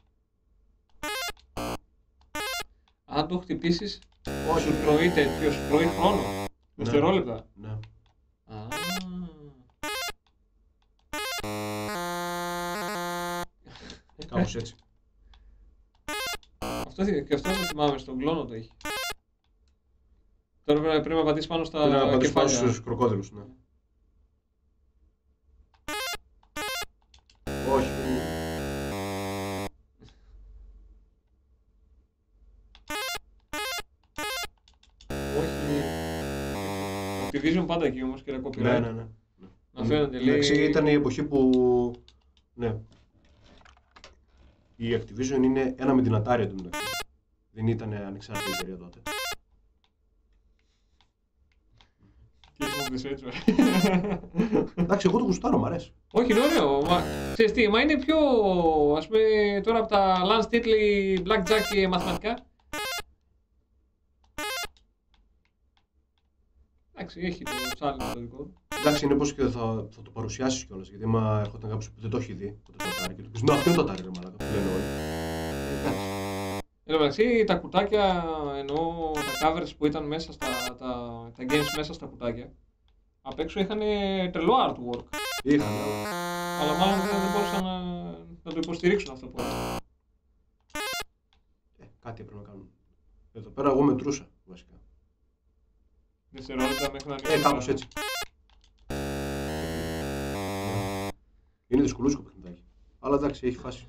Αν το χτυπήσεις, σου τρώει τέτοιο, σου τρώει χρόνο. Δευτερόλεπτα. Ναι. Κάπως έτσι. Και αυτό το θυμάμαι, στον κλόνο το έχει. Τώρα πρέπει να πατήσεις πάνω στα κεφάλια. Πρέπει να πατήσεις πάνω στους κροκόδιλους, ναι. Όχι. Όχι. Activision πάντα εκεί όμως και τα copyright. Ναι. Να φαίνονται λίγο. Ήταν η εποχή που. Ναι. Η Activision είναι ένα με την Atari εντωμεταξύ. Δεν ήταν ανεξάρτητη εταιρεία τότε. Και ήσουν έτσι. Εντάξει, εγώ το γουστάρω, μ' αρέσει. Όχι, είναι ωραίο. Ξέρεις τι, μα είναι πιο, ας πούμε, τώρα από τα launch τίτλοι Blackjack και μαθηματικά. Εντάξει, έχει το challenge το δικό του. Εντάξει, είναι πως και θα το παρουσιάσεις κιόλας, γιατί άμα έρχονταν κάποιος που δεν το έχει δει, το Atari και του πεις, «Να, αυτό είναι το Atari, ρε μαλάκα», που λένε όλοι. Εν τω μεταξύ, τα κουτάκια, εννοώ τα covers που ήταν μέσα τα games μέσα στα κουτάκια, απ' έξω είχαν τρελό artwork. Είχαν, αλλά μάλλον δεν μπορούσαν να το υποστηρίξουν αυτό που έκανε. Κάτι έπρεπε να κάνουν. Εδώ πέρα εγώ μετρούσα, βασικά. Δευτερόλεπτα μέχρι να ανοίξει. Κάπως έτσι. Είναι δυσκολούσκο παιχνιδάκι. Αλλά εντάξει, έχει φάση.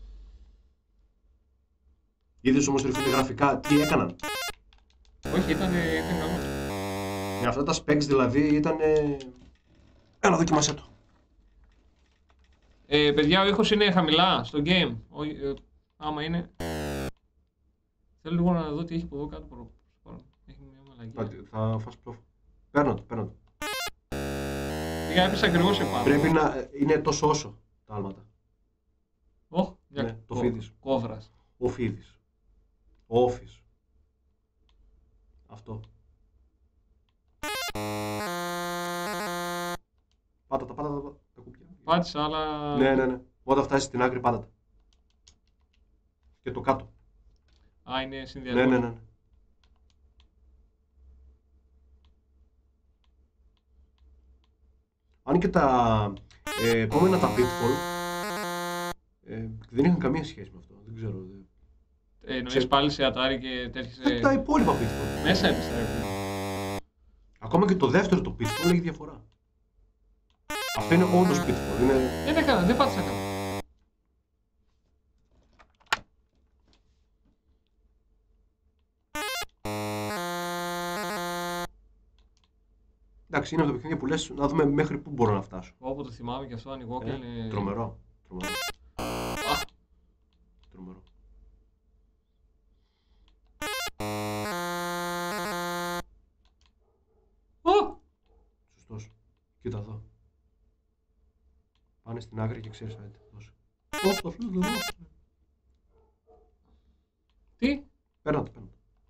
Είδες όμως ρε φίλε γραφικά τι έκαναν? Όχι, ήταν καλό. Για αυτά τα specs δηλαδή ήταν. Έλα δοκιμάσέ το. Παιδιά, ο ήχος είναι χαμηλά στο game. Άμα είναι. Θέλω λίγο να δω τι έχει από εδώ κάτω. Έχει μια μαλακία. Θα φας πλόφο. Παίρνω το. Πήγα, έπεσα ακριβώς επάνω. Πρέπει να είναι τόσο όσο τα άλματα. Ναι, το φίδις. Κόβρας. Ο φίδις. Ο όφης. Αυτό. Πάτα τα κουμπιά. Πάτησα, αλλά... Ναι. Όταν φτάσεις στην άκρη πάτα τα. Και το κάτω. Α, είναι συνδυασμός. Ναι. Αν και τα επόμενα τα Pitfall δεν είχαν καμία σχέση με αυτό. Δεν ξέρω. Εννοείς πάλι σε Atari και τέτοιες... Τα υπόλοιπα Pitfall. Μέσα επιστρέφει. Ακόμα και το δεύτερο το Pitfall έχει διαφορά. Αυτό είναι όντως Pitfall. Δεν πάτησα καλά. Εντάξει, είναι από τα παιχνίδια που λες να δούμε μέχρι πού μπορώ να φτάσω. Όπου το θυμάμαι και αυτό ανοιγό και είναι... Τρομερό. Σωστός. Κοίτα εδώ. Πάνε στην άκρη και ξέρεις να δώσει. Το φλούδο. Τι? Παίρνω το.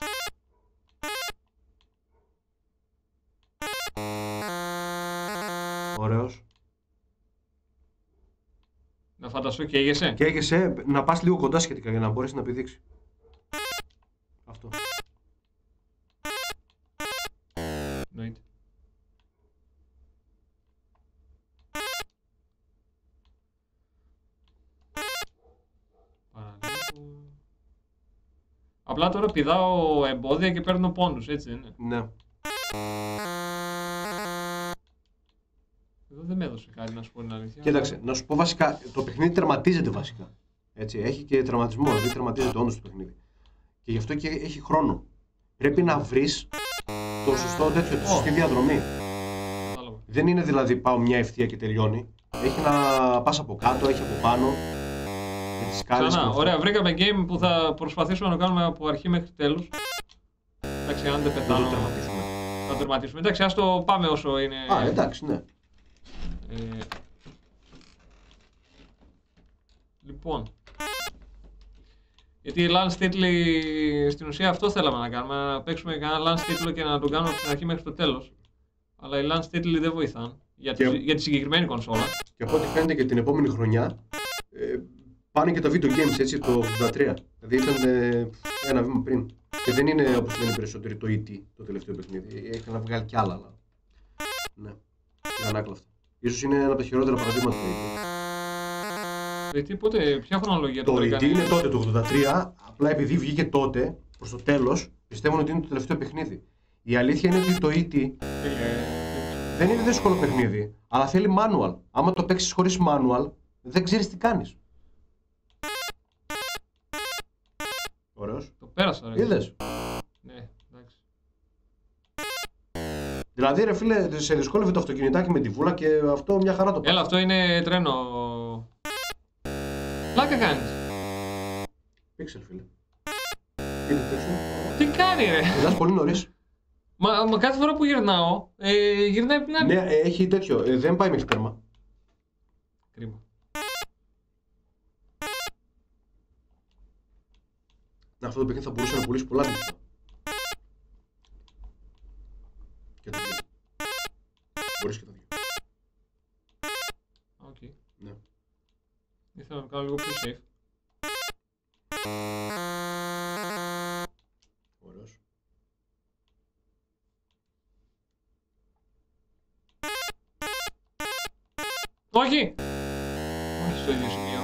Ωραίος. Να φανταστώ καίγεσαι. Καίγεσαι να πας λίγο κοντά σχετικά για να μπορέσει να πηδήξει. Αυτό. Εννοείται. Απλά τώρα πηδάω εμπόδια και παίρνω πόντους, έτσι δεν είναι? Ναι. Εδώ δεν με έδωσε κάτι, να σου πω την αλήθεια. Κοίταξε, να σου πω βασικά, το παιχνίδι τερματίζεται βασικά. Έτσι, έχει και τερματισμό, δηλαδή τερματίζεται όντως το παιχνίδι. Και γι' αυτό και έχει χρόνο. Πρέπει να βρεις το σωστό τέτοιο, τη σωστή διαδρομή. Δεν είναι δηλαδή πάω μια ευθεία και τελειώνει. Έχει να πας από κάτω, έχει από πάνω. Ξανά, ωραία, βρήκαμε game που θα προσπαθήσουμε να το κάνουμε από αρχή μέχρι τέλους. Εντάξει, αν δεν πεθάνω. Θα το τερματίσουμε. Εντάξει, ας το πάμε όσο είναι. Εντάξει, ναι. Λοιπόν, γιατί οι lance τίτλοι στην ουσία αυτό θέλαμε να κάνουμε, να παίξουμε κανένα lance τίτλο και να τον κάνουμε από την αρχή μέχρι το τέλος. Αλλά οι lance τίτλοι δεν βοηθάνε για τη συγκεκριμένη κονσόλα. Και από ό,τι φαίνεται και την επόμενη χρονιά πάνε και τα video games, έτσι, το 83. Δηλαδή ήταν ένα βήμα πριν. Και δεν είναι όπως λένε οι περισσότεροι το E.T. το τελευταίο παιχνίδι. Έχει να βγάλει κι άλλα, αλλά ναι, ήταν άκλαυτο. Ίσως είναι ένα από τα χειρότερα παραδείγματα του E.T. Πότε, ποια χρονολογία το E.T. είναι τότε το 83, απλά επειδή βγήκε τότε, προς το τέλος, πιστεύουν ότι είναι το τελευταίο παιχνίδι. Η αλήθεια είναι ότι το E.T. δεν είναι δύσκολο παιχνίδι, αλλά θέλει manual. Άμα το παίξεις χωρίς manual, δεν ξέρεις τι κάνεις. Ωραίος. Το πέρασα, ρε. Είδες. Ναι, εντάξει. Δηλαδή, ρε φίλε, σε δυσκόλευε το αυτοκινητάκι με τη βούλα και αυτό μια χαρά το πάει. Έλα, αυτό είναι τρένο. Πλάκα κάνεις. Πίξελ, φίλε. Τι κάνει, ρε. Μιλάς πολύ νωρίς. Μα κάθε φορά που γυρνάω, γυρνάει από την άλλη. Ναι, έχει τέτοιο. Δεν πάει μέχρι τέρμα. Κρίμα. Αυτό το παιχνίδι θα μπορούσε να πουλήσει πολλά λεφτά. Και τα δύο. Μπορείς και τα δύο. Οκ. Ναι. Ήθελα να το κάνω λίγο πιο safe. Ωραίος. Όχι! Όχι στο ίδιο σημείο.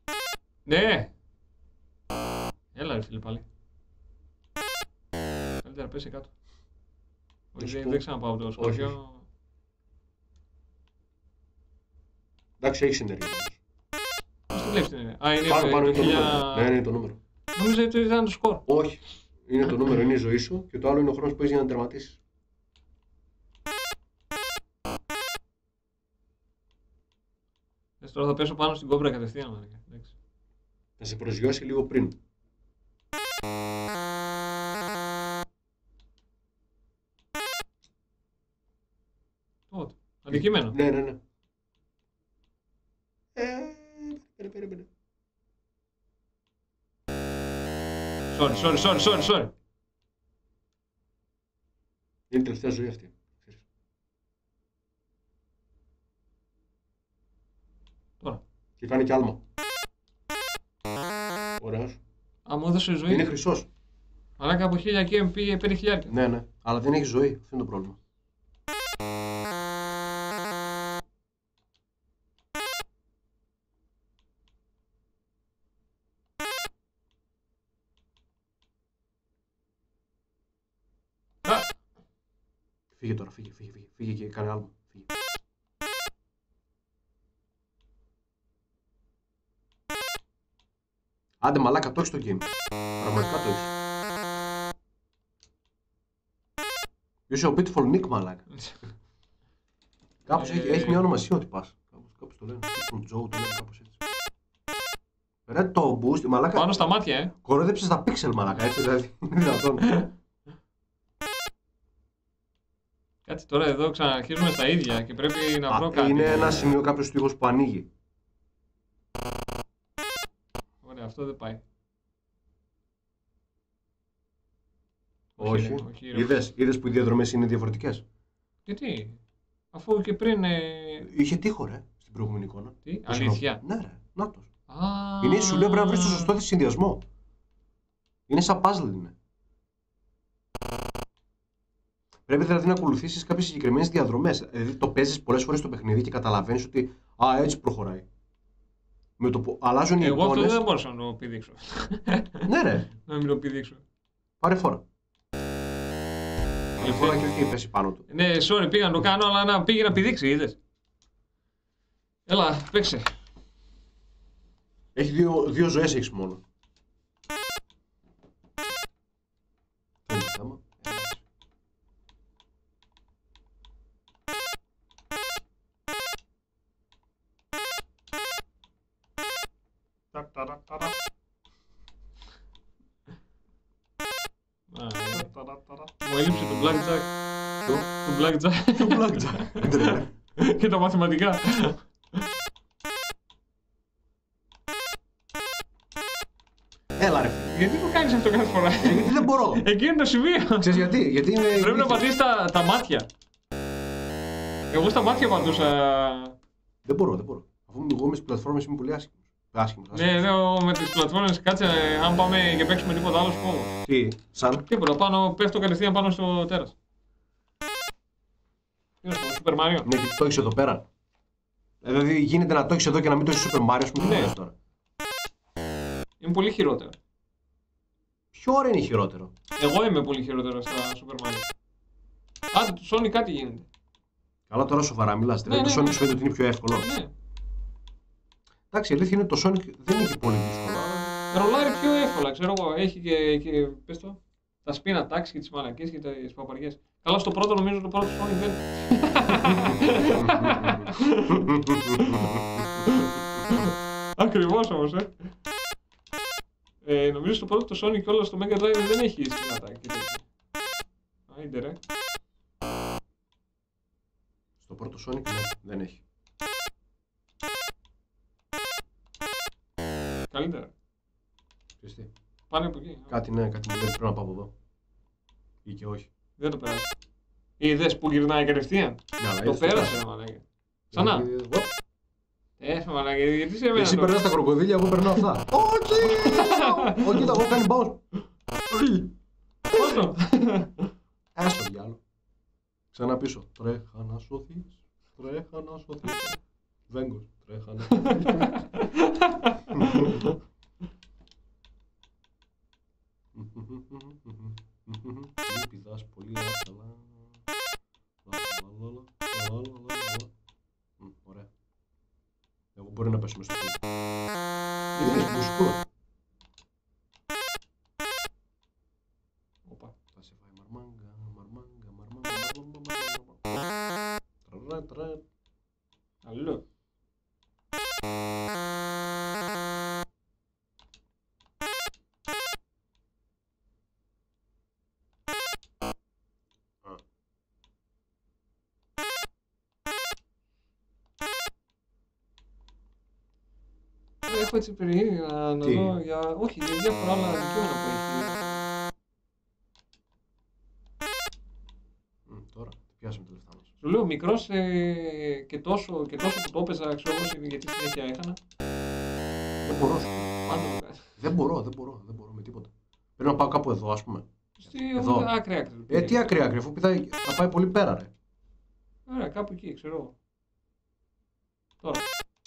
Ναι! Έλα ρε φίλε πάλι. Καλύτερα πέσει κάτω. Όχι, δεν ξαναπάω το σκορπιό. Εντάξει, έχει συνεργεία. Πώς το βλέπεις την ενέργεια? Α, είναι πάνω το νούμερο. Ναι, είναι το νούμερο. Νόμιζα ότι ήταν το σκορ. Όχι. Είναι το νούμερο, είναι η ζωή σου και το άλλο είναι ο χρόνος που έχεις για να τερματίσεις. Τώρα θα πέσω πάνω στην κόμπρα κατευθείαν. Θα σε προσγειώσει λίγο πριν. Τότε. Αντικείμενο. Ναι. Sorry. Είναι η τελευταία ζωή αυτή. Τώρα. Και κάνει κι άλμα. Ωραίος. Α, μου έδωσε ζωή. Είναι χρυσός. Μαλάκα από 1000 και MP 5.000. Ναι. Αλλά δεν έχει ζωή. Αυτό είναι το πρόβλημα. Φύγε τώρα, φύγε και κάνε άλμα. Φύγε. Άντε μαλάκα, το έχεις το game. Πραγματικά το έχεις. Είσαι ο Pitfall Nick μαλάκα. Κάπως έχει μια ονομασία ότι πας. Κάπως το λένε. Pitfall Joe το λένε κάπως έτσι. Ρε το boost, μαλάκα. Πάνω στα μάτια, Κορόδεψες τα pixel μαλάκα, έτσι δηλαδή. Είναι δυνατόν. Κάτσε τώρα εδώ ξαναρχίζουμε στα ίδια και πρέπει να βρω κάτι. Είναι ένα σημείο κάποιος τείχος που ανοίγει. Ωραία, αυτό δεν πάει. Όχι. Είδες που οι διαδρομές είναι διαφορετικές. Γιατί, αφού και πριν... Είχε τείχο ρε, στην προηγούμενη εικόνα. Τι, αλήθεια. Ναι ρε, νάτος. Είναι σου λέει πρέπει να βρεις το σωστό της συνδυασμό. Είναι σαν puzzle είναι. Πρέπει δηλαδή να ακολουθήσεις κάποιες συγκεκριμένες διαδρομές. Δηλαδή το παίζεις πολλές φορές στο παιχνίδι και καταλαβαίνεις ότι έτσι προχωράει. Με το που αλλάζουν οι εικόνες... Εγώ αυτό δεν μπορούσα να το πηδήξω. Ναι ρε. Να μην το πηδήξω. Πάρε φορά. Πάρε φορά και όχι πέσει πάνω του. Ναι, sorry, πήγα να το κάνω, αλλά να πήγε να πηδήξει, είδες. Έλα, παίξε. Έχει δύο ζωές έχεις μόνο. Μου έλειψε το blackjack. Το blackjack. Και τα μαθηματικά. Έλα ρε. Γιατί το κάνεις αυτό κάθε φορά? Γιατί δεν μπορώ. Εκεί είναι το σημείο. Ξέρεις γιατί? Πρέπει να πατήσεις τα μάτια. Εγώ στα μάτια πατούσα. Δεν μπορώ. Αφού εγώ με τις πλατφόρμες είμαι πολύ άσχημος. Ναι, με τις πλατφόρμες κάτσε, αν πάμε και παίξουμε τίποτα άλλο, πω. Τι, σαν? Τίποτα, πέφτω κατευθείαν πάνω στο τέρας. Τι είναι αυτό, Super Mario? Ναι, το έχεις εδώ πέρα. Δηλαδή γίνεται να το έχεις εδώ και να μην το έχεις Super Mario, πούμε, ναι. Τώρα. Είναι πολύ χειρότερο. Ποιο ώρα είναι χειρότερο? Εγώ είμαι πολύ χειρότερο στα Super Mario. Άντε, του Sonic κάτι γίνεται. Καλά τώρα σοβαρά μιλάς, δηλαδή το Sonic σου φαίνεται ότι είναι πιο εύκολο. Ναι. Εντάξει, η αλήθεια είναι ότι το Sonic δεν έχει πολύ δύσκολο. Ρολάρει πιο εύκολα, ξέρω εγώ. Έχει και πες το, τα spin attacks και τις μαλακίες και τις παπαριές. Καλά, στο πρώτο νομίζω το πρώτο Sonic δεν. Ακριβώς όμως, νομίζω στο πρώτο το Sonic και όλα στο Mega Drive δεν έχει spin attack και τέτοια. Άιντε ρε. Στο πρώτο Sonic δεν έχει. Καλύτερα. Χριστί. Πάνε από εκεί. Κάτι μου λέει πρέπει να πάω από εδώ. Ή και όχι. Δεν το πέρασε. Είδες που γυρνάει κατευθείαν. Το πέρασε, μαλάκα. Ξανά. Μαλάκα, γιατί σε εμένα. Εσύ περνάς τα κροκοδίλια, εγώ περνάω αυτά. Όχι, κοίτα, εγώ κάνει bounce. Πώς το. Άστο διάλο. Ξανά πίσω. Τρέχα να σωθείς. Τρέχα να σωθείς. Βέγκος. Τρέχα να σωθείς. Μη πηδάς πολύ άσχαλα. Ωραία. Εγώ μπορεί να πέσω μες στο πίσω. Είδες μουσικό. Οπα. Θα σε φάει μαρμάγκα. Αλλού. Έχω έτσι περιέργεια να δω για... Όχι, για διάφορα άλλα δικαιώματα που έχει. Τώρα, πιάσαμε τα λεφτά μας. Σου λέω μικρός και τόσο που το έπαιζα, ξέρω εγώ, γιατί συνέχεια έχανα. Δεν μπορώ. Πάντα. Δεν μπορώ με τίποτα. Πρέπει να πάω κάπου εδώ, ας πούμε. Εδώ. Άκρη. Τι άκρη, αφού θα πάει πολύ πέρα, ρε. Ωραία, κάπου εκεί, ξέρω εγώ. Τώρα.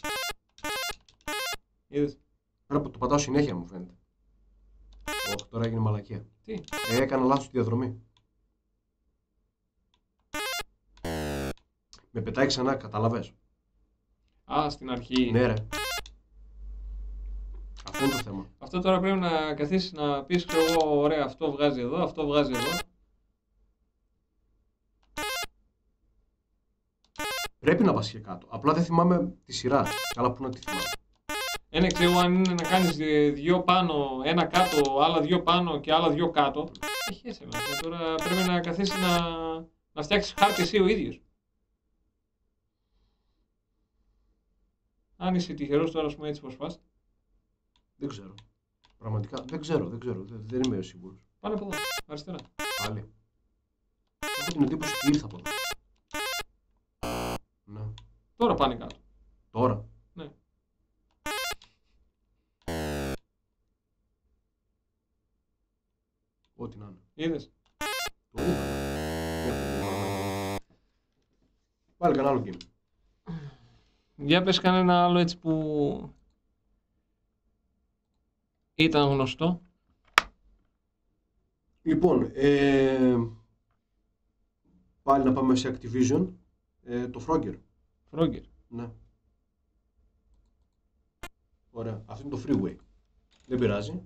Είδες. Πρέπει το πατάω συνέχεια, μου φαίνεται. Όχι, τώρα έγινε μαλακία. Τι. Έκανα λάθος τη διαδρομή. Με πετάει ξανά, καταλαβες. Α, στην αρχή. Ναι, ρε. Αυτό είναι το θέμα. Αυτό τώρα πρέπει να καθίσεις να πεις, ξέρω εγώ, ωραία, αυτό βγάζει εδώ, αυτό βγάζει εδώ. Πρέπει να πας και κάτω. Απλά δεν θυμάμαι τη σειρά. Καλά που να τη θυμάμαι. Ένα ξέρω αν είναι να κάνεις δυο πάνω, ένα κάτω, άλλα δυο πάνω και άλλα δυο κάτω. Έχει έσαι. Τώρα πρέπει να καθίσεις να φτιάξεις χάρτη εσύ ο ίδιος. Αν είσαι τυχερός τώρα, ας πούμε, έτσι πως πας. Δεν ξέρω. Πραγματικά δεν ξέρω. Δεν είμαι σίγουρος. Πάνε από εδώ, αριστερά. Πάλι. Έχω την εντύπωση ότι ήρθα από εδώ. Ναι. Τώρα πάνε κάτω. Τώρα. Ναι. Ό,τι να είναι. Είδες. Το είδα. Πάλι κανένα άλλο game. Για πες κανένα άλλο έτσι που ήταν γνωστό. Λοιπόν, πάλι να πάμε σε Activision. Το Frogger. Frogger. Ναι. Ωραία. Αυτό είναι το Freeway. Δεν πειράζει.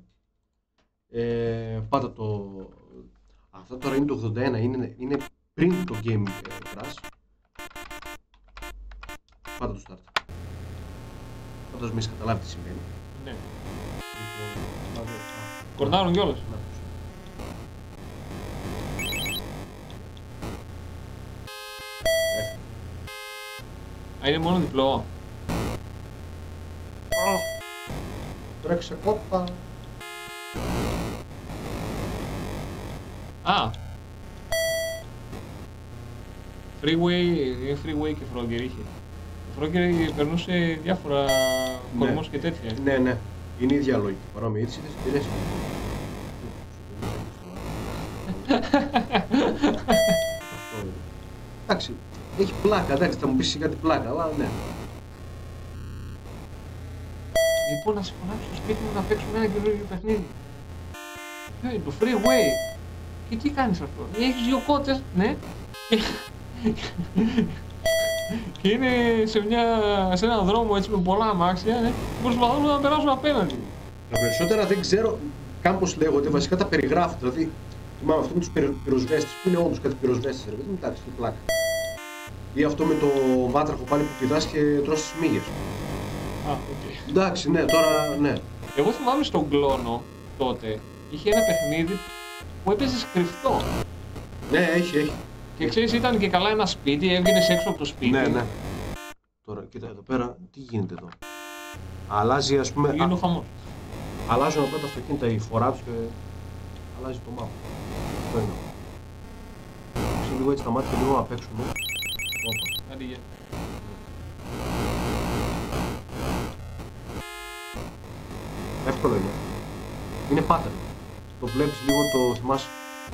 Πάτα το... Αυτό τώρα είναι το 81. Είναι πριν το Game Crash. Πάτα το Start. Φαντάζομαι έχεις καταλάβει τι σημαίνει. Ναι. Λοιπόν, Κορνάρουν κιόλας. Α, είναι μόνο διπλό. Τρέξε κόπα. Α! Freeway και Frogger είχε. Το Frogger περνούσε διάφορα κορμός και τέτοια. Ναι. Είναι η ίδια λογική. Παρόμοια έτσι δεν πειράζει. Εντάξει, έχει πλάκα, εντάξει, θα μου πεις κάτι πλάκα, αλλά ναι. Λοιπόν, να σε φωνάξω στο σπίτι μου να παίξουμε ένα καινούργιο παιχνίδι. Το Freeway. Και τι κάνεις αυτό. Έχεις δύο κότες, ναι. Και είναι σε έναν δρόμο έτσι με πολλά αμάξια, ναι. Προσπαθούν να περάσουν απέναντι. Τα περισσότερα δεν ξέρω κάμπος λέγονται, βασικά τα περιγράφουν. Δηλαδή, θυμάμαι αυτό με τους πυροσβέστες, που είναι όντως κάτι πυροσβέστες, ρε παιδί μου, εντάξει, τι πλάκα. Ή αυτό με το βάτραχο πάλι που πηδάς και τρως τις μύγες. Α, οκ. Εντάξει, ναι, τώρα, ναι. Εγώ θυμάμαι στον κλόνο τότε, είχε ένα παιχνίδι που έπαιζε κρυφτό. Ναι, έχει. Και ξέρεις, ήταν και καλά ένα σπίτι, έβγαινες έξω από το σπίτι. Ναι. Τώρα, κοίτα εδώ πέρα, τι γίνεται εδώ. Αλλάζει, ας πούμε. Γίνεται ο χαμός. Αλλάζουν απλά τα αυτοκίνητα, η φορά τους και αλλάζει το μάπα. Αυτό είναι. Άψε λίγο έτσι τα μάτια λίγο να παίξουμε. Όπα. Άντε, γεια. Εύκολο είναι. Είναι pattern. Το βλέπεις λίγο, το θυμάσαι.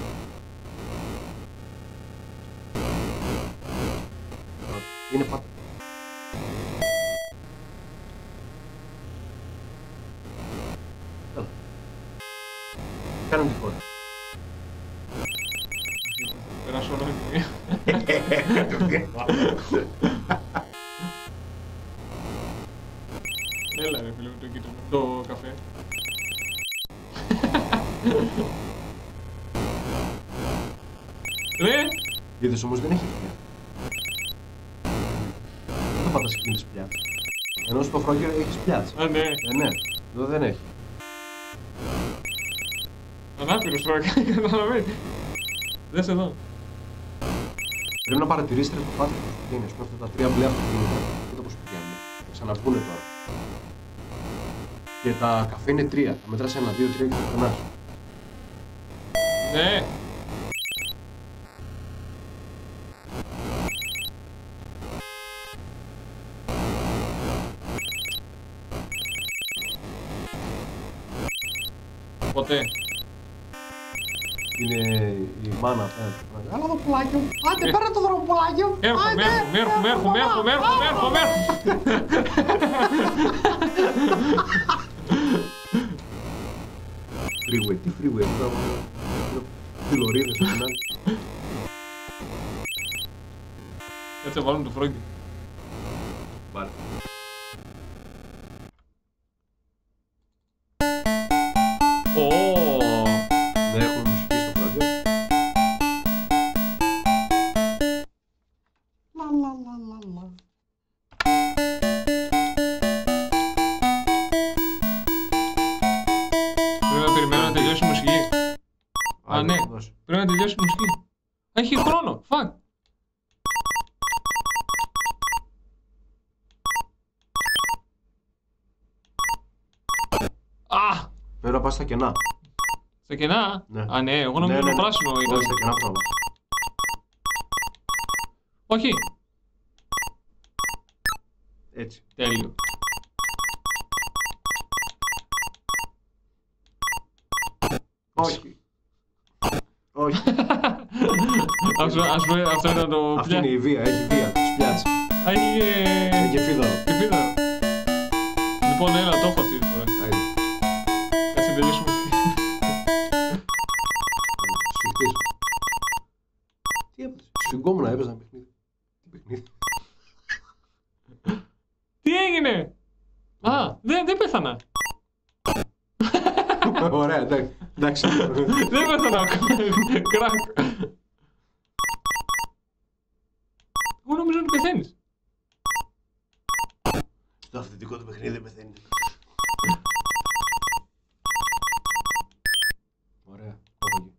Είναι pattern. Έλα. Κάνε τη χώρα. Έλα ρε φίλε, το καφέ. Ρε! Είδες όμως δεν έχει πια. Δεν το πατάς εκείνες πλιάτς. Ενώ στο φρόγγιο έχεις πλιάτς. Α, ναι. Ναι, εδώ δεν έχει. Ανάπηρος τώρα, καταλαβαίνει. Δες εδώ. Πρέπει να παρατηρήσετε το πάτη που πηγαίνει. Ας πούμε αυτά τα 3 μπλε αυτοκίνητα. Κοίτα πώς πηγαίνουν. Θα ξαναβγούνε τώρα. Και τα καφέ είναι 3. Θα μετράς 1, 2, 3 και θα περνάς. Ναι. Ποτέ. Είναι η μάνα απέναντι. Έλα εδώ πουλάκι μου. Άντε πέρα το δρόμο πουλάκι μου. Έρχομαι. Freeway, τι freeway, τι λωρίδες απ' την άλλη. Έτσι θα βάλουμε το φρόγγι. Βάλε. Ναι, έχουμε μουσική στο φρόγγιο. Πρέπει να περιμένω να τελειώσει η μουσική. Α, ναι. Πρέπει να τελειώσει η μουσική. Έχει χρόνο. Φακ. Α! Πρέπει να πας στα κενά. Στα κενά. Ναι. Α, ναι. Εγώ νομίζω το πράσινο ήταν. Όχι, στα κενά που θα πας. Όχι. Έτσι. Τέλειο. Όχι. Όχι. Αυτό ήταν το Αυτή είναι η βία, έχει βία. Της πιάτσα. Έχει Και φίδαρο. Λοιπόν, έλα, το έχω αυτή τη φορά. Κάτσε τελειώσουμε. Σφιχτής. Τι έπαιζε. Σφιγγόμουν να έπαιζα παιχνίδι. Τι παιχνίδι. Τι έγινε. Α, δεν πέθανα. Ωραία, εντάξει. Δεν πέθανα. Κρακ. Εγώ νομίζω ότι πεθαίνεις. Στο αυθεντικό του παιχνίδι δεν πεθαίνει. Ωραία, κόβαγε.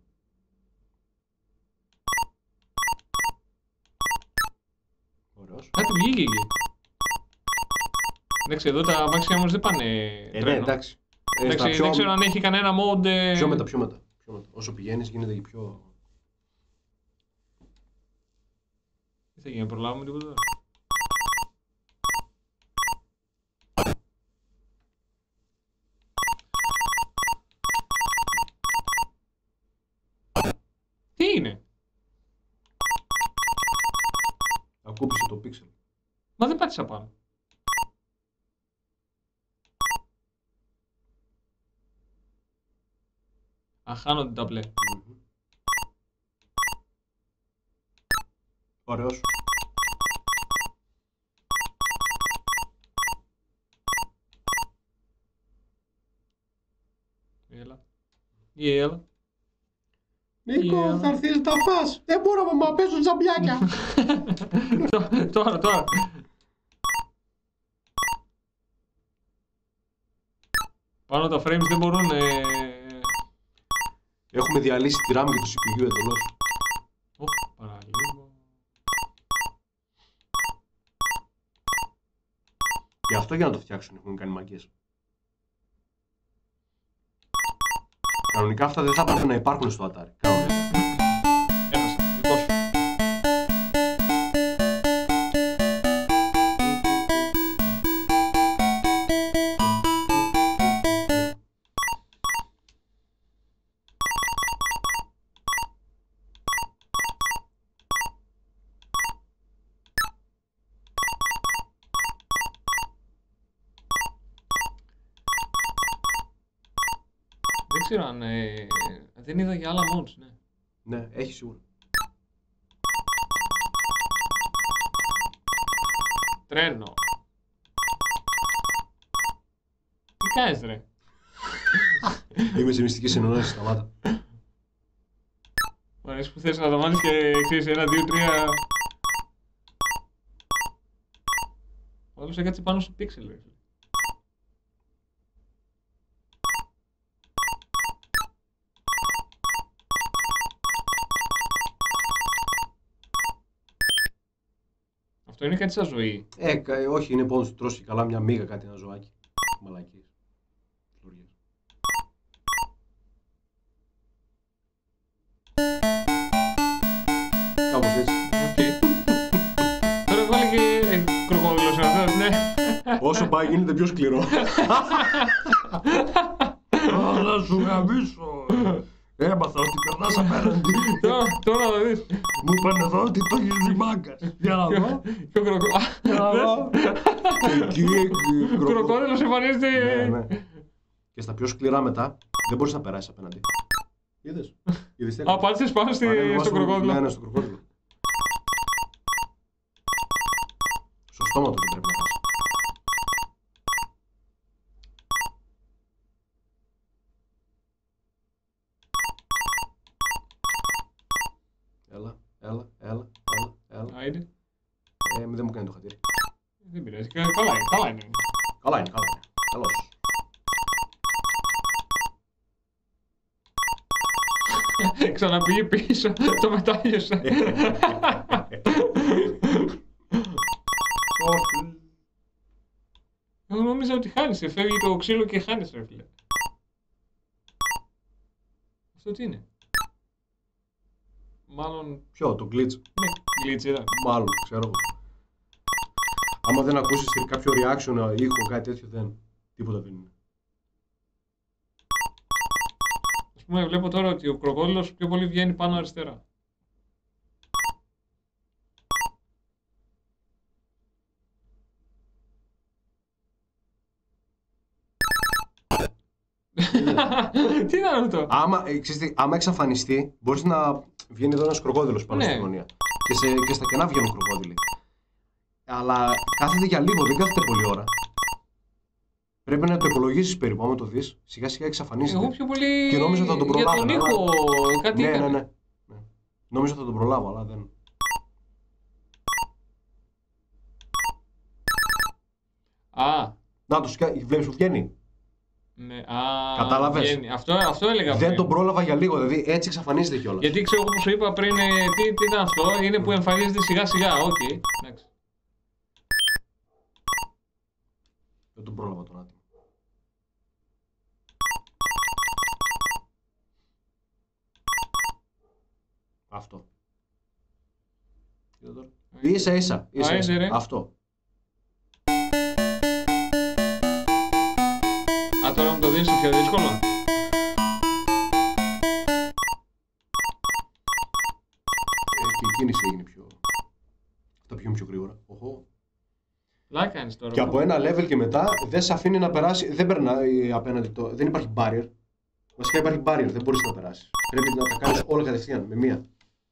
Ωραίος. Κάτι βγήκε εκεί. Εντάξει, εδώ τα αμάξια όμως δεν πάνε Ναι, τρένο. εντάξει. Εντάξει, δεν ξέρω αν έχει κανένα mode. Πιο μετά. Όσο πηγαίνεις γίνεται και πιο... Τι θα γίνει, να προλάβουμε τίποτα. Τι είναι. Ακούπησε το πίξελ. Μα δεν πάτησα πάνω. Αχάνονται τα μπλε. Ωραίος. Έλα. Νίκο, θα έρθεις να τα φας. Δεν μπορώ να παίζω τζαμπιάκια. Τώρα. Πάνω τα frames δεν μπορούν. Έχουμε διαλύσει τη RAM και το CPU εντελώς. Παραλίγο. Γι' αυτό για να το φτιάξουν έχουν κάνει μαγκές. Κανονικά αυτά δεν θα έπρεπε να υπάρχουν στο Atari. Κανονικά. Έχασα. Δικό σου. Δεν ξέρω αν δεν είδα για άλλα modes, ναι. Ναι, έχει σίγουρα. Τρένο. Τι κάνεις ρε? Είμαι σε μυστική συνεννόηση, σταμάτα. Μ' αρέσει που θες να το μάθεις και ξέρεις 1, 2, 3. Όλος έκατσε πάνω στο πίξελ ρε. Αυτό είναι κάτι σαν ζωή. Όχι, είναι πόνος του τρώσει καλά μια μύγα, κάτι ένα ζωάκι. Μαλακίες. Κάπως έτσι. Τώρα βάλε και κροκόδιλος αυτός, ναι. Όσο πάει γίνεται πιο σκληρό. Να σου γαμίσω. Έμαθα ότι περνάς απέναντι. Τώρα θα δεις. Μου είπαν εδώ ότι το έχεις δει μάγκας. Για να δω. Και ο κροκόδιλος εμφανίζεται. Ναι. Και στα πιο σκληρά μετά δεν μπορείς να περάσεις απέναντι. Είδες. Α, πάτησες πάνω στο κροκόδιλο. Ναι, στο κροκόδιλο. Στο στόμα του δεν πρέπει να πας. Έλα. Άιντε. Δεν μου κάνει το χατήρι. Δεν πειράζει. Καλά είναι. Καλά είναι. Καλώς. Ξαναπήγε πίσω, το μετάγιωσα. Εγώ νόμιζα ότι χάνεις, φεύγει το ξύλο και χάνεις ρε φίλε. Αυτό τι είναι? Μάλλον... Ποιο, το glitch. Ναι, glitch ήταν. Μάλλον, ξέρω εγώ. Άμα δεν ακούσεις κάποιο reaction, ήχο, κάτι τέτοιο, τίποτα δεν είναι. Ας πούμε, βλέπω τώρα ότι ο κροκόδιλος πιο πολύ βγαίνει πάνω αριστερά. Τι ήταν αυτό? Άμα εξαφανιστεί, μπορείς να βγαίνει εδώ ένας κροκόδιλος πάνω στην γωνία. Και στα κενά βγαίνουν κροκόδιλοι. Αλλά κάθεται για λίγο, δεν κάθεται πολλή ώρα. Πρέπει να το υπολογίσεις περίπου, άμα το δεις. Σιγά σιγά εξαφανίζεται. Εγώ πιο πολύ και νόμιζα θα τον προλάβω. Για τον ήχο, κάτι έκανε. Ναι. Νόμιζα θα τον προλάβω, αλλά δεν. Να το βλέπεις που βγαίνει. Ναι, κατάλαβες. Αυτό έλεγα πριν. Δεν τον πρόλαβα για λίγο, δηλαδή έτσι εξαφανίζεται κιόλας. Γιατί ξέρω όπως σου είπα πριν, τι ήταν αυτό, είναι που εμφανίζεται σιγά σιγά. Οκ, εντάξει. Δεν τον πρόλαβα τον άτομο. Αυτό. Ίσα. Αυτό. Τώρα μου το δίνεις το πιο δύσκολο. Και η κίνηση έγινε θα πηγαίνουν πιο γρήγορα. Λάκα κάνεις τώρα. Και από ένα level και μετά δεν σε αφήνει να περάσει, δεν περνάει απέναντι δεν υπάρχει barrier. Βασικά υπάρχει barrier, δεν μπορείς να περάσεις. Πρέπει να τα κάνεις όλα κατευθείαν, με μία.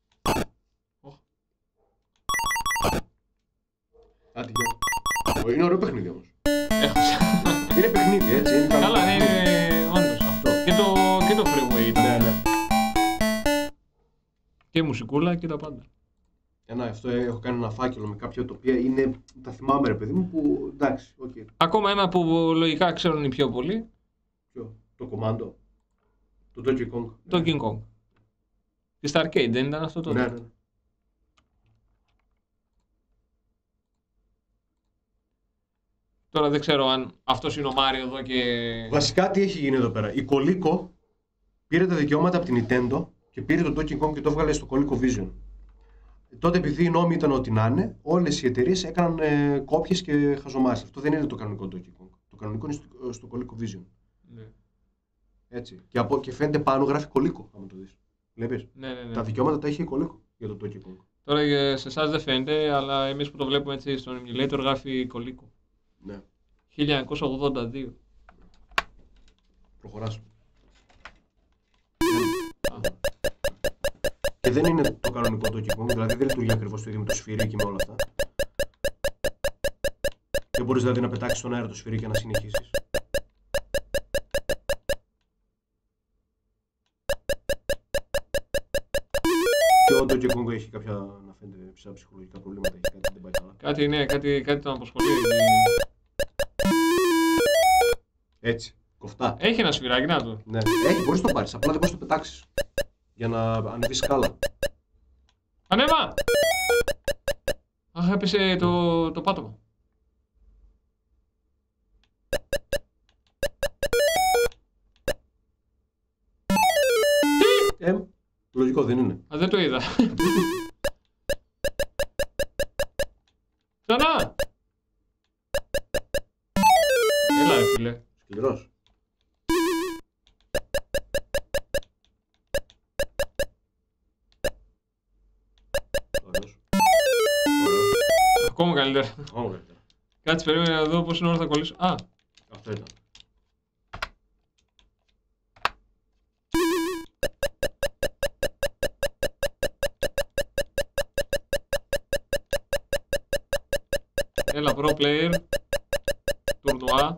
Άντε, γεια. Είναι ωραίο παιχνίδι όμως. Είναι παιχνίδι, έτσι. Είναι καλά, είναι όντως αυτό. Και το freeway ήταν. Ναι. Και μουσικούλα και τα πάντα. Αυτό έχω κάνει ένα φάκελο με κάποια τα οποία είναι. Τα θυμάμαι, ρε παιδί μου, που εντάξει, οκ. Ακόμα ένα που λογικά ξέρουν οι πιο πολλοί. Ποιο? Το Commando. Το Donkey Kong. Το King Kong. Και στα arcade δεν ήταν αυτό τότε? Ναι. Τώρα δεν ξέρω αν αυτός είναι ο Μάριο εδώ και... Βασικά τι έχει γίνει εδώ πέρα. Η Coleco πήρε τα δικαιώματα από την Nintendo και πήρε το Donkey Kong και το έβγαλε στο Coleco Vision. Τότε επειδή οι νόμοι ήταν ό,τι να είναι, όλες οι εταιρείες έκαναν κόπιες και χαζομάρες. Αυτό δεν είναι το κανονικό Donkey Kong. Το κανονικό είναι στο Coleco Vision. Ναι. Έτσι. Και φαίνεται πάνω γράφει Coleco, άμα το δεις. Βλέπεις. Ναι. Τα δικαιώματα τα είχε η Coleco για το Donkey Kong. Τώρα σε εσάς δεν φαίνεται, αλλά εμείς που το βλέπουμε έτσι στον emulator γράφει Coleco. Ναι. 1982. Προχωράς. Και δεν είναι το κανονικό Donkey Kong, δηλαδή δεν λειτουργεί ακριβώς το ίδιο με το σφυρί και με όλα αυτά. Δεν μπορείς δηλαδή να πετάξεις στον αέρα το σφυρί και να συνεχίσεις. Και ο Donkey Kong έχει κάποια, να φαίνεται, ψυχολογικά προβλήματα, έχει κάτι δεν πάει καλά. Κάτι, ναι, κάτι τον απασχολεί. Έτσι, κοφτά. Έχει ένα σφυράκι, να το. Ναι, έχει, μπορείς να το πάρεις, απλά δεν μπορείς να το πετάξεις. Για να ανεβείς σκάλα. Ανέβα! Αχ, έπεσε το πάτωμα. Λογικό δεν είναι. Α, δεν το είδα. Ξανά! Έλα ρε φίλε. Σκληρός. Ωραίος. Ακόμα καλύτερα. Ακόμα καλύτερα. Κάτσε, περίμενε να δω πόση ώρα θα κολλήσω. Α, Αυτό ήταν. έλα pro player. Τουρνουά.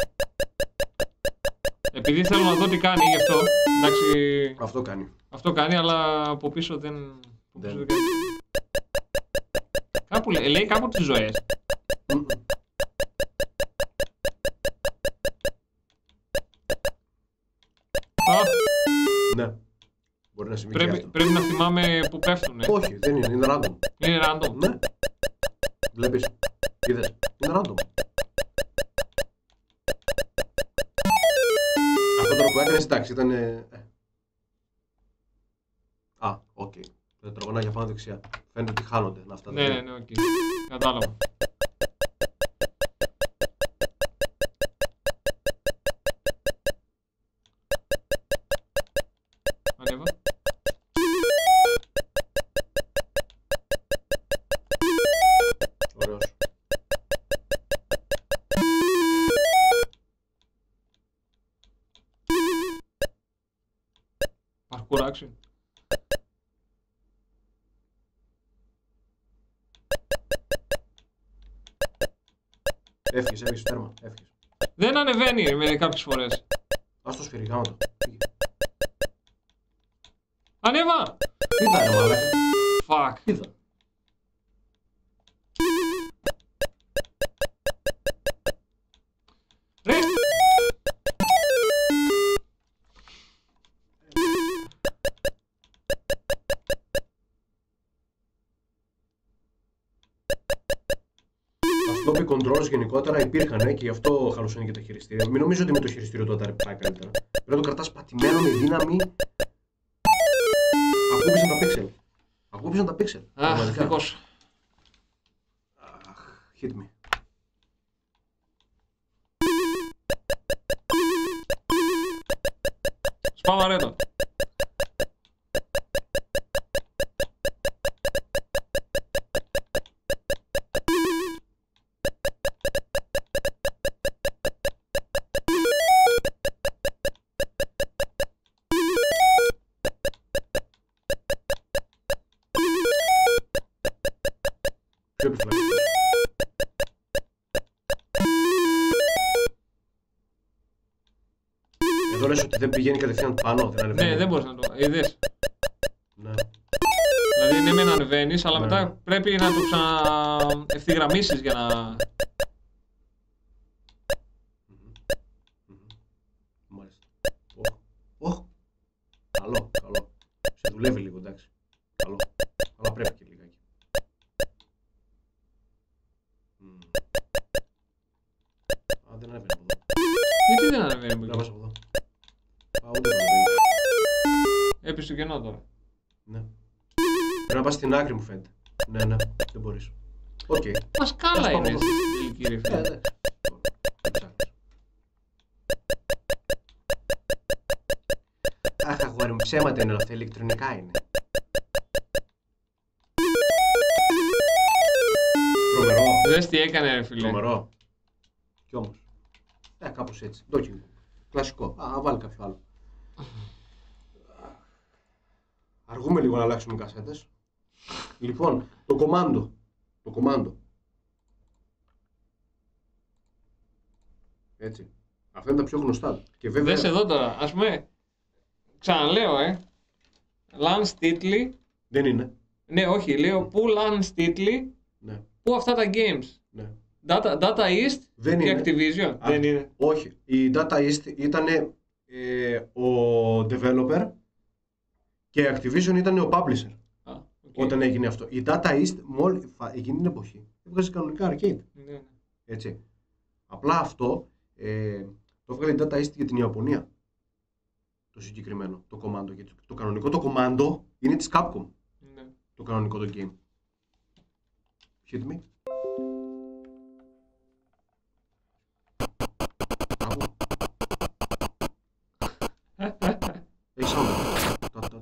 Επειδή θέλω να δω τι κάνει γι' αυτό. Εντάξει. Αυτό κάνει. Αυτό κάνει, αλλά από πίσω δεν. Κάπου λέει κάπου τις ζωές. Ναι. Μπορεί να συμβεί και αυτό. Πρέπει να θυμάμαι που πέφτουνε. Όχι, δεν είναι. Είναι random. Είναι random. Ναι. Βλέπεις. Είδες. Είναι random. Αυτό τώρα που έκανες, εντάξει, ήταν... Α, οκ. Τα τετραγωνάκια πάνω δεξιά. Φαίνεται ότι χάνονται αυτά. Ναι, οκ. Κατάλαβα. Ανέβα. Ωραίος. Parkour action. Έφυγες στο τέρμα. Έφυγες. Δεν ανεβαίνει με κάποιες φορές. Ας το σφυρί, γάμο το. Ανέβα! Κοίτα ρε μαλάκα. Fuck. Κοίτα. Ρε! Floppy controls γενικότερα υπήρχαν και γι' αυτό χαλωσάνε και τα χειριστήρια. Μην νομίζω ότι με το χειριστήριο του Atari πάει καλύτερα. Πρέπει να το κρατάς πατημένο με δύναμη. Ακούμπησαν τα πίξελ. Ακούμπησαν τα πίξελ. Αχ, ευτυχώς. Hit me. Σπάμα ρέτο. Πιο επιφυλακτικός. Εδώ λες ότι δεν πηγαίνει κατευθείαν πάνω, δεν ανεβαίνει. Ναι, δεν μπορείς να το. Είδες. Ναι. Δηλαδή ναι, μεν ανεβαίνεις, αλλά Ναι. μετά πρέπει να το ξαναευθυγραμμίσεις για να. Μάλιστα. Οχ. Καλό, καλό. Σε δουλεύει λίγο, εντάξει. Καλό. Αλλά πρέπει και λιγάκι. Α, δεν ανεβαίνει από εδώ. Γιατί δεν ανεβαίνει Πρέπει να μικρό. πας από εδώ. Α, ούτε δεν ανεβαίνει. Έπεισε στο κενό τώρα. Ναι. Πρέπει να πας στην άκρη μου φαίνεται. Ναι, ναι, δεν μπορείς. Οκ. Μα σκάλα Ας πάμε είναι εδώ. στην τελική ρε φίλε. Εντάξει. Αχ, αγόρι μου, ψέματα είναι όλα αυτά, ηλεκτρονικά είναι. Τρομερό. Δες τι έκανε ρε φίλε. Τρομερό. Κι όμως. Κάπως έτσι. Donkey Kong. Κλασικό. Α, βάλει κάποιο άλλο. Αργούμε λίγο να αλλάξουμε κασέτες. Λοιπόν, το κομμάντο. Το κομμάντο. Έτσι. Αυτά είναι τα πιο γνωστά. Και βέβαια... Δες εδώ τώρα, ας πούμε, ξαναλέω, Lance Titley. Δεν είναι. Ναι, όχι, λέω πού Lance Titley, Ναι. πού αυτά τα games. Ναι. Data East Δεν και είναι. Activision. Δεν είναι. Όχι. Η Data East ήταν ο developer και η Activision ήταν ο publisher. Όταν έγινε αυτό. Η Data East εκείνη την εποχή έβγαζε κανονικά arcade. Ναι. Έτσι. Απλά αυτό το έβγαλε η Data East για την Ιαπωνία. Το συγκεκριμένο, το commando. Γιατί το κανονικό το commando είναι της Capcom. Ναι. Το κανονικό το game. Hit me. Μπράβο. Έχει sound.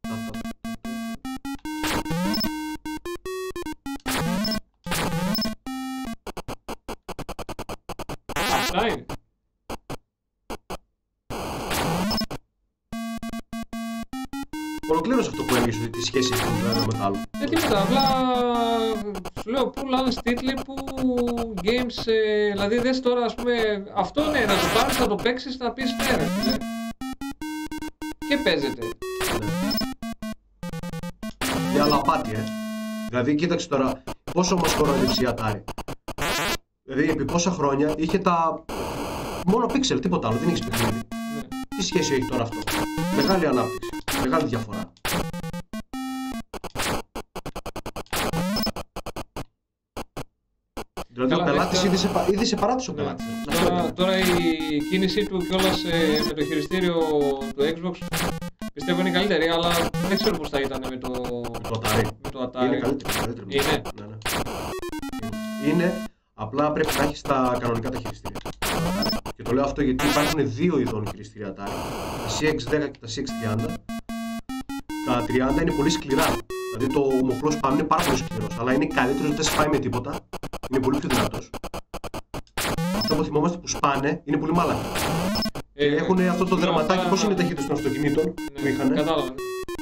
Αυτά είναι. Ολοκλήρωσε αυτό που έλεγες, ότι τη σχέση έχει το ένα με το άλλο. Τίποτα, απλά σου λέω πού Lance Titley, πού games, δηλαδή δες τώρα ας πούμε, αυτό ναι, να το πάρεις, να το παίξεις, να πεις ναι ρε φίλε. Και παίζεται. Για λαπάτι, Δηλαδή κοίταξε τώρα, πόσο μας κοροϊδεύσε η Atari. Δηλαδή επί πόσα χρόνια είχε τα... μόνο πίξελ, τίποτα άλλο, δεν έχεις παιχνίδι. Ναι. Τι σχέση έχει τώρα αυτό? Μεγάλη ανάπτυξη, μεγάλη διαφορά. Δηλαδή ο πελάτης ήδη σε παράτησε ο πελάτης. Τώρα η κίνησή του κιόλας με το χειριστήριο του Xbox πιστεύω είναι καλύτερη, αλλά δεν ξέρω πώς θα ήταν με το Atari. Είναι καλύτερη. Είναι. Ναι. Είναι, απλά πρέπει να έχεις τα κανονικά τα χειριστήρια. Και το λέω αυτό γιατί υπάρχουν δύο ειδών χειριστήρια Atari. Τα CX10 και τα CX30. Τα 30 είναι πολύ σκληρά. Δηλαδή το μοχλός πάνω είναι πάρα πολύ σκληρός, αλλά είναι καλύτερος, δεν σπάει με τίποτα. Είναι πολύ πιο δυνατός. Αυτά που θυμόμαστε που σπάνε είναι πολύ μάλακα. Έχουν αυτό το δερματάκι, πώς είναι οι ταχύτητες των αυτοκινήτων που είχαν. Κατάλαβα.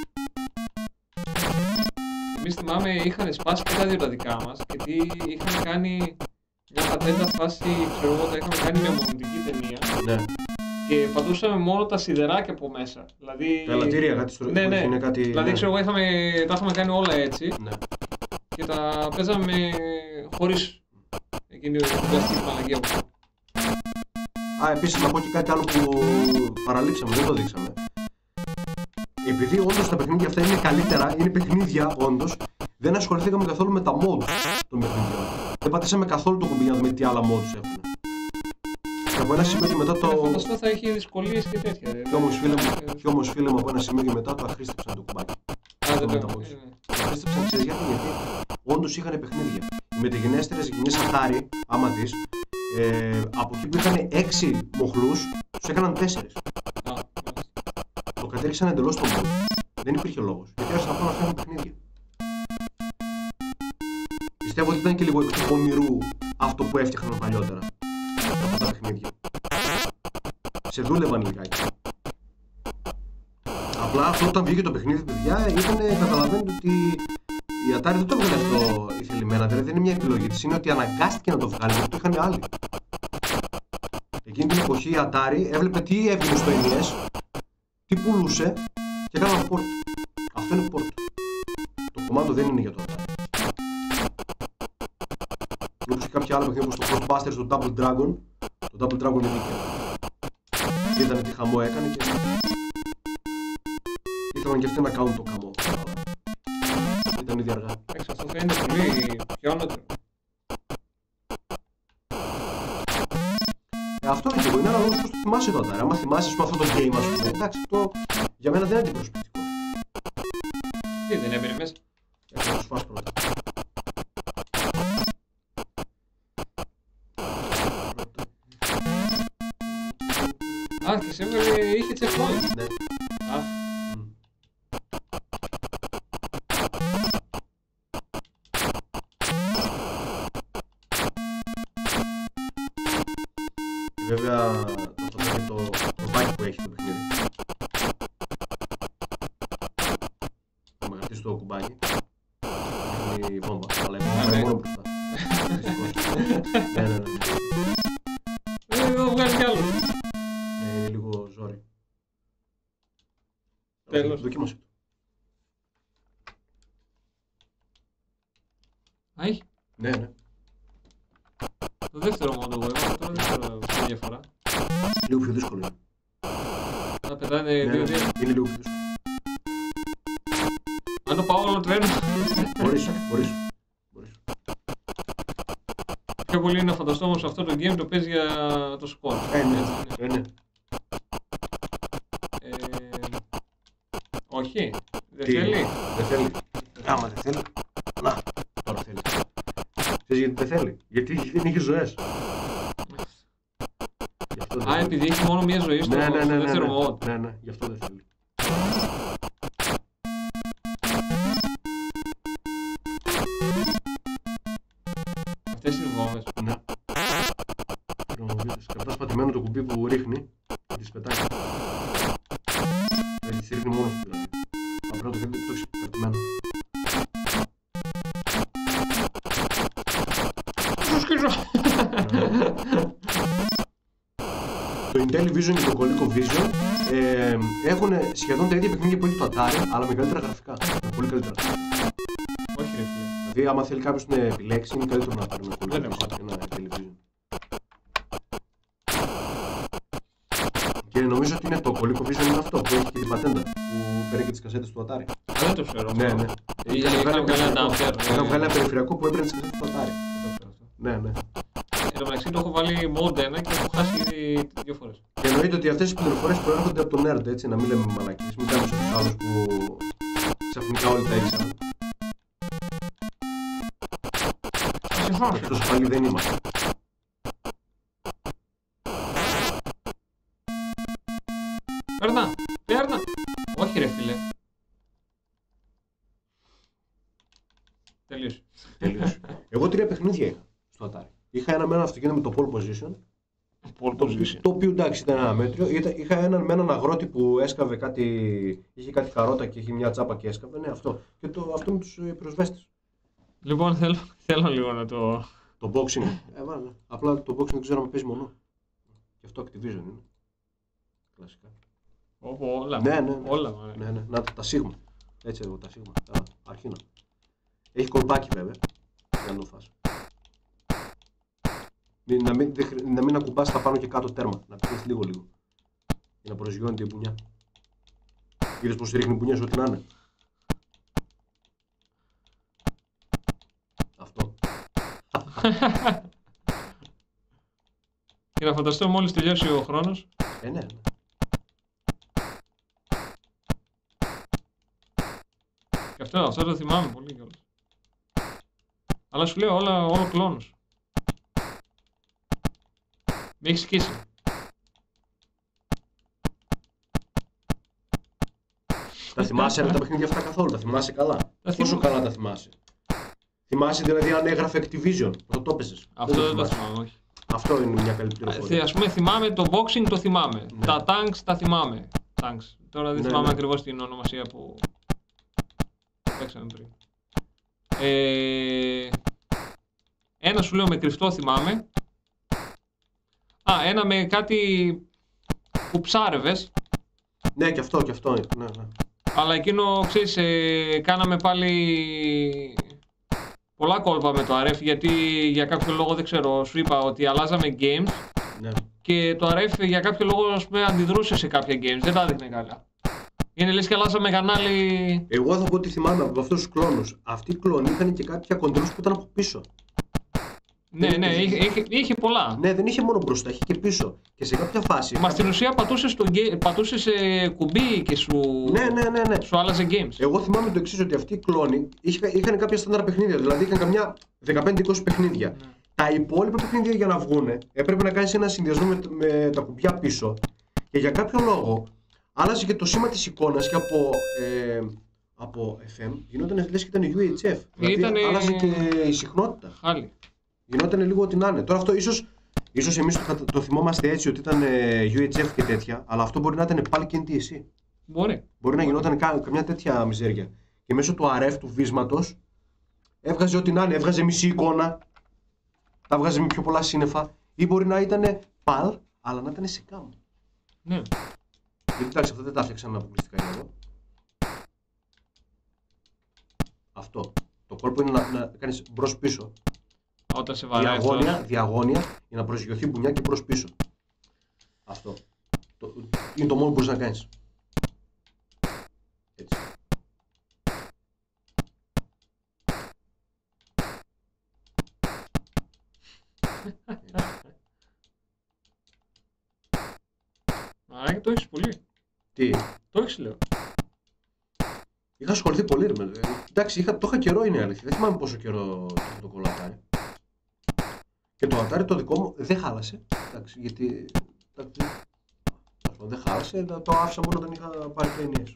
Εμείς θυμάμαι είχαν σπάσει και τα δύο τα δικά μας, γιατί είχαν κάνει μια πατέντα φάση, ξέρω εγώ, τα είχαμε κάνει με μονοτική ταινία. Ναι. Και πατούσαμε μόνο τα σιδεράκια από μέσα. Δηλαδή... Τα ελαττήρια, κάτι στο ναι, ναι. Είναι κάτι... Δηλαδή, ξέρω εγώ, τα είχαμε κάνει όλα έτσι. Ναι. Και τα παίζαμε χωρίς εκείνη την πλαστική μαλακία που... Επίσης να πω και κάτι άλλο που παραλείψαμε, δεν το δείξαμε. Επειδή όντως τα παιχνίδια αυτά είναι καλύτερα, είναι παιχνίδια όντως, δεν ασχοληθήκαμε καθόλου με τα mods των παιχνιδιών. Δεν πατήσαμε καθόλου το κουμπί για να δούμε τι άλλα mods έχουν. Και από ένα σημείο και μετά το... Φανταστώ θα έχει δυσκολίες και τέτοια. Κι όμως φίλε μου από ένα σημείο και μετά το αχρήστεψαν το κουμπάκι. Το αχρήστεψαν, ξέρεις γιατί? Γιατί όντως είχαν παιχνίδια. Οι μεταγενέστερες γενιές Atari, άμα δεις, από εκεί που είχαν 6 μοχλούς, τους έκαναν 4. Το κατέληξαν εντελώς τον mod. Δεν υπήρχε λόγος. Γιατί άρχισαν να φτιάχνουν παιχνίδια. Πιστεύω ότι ήταν και λίγο εκ του πονηρού αυτό που έφτιαχναν παλιότερα. Αυτά τα παιχνίδια. Σε δούλευαν λιγάκι. Απλά αυτό όταν βγήκε το παιχνίδι, παιδιά, καταλαβαίνετε ότι η Atari δεν το έβγαλε αυτό ηθελημένα. Δηλαδή δεν είναι μια επιλογή της, είναι ότι αναγκάστηκε να το βγάλει γιατί το είχαν άλλοι. Εκείνη την εποχή η Atari έβλεπε τι έβγαινε στο NES, τι πουλούσε και έκαναν port. Αυτό είναι port. Το κομμάτι δεν είναι για το Atari. Όπως και κάποια άλλα παιχνίδια όπως το Ghostbusters, το Double Dragon. Το Double Dragon δεν είχε. Είδανε τι χαμό έκανε και ήθελαν και αυτοί να κάνουν το χαμό. Ήταν ήδη αργά. Αυτό φαίνεται πολύ πιόνοτρο. Αυτό είναι και εγώ, είναι ένα λόγος πως το θυμάσαι τότε. Άμα θυμάσαι αυτό το game, ας πούμε, εντάξει, αυτό για μένα δεν είναι αντιπροσωπευτικό. Τι δεν έμπαινε μέσα? Θα τους φας πρώτα. Και σε έβγαλε, είχε checkpoint. Ναι. Βέβαια, το μπάκι που έχει το παιχνίδι. Θα μεγαλύτερεις το κουμπάκι. Είναι η βόμβα, αλλά η βόμβα είναι μόνο μπροστά. Ναι. Εδώ βγάλει Δοκίμασε το. Α, έχει. Ναι, ναι. Το δεύτερο μόνο εγώ έβαλα, τώρα δεν ξέρω ποια διαφορά. Λίγο πιο δύσκολο είναι. Θα πετάνε Ναι, ναι, 2-2. είναι λίγο πιο δύσκολο. Αν το πάω όλο τρένο. Μπορείς. Πιο πολύ να φανταστώ όμως αυτό το game το παίζει για το σκορ. Ναι. Όχι, δεν Τι? θέλει. Δεν θέλει. Άμα δεν θέλει. Να, τώρα θέλει. Ξέρεις γιατί δεν θέλει? Γιατί δεν είχε ζωές. Γι' αυτό δεν Α, θέλει. επειδή έχει μόνο μία ζωή στο δεύτερο mod. Ναι, γι' αυτό δεν θέλει. Αυτές είναι οι βόμβες. Ναι. Κρατάς πατημένο το κουμπί που ρίχνει και τις πετάει. Δεν τις ρίχνει μόνος του δηλαδή. Απλά το έχεις κρατημένο. Το Intellivision και το ColecoVision έχουν σχεδόν τα ίδια παιχνίδια που έχει το Atari, αλλά με καλύτερα γραφικά. Με πολύ καλύτερα. Όχι ρε φίλε. Δηλαδή, άμα θέλει κάποιος να επιλέξει, είναι καλύτερο να πάρει ένα Δεν ColecoVision και ένα Intellivision. Και νομίζω ότι είναι το ColecoVision είναι αυτό που έχει και την πατέντα, που παίρνει και τις κασέτες του Atari. Δεν το ξέρω. Ναι. Είχαν βγάλει ένα adapter. Είχαν βγάλει ένα περιφερειακό που έπαιρνε τις κασέτες του Atari. Ναι. Εν τω μεταξύ το έχω βάλει mod 1 και έχω χάσει ήδη 2 φορές. Και εννοείται ότι αυτές οι πληροφορίες προέρχονται από τον nerd, έτσι, να μην λέμε μαλακίες, μην κάνουμε στους άλλους που ξαφνικά όλοι τα ήξεραν. Εκτός πάλι δεν είμαστε. Παίρνα. Όχι ρε φίλε. Τελείωσε. Εγώ 3 παιχνίδια είχα στο Atari. Είχα ένα με ένα αυτοκίνητο με το pole position. Το οποίο εντάξει ήταν ένα μέτριο. Είχα έναν με έναν αγρότη που έσκαβε κάτι. Είχε κάτι καρότα και είχε μια τσάπα και έσκαβε. Ναι, αυτό. Και αυτό με τους πυροσβέστες. Λοιπόν, θέλω λίγο να το. Το boxing. Βάλε. Απλά το boxing δεν ξέρω αν παίζει μόνο. Γι' αυτό Activision είναι. Κλασικά. Όλα. Ναι. Όλα. Ναι. Να τα σίγμα. Έτσι εδώ τα σίγμα. Αρχίνα. Έχει κολπάκι βέβαια. Για να το φας. Να μην ακουμπάς τα πάνω και κάτω τέρμα. Να πιέσεις λίγο. Για να προσγειώνεται η μπουνιά. Είδες πως ρίχνει η μπουνιά σου ό,τι να είναι. Αυτό. Και να φανταστώ μόλις τελειώσει ο χρόνος. Ναι. Και αυτό το θυμάμαι πολύ κιόλας. Αλλά σου λέω όλο κλόνος. Με έχεις σκίσει. Τα θυμάσαι τα παιχνίδια αυτά καθόλου, τα θυμάσαι καλά. Πόσο καλά τα θυμάσαι. Θυμάσαι δηλαδή αν έγραφε Activision, το έπαιζες. Αυτό δεν το θυμάμαι, όχι. Αυτό είναι μια καλή πληροφορία. Ας πούμε θυμάμαι το boxing το θυμάμαι. Ναι. Τα tanks τα θυμάμαι. Tanks. Τώρα δεν θυμάμαι ναι. ακριβώς την ονομασία που παίξαμε πριν. Ένα σου λέω με κρυφτό θυμάμαι. Ένα με κάτι που ψάρευες. Ναι, και αυτό. Ναι. Αλλά εκείνο, ξέρεις, κάναμε πάλι πολλά κόλπα με το RF, γιατί για κάποιο λόγο, δεν ξέρω, σου είπα ότι αλλάζαμε games. Ναι. Και το RF για κάποιο λόγο, ας πούμε, αντιδρούσε σε κάποια games, δεν τα δείχνε καλά. Είναι λες και αλλάζαμε κανάλι. Εγώ θα πω ότι θυμάμαι από αυτούς τους κλόνους. Αυτοί οι κλόνοι είχαν και κάποια κοντρόλ που ήταν από πίσω. Ναι, είχε πολλά. Ναι, δεν είχε μόνο μπροστά, είχε και πίσω. Και σε κάποια φάση. Μα στην ουσία πατούσες κουμπί και σου άλλαζε games. Εγώ θυμάμαι το εξής, ότι αυτοί οι κλόνοι είχαν κάποια στάνταρ παιχνίδια. Δηλαδή είχαν καμιά 15-20 παιχνίδια. Ναι. Τα υπόλοιπα παιχνίδια για να βγούνε έπρεπε να κάνεις ένα συνδυασμό με τα κουμπιά πίσω. Και για κάποιο λόγο άλλαζε και το σήμα της εικόνας και από FM γινόταν λες και ήταν UHF. Δηλαδή άλλαζε και η συχνότητα. Χάλι. Γινόταν λίγο ό,τι να είναι. Τώρα αυτό ίσως εμείς το θυμόμαστε έτσι ότι ήταν UHF και τέτοια, αλλά αυτό μπορεί να ήταν πάλι και NTSC. Μπορεί να γινόταν καμιά τέτοια μιζέρια. Και μέσω του RF του βίσματος έβγαζε ό,τι να είναι, έβγαζε μισή εικόνα, τα βγάζε με πιο πολλά σύννεφα, ή μπορεί να ήταν PAL, αλλά να ήταν σε CAM. Ναι. Γιατί εντάξει, αυτό δεν τα έφτιαξαν αποκλειστικά για εδώ. Αυτό. Το κόλπο είναι να κάνεις μπρος-πίσω. Όταν σε βαράει. Διαγώνια για να προσγειωθεί μπουνιά και μπρος-πίσω. Αυτό. Είναι το μόνο που μπορείς να κάνεις. Έτσι. Μαράκι, το έχεις πολύ. Τι? Το έχεις, λέω. Είχα ασχοληθεί πολύ ρε με. Εντάξει, το είχα καιρό, είναι αλήθεια. Δεν θυμάμαι πόσο καιρό το κολλατάρι. Και το Atari το δικό μου δεν χάλασε. Εντάξει, γιατί. Δεν χάλασε, το άφησα μόνο όταν είχα πάρει το NES.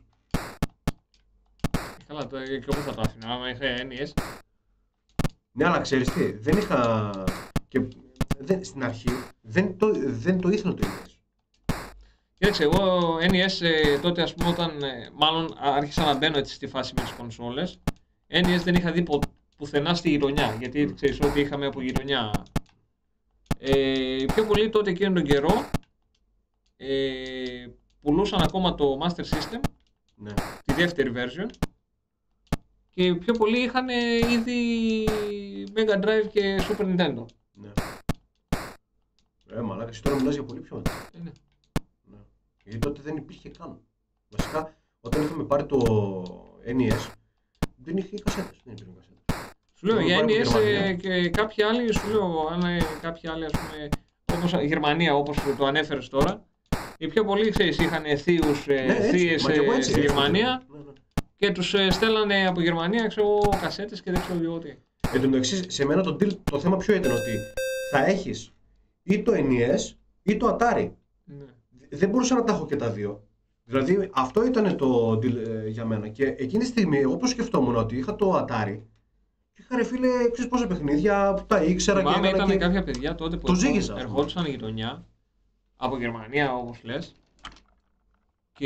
Καλά, και όπως θα το άφηνα, άμα είχα NES. Ναι, αλλά ξέρεις τι, δεν είχα. Και στην αρχή δεν το ήθελα το NES. Κοίταξε, εγώ NES τότε, ας πούμε, όταν μάλλον άρχισα να μπαίνω έτσι στη φάση με τις κονσόλες, NES δεν είχα δει πουθενά στη γειτονιά, γιατί ξέρεις ότι είχαμε από γειτονιά. Πιο πολύ τότε εκείνον τον καιρό πουλούσαν ακόμα το Master System, ναι. Τη δεύτερη version, και πιο πολλοί είχαν ήδη Mega Drive και Super Nintendo. Ναι. Μαλάκα, εσύ τώρα μιλάς για πολύ πιο μετά. Ναι. Γιατί τότε δεν υπήρχε καν. Βασικά, όταν είχαμε πάρει το NES, δεν είχε κασέτες. Δεν υπήρχε κασέτες. Σου λέω για NES και κάποιοι άλλοι, σου λέω, αν κάποιοι άλλοι, ας πούμε, όπως η Γερμανία, όπως το ανέφερες τώρα, οι πιο πολλοί, ξέρεις, είχαν θείες στη Γερμανία, ναι. Και τους στέλνανε από Γερμανία, ξέρω, κασέτες και δεν ξέρω εγώ τι. Εν τω μεταξύ, σε μένα το θέμα ποιο ήταν, ότι θα έχεις ή το NES ή το Atari. Ναι. Δεν μπορούσα να τα έχω και τα δύο. Δηλαδή αυτό ήταν το deal για μένα. Και εκείνη τη στιγμή, εγώ πώς σκεφτόμουν ότι είχα το Atari και είχα ρε φίλε, ξέρεις πόσα παιχνίδια που τα ήξερα. Θυμάμαι, και ήταν κάποια παιδιά τότε που ερχόντουσαν γειτονιά από Γερμανία, όπως λες, και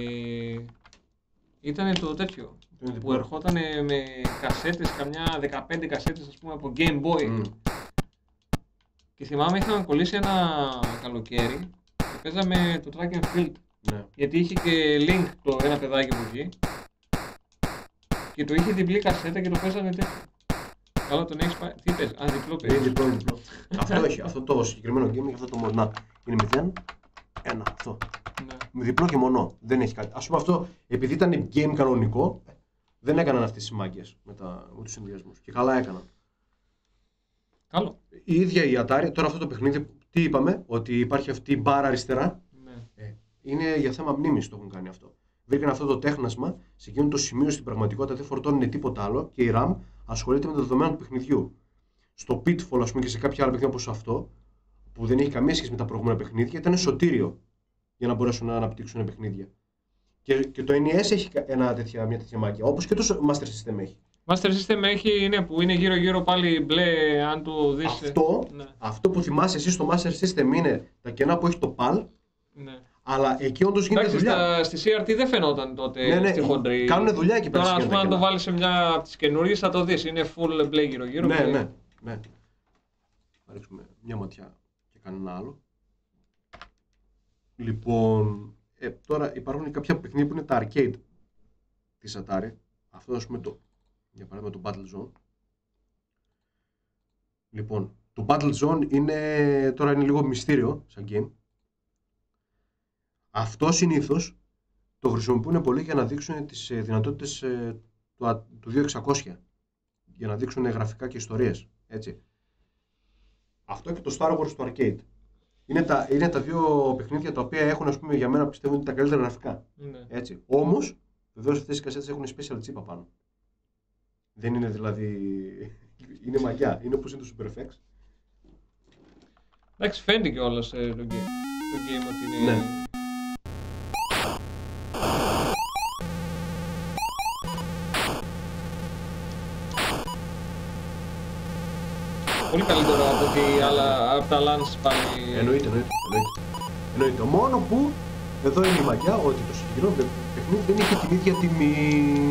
ήταν το τέτοιο που ερχόταν με κασέτες, καμιά 15 κασέτες, ας πούμε, από Game Boy. Και θυμάμαι είχαν κολλήσει ένα καλοκαίρι και παίζαμε το Track and Field. Ναι. Γιατί είχε και Link το ένα παιδάκι που βγει και το είχε διπλή κασέτα και το παίζανε τέτοιο. Καλά, τον έχεις πάει. Τι παίζει? Διπλό παίζει. Διπλό. Αυτό έχει. Αυτό το συγκεκριμένο game έχει αυτό το μόνο. Είναι 0-1 αυτό. Ναι. Με διπλό και μονό. Δεν έχει κάτι. Ας πούμε αυτό, επειδή ήταν game κανονικό, δεν έκαναν αυτές τις μάγκες με τους συνδυασμούς. Και καλά έκαναν. Καλό. Η ίδια η Atari, τώρα αυτό το παιχνίδι, τι είπαμε, ότι υπάρχει αυτή η μπάρα αριστερά. Ναι. Είναι για θέμα μνήμης το έχουν κάνει αυτό. Βρήκαν αυτό το τέχνασμα, σε εκείνο το σημείο στην πραγματικότητα δεν φορτώνουν τίποτα άλλο και η RAM ασχολείται με τα δεδομένα του παιχνιδιού. Στο Pitfall, ας πούμε, και σε κάποια άλλα παιχνίδια όπως αυτό, που δεν έχει καμία σχέση με τα προηγούμενα παιχνίδια, ήταν σωτήριο για να μπορέσουν να αναπτύξουν παιχνίδια. Και το NES έχει μια τέτοια μάκια, όπως και το Master System έχει. Master System έχει, είναι που είναι γύρω-γύρω πάλι μπλε, αν το δεις. Αυτό που θυμάσαι εσύ στο Master System είναι τα κενά που έχει το PAL. Ναι. Αλλά εκεί όντως γίνεται δουλειά. Στη CRT δεν φαινόταν τότε στη χοντρή. Κάνουν δουλειά εκεί πέρα. Τώρα, ας πούμε, αν το βάλεις σε μια από τις καινούργιες θα το δεις. Είναι full μπλε γύρω-γύρω. Ναι. Θα ρίξουμε μια ματιά και κανένα άλλο. Λοιπόν, τώρα υπάρχουν κάποια παιχνίδια που είναι τα arcade της Atari. Αυτό, ας πούμε, για παράδειγμα το Battle Zone. Λοιπόν, το Battle Zone τώρα είναι λίγο μυστήριο σαν game. Αυτό συνήθως το χρησιμοποιούν πολύ για να δείξουν τις δυνατότητες του 2600. Για να δείξουν γραφικά και ιστορίες. Έτσι. Αυτό και το Star Wars στο arcade. Είναι τα δύο παιχνίδια τα οποία έχουν, ας πούμε, για μένα πιστεύω ότι τα καλύτερα γραφικά. Ναι. Έτσι. Όμως, βεβαίως αυτές οι κασέτες έχουν special chip απάνω. Δεν είναι δηλαδή. Είναι μαγιά. Είναι όπως είναι το SuperFX. Εντάξει, φαίνεται κιόλας το game ότι είναι. Ναι. Πολύ καλύτερο από τα Lance πάλι. Εννοείται. Το μόνο που εδώ είναι η μαγιά, ότι το συγκεκριμένο παιχνίδι δεν είχε την ίδια τιμή.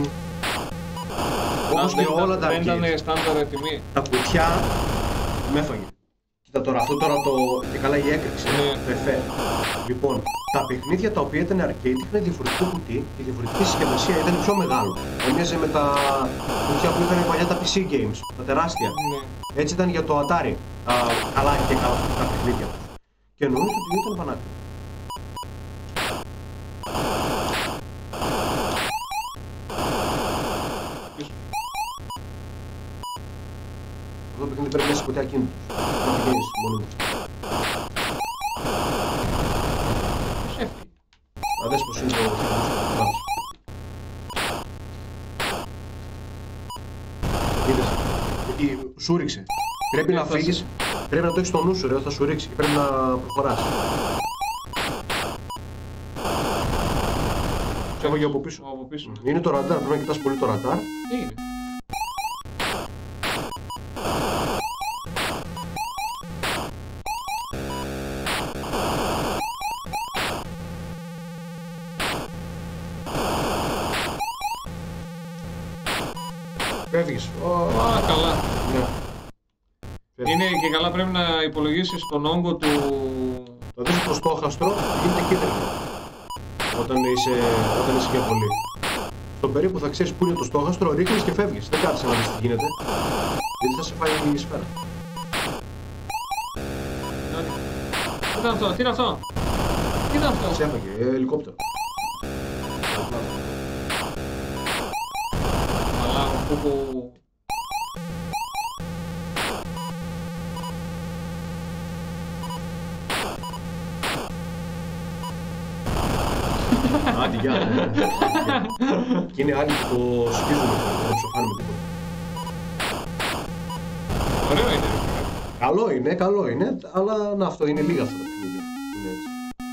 Όπως και όλα τα δεν ήταν στάνταρ τιμή. Τα κουτιά με έφαγε. Κοίτα τώρα, αυτό τώρα και καλά η έκρηξη, το εφέ. Λοιπόν, τα παιχνίδια τα οποία ήταν arcade είχαν διαφορετικό κουτί και διαφορετική συσκευασία, ήταν πιο μεγάλο. Έμοιαζε με τα κουτιά που είχαν παλιά τα PC games, τα τεράστια. Έτσι ήταν για το Atari, καλά και καλά τα παιχνίδια τους. Και νομίζω ότι ήταν πανάκριβο. Αυτό το παιχνίδι πρέπει να είσαι ποτέ ακίνητος. Να πηγαίνεις μόνοι μου. Να δες πως είναι το θύμος. Είδες, σου ρίξε. Πρέπει να φύγεις, πρέπει να το έχεις στο νου σου, ρε, θα σου ρίξει και πρέπει να προχωράς. Σε έχω και από πίσω. Είναι το ραντάρ, πρέπει να κοιτάς πολύ το ραντάρ. Τι είναι? Φεύγεις. Καλά. Ναι. Είναι και καλά, πρέπει να υπολογίσεις τον όγκο του... Θα δεις το στόχαστρο γίνεται κίτρινο όταν είσαι για πολύ. Στον περίπου θα ξέρεις που είναι το στόχαστρο, ρίχνεις και φεύγεις. Δεν κάθεσαι να δεις τι γίνεται, γιατί θα σε φάει η σφαίρα. Τι ήταν αυτό, τι είναι αυτό? Τι ήταν αυτό? Σε έφαγε, ελικόπτερο. Αλλά που... Άντε, γεια. Και είναι άλλοι που το σκίζουν, δεν ψοφάνουμε τίποτα. Ωραίο είναι. Καλό είναι, αλλά να, αυτό είναι λίγα αυτά τα παιχνίδια. Είναι έτσι.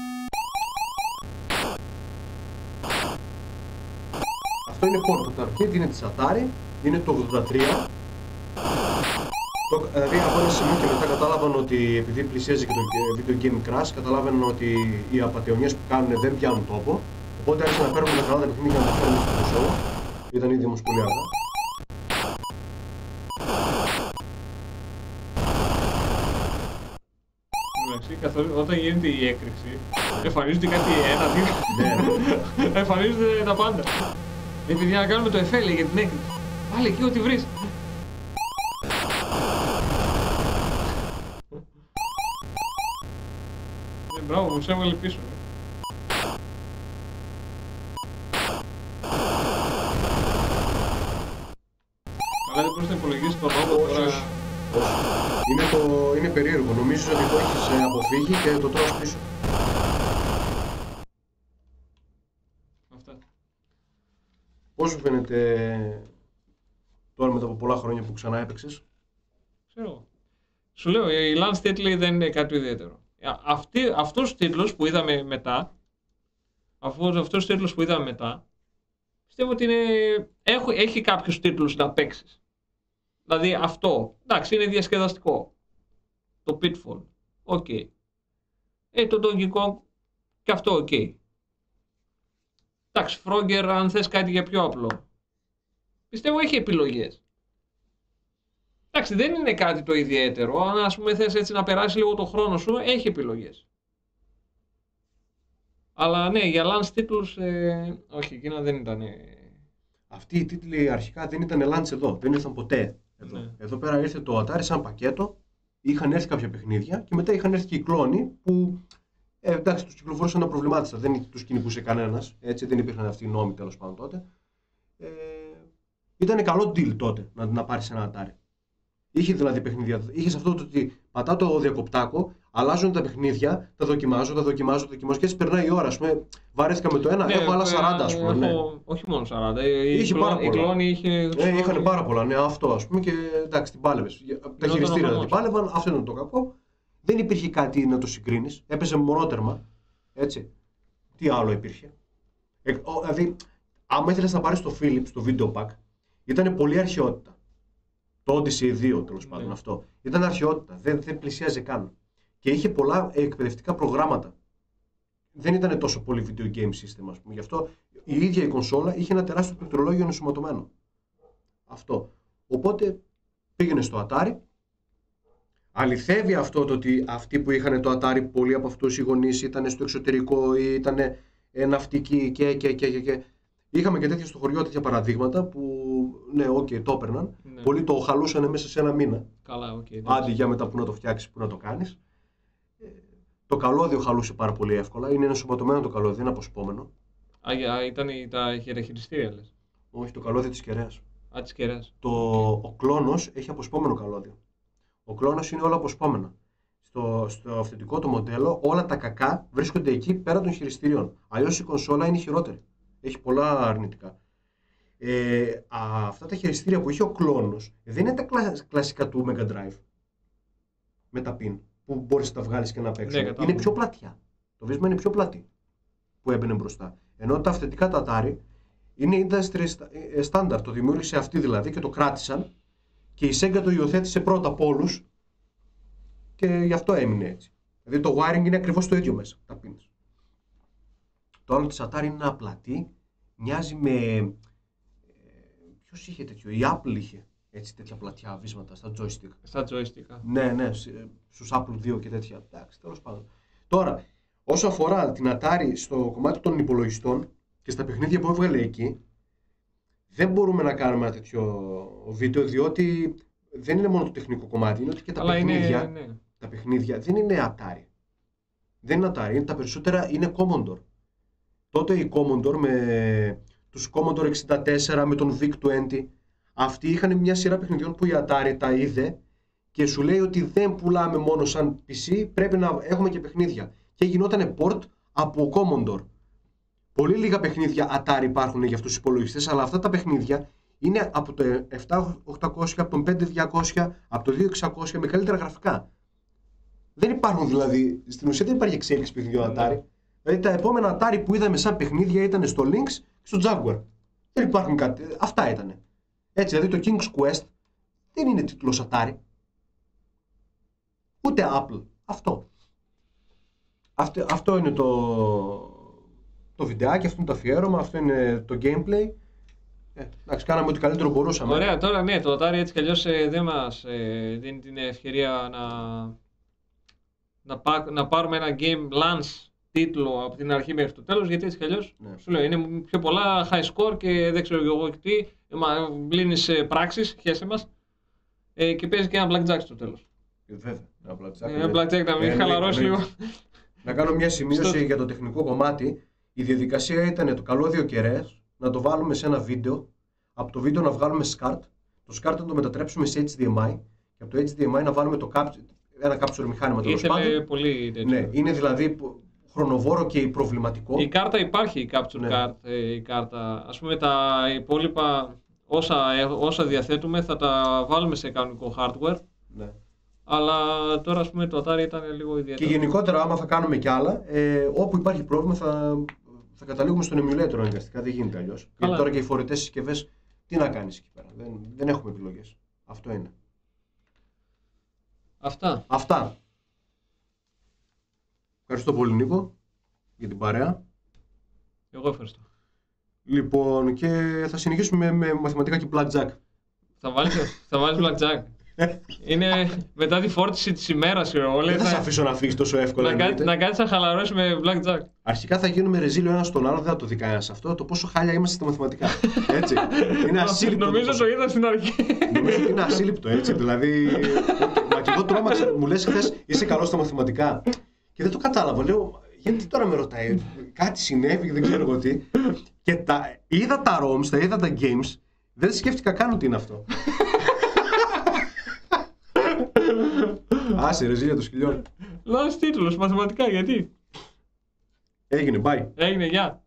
Αυτό είναι πόρτο, το arcade είναι της Atari, είναι το 83. Δηλαδή από ένα σημείο και μετά κατάλαβαν ότι επειδή πλησίαζε και το video game crash, καταλάβαιναν ότι οι απατεωνιές που κάνουν δεν πιάνουν τόπο. Οπότε άρχισαν να παίρνουν τα καλά τα παιχνίδια να τα φέρουν στο μουσείο. Ήταν ήδη όμως πολύ αργά. Όταν γίνεται η έκρηξη, εμφανίζονται κάτι ένα, εμφανίζονται τα πάντα. Επειδή να κάνουμε το εφέ για την έκρηξη. Πάλι εκεί ό,τι βρεις. Μπράβο, μου σε έβαλε πίσω. Αλλά δεν μπορείς να υπολογίσεις τον όγκο τώρα. Είναι περίεργο. Νομίζεις ότι το έχεις αποφύγει και το τρως πίσω. Αυτά. Πώς σου φαίνεται τώρα μετά από πολλά χρόνια που ξανά έπαιξες? Ξέρω. Σου λέω, η launch τίτλοι δεν είναι κάτι ιδιαίτερο. Αυτούς τους τίτλους που είδαμε μετά, πιστεύω ότι έχει κάποιους τίτλους να παίξεις. Δηλαδή αυτό, εντάξει, είναι διασκεδαστικό. Το Pitfall, οκ. Το Donkey Kong, και αυτό οκ. Εντάξει, Frogger, αν θες κάτι για πιο απλό. Πιστεύω έχει επιλογές. Εντάξει, δεν είναι κάτι το ιδιαίτερο. Αν ας πούμε θες έτσι να περάσει λίγο το χρόνο σου, έχει επιλογές. Αλλά ναι, για launch τίτλους, όχι, εκείνα δεν ήταν. Αυτοί οι τίτλοι αρχικά δεν ήταν launch εδώ, δεν ήρθαν ποτέ εδώ. Ναι. Εδώ πέρα ήρθε το Atari σαν πακέτο, είχαν έρθει κάποια παιχνίδια και μετά είχαν έρθει και οι κλόνοι που εντάξει, τους κυκλοφορούσαν απροβλημάτιστα, δεν τους κυνηγούσε κανένας, έτσι, δεν υπήρχαν αυτοί οι νόμοι τέλος πάντων τότε. Ήταν καλό deal τότε να πάρεις ένα Atari. Είχε δηλαδή παιχνίδια. Είχε αυτό το ότι πατά το διακοπτάκο, αλλάζουν τα παιχνίδια, τα δοκιμάζω και έτσι περνάει η ώρα. Ας πούμε, βαρέθηκα με το ένα, έχω άλλα 40 ας πούμε. Ναι. Όχι μόνο 40. Είχε πάρα πολλά. Η κλόνη είχαν πάρα πολλά, ναι, αυτό ας πούμε και εντάξει, την πάλευες. Τα χειριστήρια δεν την πάλευαν, αυτό ήταν το κακό. Δεν υπήρχε κάτι να το συγκρίνεις. Έπαιζε μονότερμα. Έτσι. Τι άλλο υπήρχε? Δηλαδή, άμα ήθελες να πάρεις το Philips, το Video Pack, ήταν πολύ αρχαιότητα. Το Odyssey 2 τέλος πάντων αυτό. Ήταν αρχαιότητα, δεν πλησιάζε καν. Και είχε πολλά εκπαιδευτικά προγράμματα. Δεν ήταν τόσο πολύ video game system, ας πούμε. Γι' αυτό η ίδια η κονσόλα είχε ένα τεράστιο πληκτρολόγιο ενσωματωμένο. Αυτό. Οπότε πήγαινε στο Atari, Αληθεύει αυτό το ότι αυτοί που είχαν το Atari, πολλοί από αυτούς οι γονείς ήταν στο εξωτερικό ή ήταν ναυτικοί και. Είχαμε και τέτοια στο χωριό, τέτοια παραδείγματα που ναι, το έπαιρναν. Ναι. Πολλοί το χαλούσαν μέσα σε ένα μήνα. Καλά, Άντε για μετά που να το φτιάξεις, που να το κάνεις. Το καλώδιο χαλούσε πάρα πολύ εύκολα. Είναι ενσωματωμένο το καλώδιο, δεν είναι αποσπόμενο. Ήταν τα χειραχειριστήρια, λες. Όχι, το καλώδιο της κεραίας. Της κεραίας. Ο κλόνος έχει αποσπόμενο καλώδιο. Ο κλόνος είναι όλα αποσπόμενα. Στο αυθεντικό το μοντέλο, όλα τα κακά βρίσκονται εκεί πέρα των χειριστήριων. Αλλιώς η κονσόλα είναι χειρότερη. Έχει πολλά αρνητικά. Αυτά τα χειριστήρια που είχε ο κλόνος δεν είναι τα κλασικά του Mega Drive με τα pin που μπορείς να τα βγάλεις και να παίξεις. Ναι, είναι πιο πλατιά. Το βίσμα είναι πιο πλατή που έμπαινε μπροστά. Ενώ τα αυθεντικά τα Atari είναι industry standard. Το δημιούργησε αυτή δηλαδή και το κράτησαν και η Sega το υιοθέτησε πρώτα από όλους και γι' αυτό έμεινε έτσι. Δηλαδή το wiring είναι ακριβώς το ίδιο μέσα, τα pins. Το άλλο της Atari είναι ένα πλατή, μοιάζει με... Ποιος είχε τέτοιο, η Apple είχε έτσι τέτοια πλατιά βίσματα στα joystick. Στα joystick. Ναι, στους Apple 2 και τέτοια. Εντάξει, τέλος πάντων. Τώρα, όσο αφορά την Atari στο κομμάτι των υπολογιστών και στα παιχνίδια που έβγαλε εκεί, δεν μπορούμε να κάνουμε ένα τέτοιο βίντεο, διότι δεν είναι μόνο το τεχνικό κομμάτι, είναι ότι και τα παιχνίδια, τα παιχνίδια δεν είναι Atari. Δεν είναι Atari, τα περισσότερα είναι Commodore. Τότε η Commodore με τους Commodore 64, με τον VIC-20, αυτοί είχαν μια σειρά παιχνιδιών που η Atari τα είδε και σου λέει ότι δεν πουλάμε μόνο σαν PC, πρέπει να έχουμε και παιχνίδια. Και γινόταν port από Commodore. Πολύ λίγα παιχνίδια Atari υπάρχουν για αυτούς τους υπολογιστές, αλλά αυτά τα παιχνίδια είναι από το 7800, από τον 5200, από το 2600 με καλύτερα γραφικά. Δεν υπάρχουν δηλαδή, στην ουσία δεν υπάρχει εξέλιξη παιχνιδιών Atari. Δηλαδή τα επόμενα Atari που είδαμε σαν παιχνίδια ήταν στο Lynx και στο Jaguar. Δεν υπάρχουν κάτι, αυτά ήτανε. Έτσι δηλαδή το King's Quest δεν είναι τίτλος Atari. Ούτε Apple. Αυτό είναι το βιντεάκι, αυτό είναι το αφιέρωμα, αυτό είναι το gameplay. Εντάξει, κάναμε ό,τι καλύτερο μπορούσαμε. Ωραία, τώρα ναι, το Atari έτσι κι αλλιώς δεν μας δίνει την ευκαιρία να πάρουμε ένα game launch τίτλο από την αρχή μέχρι το τέλος, γιατί έτσι κι αλλιώς σου λέω, είναι πιο πολλά high score και δεν ξέρω εγώ τι, μπλύνεις πράξεις, χέσε μας, και παίζει και ένα blackjack στο τέλος. Βέβαια, ένα blackjack να μην χαλαρώσει λίγο. Να κάνω μια σημείωση για το τεχνικό κομμάτι. Η διαδικασία ήταν το καλώδιο κεραίας, να το βάλουμε σε ένα βίντεο, από το βίντεο να βγάλουμε SCART, το SCART να το μετατρέψουμε σε HDMI και από το HDMI να βάλουμε ένα capture μηχάνημα τέλος πάντων. Πολύ τέτοιο. Ναι, είναι δηλαδή χρονοβόρο και προβληματικό. Η κάρτα υπάρχει, η capture card, η κάρτα. Ας πούμε τα υπόλοιπα όσα διαθέτουμε θα τα βάλουμε σε κανονικό hardware. Ναι. Αλλά τώρα ας πούμε το Atari ήταν λίγο ιδιαίτερο. Και γενικότερα άμα θα κάνουμε κι άλλα, όπου υπάρχει πρόβλημα θα καταλήγουμε στον emulator αναγκαστικά, δεν γίνεται αλλιώς. Γιατί τώρα και οι φορητές συσκευές, τι να κάνεις εκεί πέρα, δεν έχουμε επιλογές. Αυτό είναι. Αυτά. Ευχαριστώ πολύ Νίκο για την παρέα. Εγώ ευχαριστώ. Λοιπόν, και θα συνεχίσουμε με μαθηματικά και blackjack. Θα βάλεις blackjack. Είναι μετά τη φόρτιση της ημέρας. Δεν θα σε αφήσω να φύγεις τόσο εύκολα. Να κάτσεις να χαλαρώσεις με blackjack. Αρχικά θα γίνουμε ρεζίλιο ένας στον άλλο, δεν θα το δει κανένας αυτό. Το πόσο χάλια είμαστε στα μαθηματικά. Έτσι. Είναι ασύλληπτο. Νομίζω το είδα στην αρχή. Νομίζω ότι είναι ασύλληπτο, έτσι. Δηλαδή. Μα και εγώ τρόμαξα, μου λες χθες είσαι καλός στα μαθηματικά. Και δεν το κατάλαβα. Λέω, γιατί τώρα με ρωτάει, κάτι συνέβη, δεν ξέρω εγώ τι. Και είδα τα ROMs, είδα τα games, δεν σκέφτηκα καν ότι είναι αυτό. Άσε ρεζίλια των σκυλιών. Λάθος τίτλος, μαθηματικά, γιατί. Έγινε, bye. Έγινε, γεια.